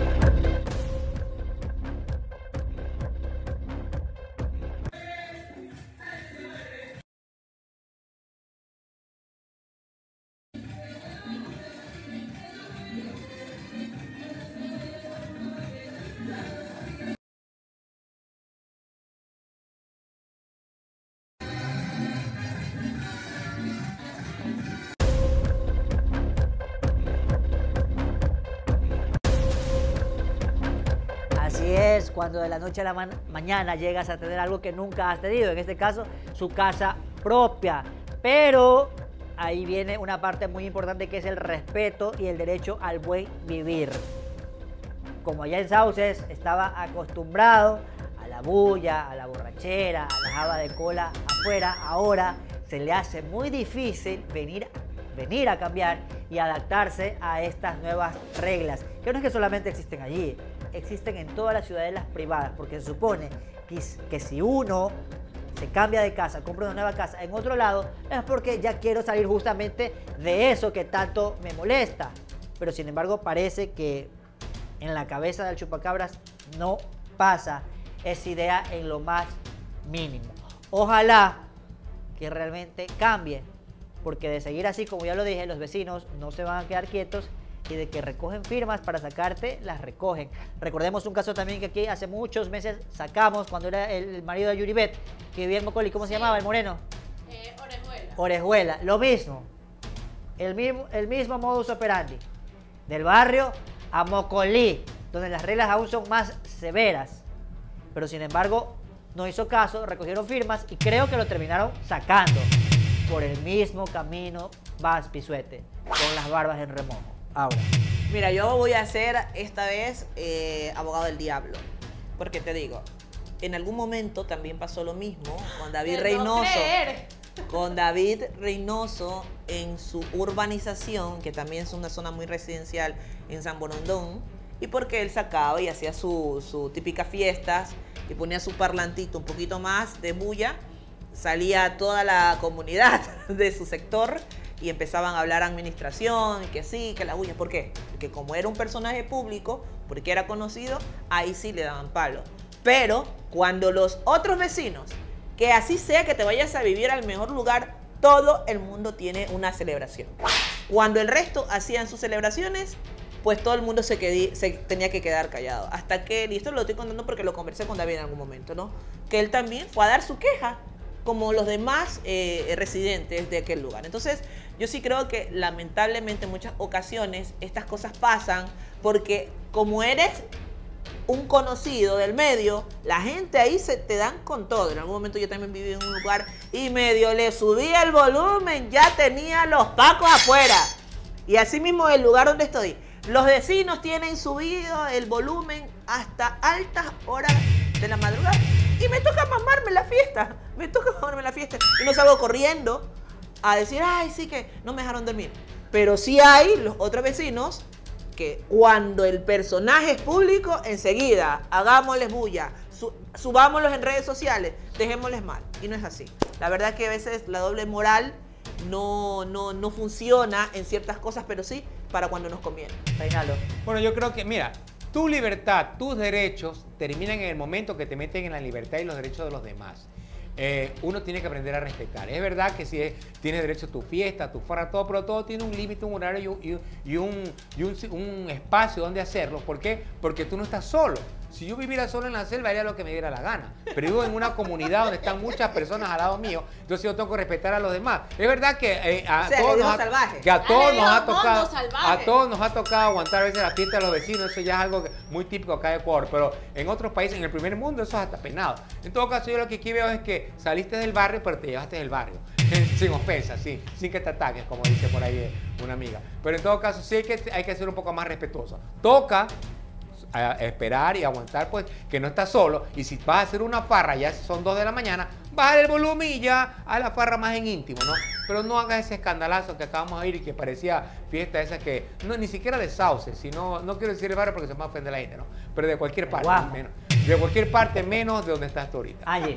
Es cuando de la noche a la ma mañana llegas a tener algo que nunca has tenido, en este caso su casa propia. Pero ahí viene una parte muy importante que es el respeto y el derecho al buen vivir. Como allá en Sauces estaba acostumbrado a la bulla, a la borrachera, a la java de cola afuera, ahora se le hace muy difícil venir, venir a cambiar y adaptarse a estas nuevas reglas, que no es que solamente existen allí, existen en todas las ciudadelas privadas, porque se supone que, que si uno se cambia de casa, compra una nueva casa en otro lado, es porque ya quiero salir justamente de eso que tanto me molesta. Pero sin embargo parece que en la cabeza del chupacabras no pasa esa idea en lo más mínimo. Ojalá que realmente cambie, porque de seguir así, como ya lo dije, los vecinos no se van a quedar quietos y de que recogen firmas para sacarte, las recogen. Recordemos un caso también que aquí hace muchos meses sacamos cuando era el marido de Yuribet, que vivía en Mocolí. ¿Cómo se llamaba el moreno? Eh, Orejuela. Orejuela. Lo mismo. El mismo, el mismo modus operandi. Del barrio a Mocolí, donde las reglas aún son más severas. Pero sin embargo, no hizo caso, recogieron firmas y creo que lo terminaron sacando. Por el mismo camino vas, Bisuete, con las barbas en remojo. Ahora. Mira, yo voy a ser esta vez eh, abogado del diablo. Porque te digo, en algún momento también pasó lo mismo con David Reynoso. Con David Reynoso en su urbanización, que también es una zona muy residencial en San Borondón. Y porque él sacaba y hacía su, su típica fiestas y ponía su parlantito un poquito más de bulla, salía toda la comunidad de su sector y empezaban a hablar administración, y que sí, que la bulla. ¿Por qué? Porque como era un personaje público, porque era conocido, ahí sí le daban palo. Pero cuando los otros vecinos, que así sea que te vayas a vivir al mejor lugar, todo el mundo tiene una celebración. Cuando el resto hacían sus celebraciones, pues todo el mundo se, quedí, se tenía que quedar callado. Hasta que, y esto lo estoy contando porque lo conversé con David en algún momento, ¿no? Que él también fue a dar su queja, como los demás eh, residentes de aquel lugar. Entonces, yo sí creo que lamentablemente en muchas ocasiones estas cosas pasan porque como eres un conocido del medio, la gente ahí se te dan con todo. En algún momento yo también viví en un lugar y medio le subía el volumen, ya tenía los pacos afuera. Y así mismo el lugar donde estoy, los vecinos tienen subido el volumen hasta altas horas de la madrugada. Y me toca mamarme la fiesta, me toca mamarme la fiesta. Y no salgo corriendo a decir, ay, sí que no me dejaron dormir. Pero sí hay los otros vecinos que cuando el personaje es público, enseguida, hagámosles bulla, su, subámoslos en redes sociales, dejémosles mal. Y no es así. La verdad es que a veces la doble moral no, no, no funciona en ciertas cosas, pero sí para cuando nos conviene. Reinaldo. Bueno, yo creo que, mira, tu libertad, tus derechos terminan en el momento que te meten en la libertad y los derechos de los demás. Eh, uno tiene que aprender a respetar. Es verdad que si es, tienes derecho a tu fiesta, a tu farra, todo, pero todo tiene un límite, un horario y, y, y, un, y un, un espacio donde hacerlo. ¿Por qué? Porque tú no estás solo. Si yo viviera solo en la selva, haría lo que me diera la gana. Pero vivo en una comunidad donde están muchas personas al lado mío, entonces yo tengo que respetar a los demás. Es verdad que eh, a, o sea, todos nos ha, que a todos nos ha tocado salvaje. a todos nos ha tocado aguantar a veces la fiesta de los vecinos. Eso ya es algo muy típico acá de Ecuador, pero en otros países, en el primer mundo, eso es hasta penado. En todo caso, yo lo que aquí veo es que saliste del barrio, pero te llevaste del barrio. Sin ofensa, sí, sin que te ataques, como dice por ahí una amiga. Pero en todo caso, sí hay que, hay que ser un poco más respetuoso. Toca a esperar y aguantar, pues, que no estás solo. Y si vas a hacer una farra, ya son dos de la mañana, baja el volumen y ya a la farra más en íntimo, ¿no? Pero no hagas ese escandalazo que acabamos de oír y que parecía fiesta esa que, no, ni siquiera de Sauce, sino, no quiero decir el barrio porque se me ofende la gente, ¿no? Pero de cualquier parte, wow. menos. De cualquier parte menos de donde estás tú ahorita. Angie.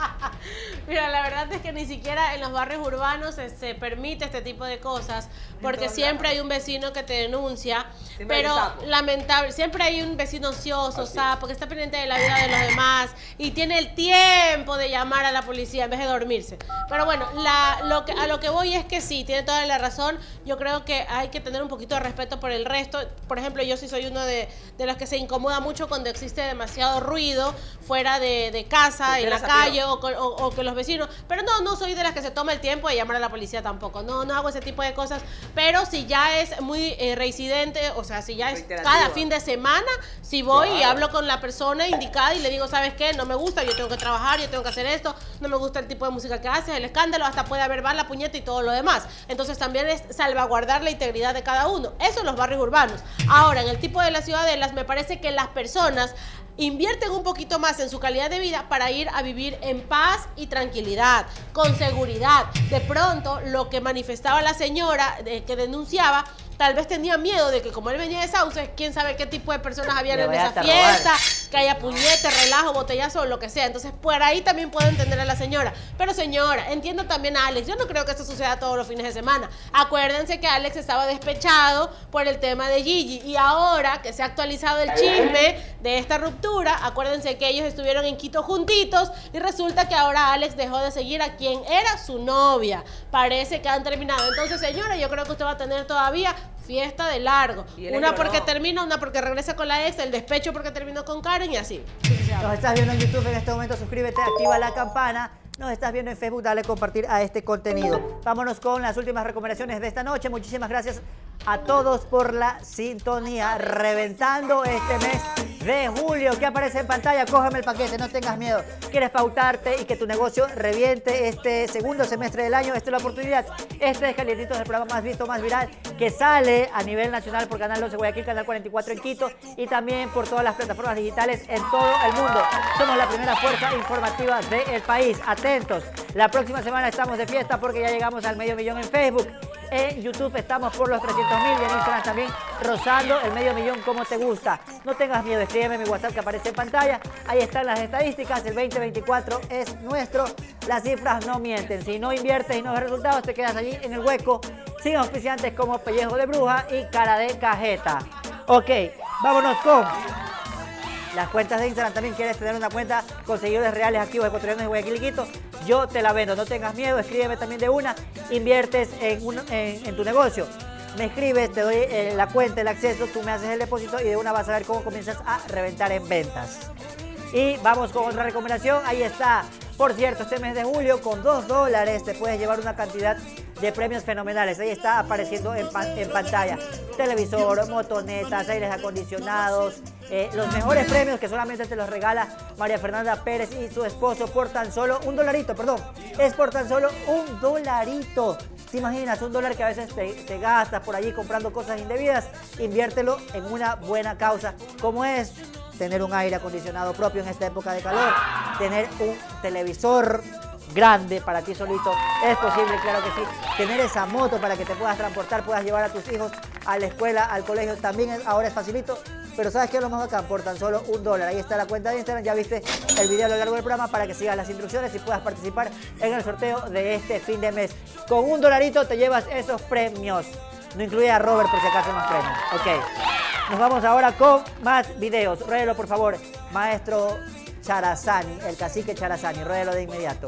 Mira, la verdad es que ni siquiera en los barrios urbanos se, se permite este tipo de cosas, porque siempre hay un vecino que te denuncia, siempre pero lamentable, siempre hay un vecino ocioso, sapo, que está pendiente de la vida de los demás y tiene el tiempo de llamar a la policía en vez de dormirse. Pero bueno, la, lo que, a lo que voy es que sí, tiene toda la razón. Yo creo que hay que tener un poquito de respeto por el resto. Por ejemplo, yo sí soy uno de, de los que se incomoda mucho cuando existe demasiado ruido fuera de, de casa, en la calle o, o, o que los vecinos, pero no, no soy de las que se toma el tiempo de llamar a la policía tampoco, no, no hago ese tipo de cosas, pero si ya es muy eh, reincidente, o sea, si ya es cada fin de semana, si voy claro. y hablo con la persona indicada y le digo, ¿sabes qué? No me gusta, yo tengo que trabajar, yo tengo que hacer esto, no me gusta el tipo de música que haces, el escándalo, hasta puede haber bar, la puñeta y todo lo demás. Entonces también es salvaguardar la integridad de cada uno. Eso en los barrios urbanos. Ahora, en el tipo de las ciudadelas, me parece que las personas invierten un poquito más en su calidad de vida para ir a vivir en paz y tranquilidad, con seguridad. De pronto, lo que manifestaba la señora eh, que denunciaba, tal vez tenía miedo de que como él venía de Sauces, quién sabe qué tipo de personas habían en esa fiesta, que haya puñete, relajo, botellazo o lo que sea. Entonces, por ahí también puedo entender a la señora. Pero señora, entiendo también a Alex. Yo no creo que esto suceda todos los fines de semana. Acuérdense que Alex estaba despechado por el tema de Gigi. Y ahora que se ha actualizado el chisme de esta ruptura, acuérdense que ellos estuvieron en Quito juntitos y resulta que ahora Alex dejó de seguir a quien era su novia. Parece que han terminado. Entonces, señora, yo creo que usted va a tener todavía fiesta de largo. Una porque no. termina, una porque regresa con la ex, el despecho porque terminó con Karen y así. Nos estás viendo en YouTube en este momento, suscríbete, activa la campana. Nos estás viendo en Facebook, dale compartir a este contenido. Vámonos con las últimas recomendaciones de esta noche. Muchísimas gracias a todos por la sintonía. Reventando este mes de julio. ¿Qué aparece en pantalla? Cógeme el paquete, no tengas miedo. ¿Quieres pautarte y que tu negocio reviente este segundo semestre del año? Esta es la oportunidad. Este es Calientitos, el programa más visto, más viral, que sale a nivel nacional por Canal doce Guayaquil, Canal cuarenta y cuatro en Quito y también por todas las plataformas digitales en todo el mundo. Somos la primera fuerza informativa del país. Atentos, la próxima semana estamos de fiesta porque ya llegamos al medio millón en Facebook. En YouTube estamos por los trescientos mil y en Instagram también rozando el medio millón como te gusta. No tengas miedo, escríbeme mi WhatsApp que aparece en pantalla. Ahí están las estadísticas, el veinte veinticuatro es nuestro. Las cifras no mienten. Si no inviertes y no ves resultados, te quedas allí en el hueco sin auspiciantes como Pellejo de Bruja y Cara de Cajeta. Ok, vámonos con las cuentas de Instagram. También quieres tener una cuenta con seguidores reales activos ecuatorianos de Guayaquil y Quito, yo te la vendo, no tengas miedo, escríbeme también de una. Inviertes en, un, en, en tu negocio, Me escribes, te doy eh, la cuenta, el acceso, tú me haces el depósito y de una vas a ver cómo comienzas a reventar en ventas. Y vamos con otra recomendación, ahí está. Por cierto, este mes de julio con dos dólares te puedes llevar una cantidad de premios fenomenales. Ahí está apareciendo en, pan, en pantalla. Televisor, motonetas, aires acondicionados. Eh, los mejores premios que solamente te los regala María Fernanda Pérez y su esposo por tan solo un dolarito, perdón. Es por tan solo un dolarito. ¿Te imaginas? Un dólar que a veces te, te gastas por allí comprando cosas indebidas. Inviértelo en una buena causa, como es tener un aire acondicionado propio en esta época de calor, tener un televisor grande para ti solito, es posible, claro que sí, tener esa moto para que te puedas transportar, puedas llevar a tus hijos a la escuela, al colegio, también es, ahora es facilito, pero ¿sabes qué es lo más bacán? Por tan solo un dólar, ahí está la cuenta de Instagram, ya viste el video a lo largo del programa para que sigas las instrucciones y puedas participar en el sorteo de este fin de mes. Con un dolarito te llevas esos premios, no incluye a Robert por si acaso en los premios, ok. Nos vamos ahora con más videos. Ruédelo, por favor, maestro Charazani, el cacique Charazani. Ruédelo de inmediato.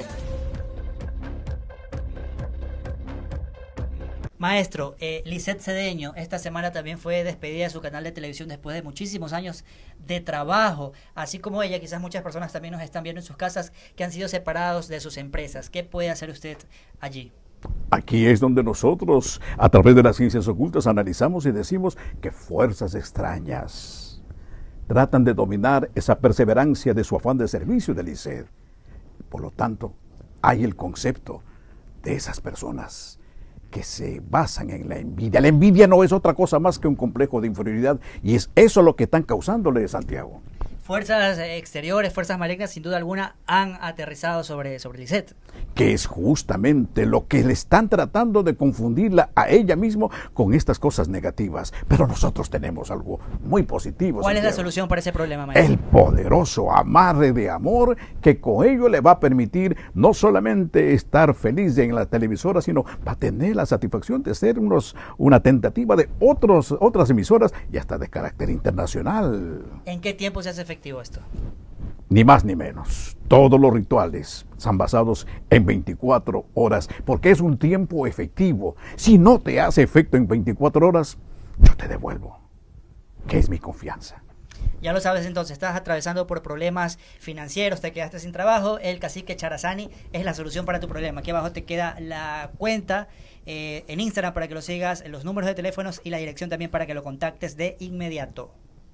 Maestro, eh, Lisette Cedeño esta semana también fue despedida de su canal de televisión después de muchísimos años de trabajo. Así como ella, quizás muchas personas también nos están viendo en sus casas que han sido separados de sus empresas. ¿Qué puede hacer usted allí? Aquí es donde nosotros, a través de las ciencias ocultas, analizamos y decimos que fuerzas extrañas tratan de dominar esa perseverancia de su afán de servicio de Lisette. Por lo tanto, hay el concepto de esas personas que se basan en la envidia. La envidia no es otra cosa más que un complejo de inferioridad y es eso lo que están causándole, Santiago. Fuerzas exteriores, fuerzas malignas, sin duda alguna, han aterrizado sobre, sobre Lisette. Que es justamente lo que le están tratando de confundirla a ella misma con estas cosas negativas. Pero nosotros tenemos algo muy positivo. ¿Cuál Santiago. es la solución para ese problema, maestro? El poderoso amarre de amor que con ello le va a permitir no solamente estar feliz en la televisora, sino va a tener la satisfacción de ser unos, una tentativa de otros, otras emisoras y hasta de carácter internacional. ¿En qué tiempo se hace efectivo esto? Ni más ni menos. Todos los rituales están basados en veinticuatro horas, porque es un tiempo efectivo. Si no te hace efecto en veinticuatro horas, yo te devuelvo, que es mi confianza. Ya lo sabes entonces, estás atravesando por problemas financieros, te quedaste sin trabajo, el cacique Charazani es la solución para tu problema. Aquí abajo te queda la cuenta eh, en Instagram para que lo sigas, los números de teléfonos y la dirección también para que lo contactes de inmediato.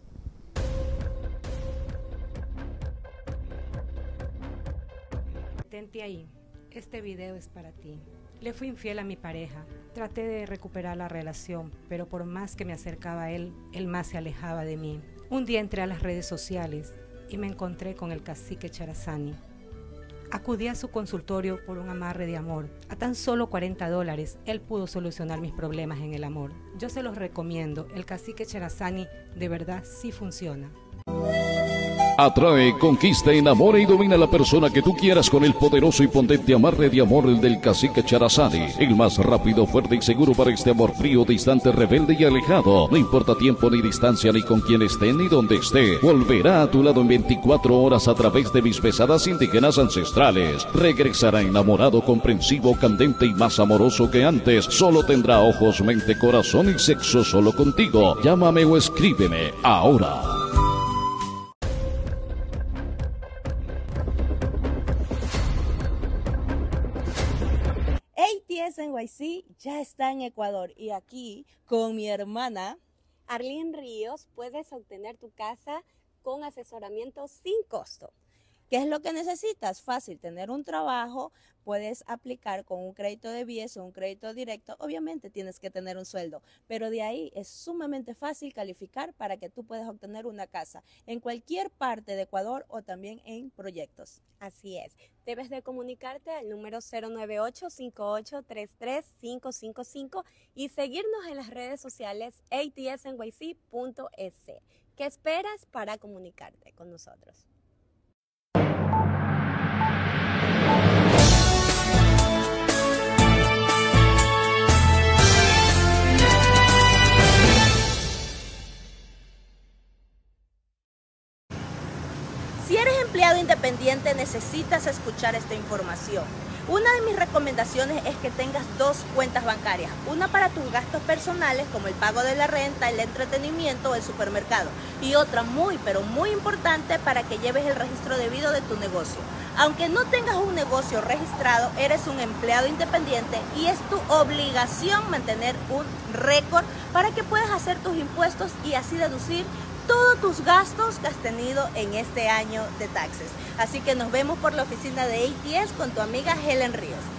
Detente ahí. Este video es para ti. Le fui infiel a mi pareja. Traté de recuperar la relación, pero por más que me acercaba a él, él más se alejaba de mí. Un día entré a las redes sociales y me encontré con el cacique Charazani. Acudí a su consultorio por un amarre de amor. A tan solo cuarenta dólares, él pudo solucionar mis problemas en el amor. Yo se los recomiendo. El cacique Charazani de verdad sí funciona. Atrae, conquista, enamora y domina a la persona que tú quieras con el poderoso y potente amarre de amor del cacique Charazani. El más rápido, fuerte y seguro para este amor frío, distante, rebelde y alejado. No importa tiempo ni distancia, ni con quién esté, ni dónde esté. Volverá a tu lado en veinticuatro horas a través de mis pesadas indígenas ancestrales. Regresará enamorado, comprensivo, candente y más amoroso que antes. Solo tendrá ojos, mente, corazón y sexo solo contigo. Llámame o escríbeme ahora. A T S N Y C ya está en Ecuador y aquí con mi hermana Arlene Ríos puedes obtener tu casa con asesoramiento sin costo. ¿Qué es lo que necesitas? Fácil, tener un trabajo, puedes aplicar con un crédito de B I E S o un crédito directo. Obviamente tienes que tener un sueldo, pero de ahí es sumamente fácil calificar para que tú puedas obtener una casa en cualquier parte de Ecuador o también en proyectos. Así es. Debes de comunicarte al número cero nueve ocho, cinco ocho tres tres, cinco cinco cinco y seguirnos en las redes sociales A T S N Y C punto S. ¿Qué esperas para comunicarte con nosotros? Si eres empleado independiente, necesitas escuchar esta información. Una de mis recomendaciones es que tengas dos cuentas bancarias, una para tus gastos personales como el pago de la renta, el entretenimiento o el supermercado, y otra muy pero muy importante para que lleves el registro debido de tu negocio. Aunque no tengas un negocio registrado, eres un empleado independiente y es tu obligación mantener un récord para que puedas hacer tus impuestos y así deducir todos tus gastos que has tenido en este año de taxes. Así que nos vemos por la oficina de A T S con tu amiga Helen Ríos.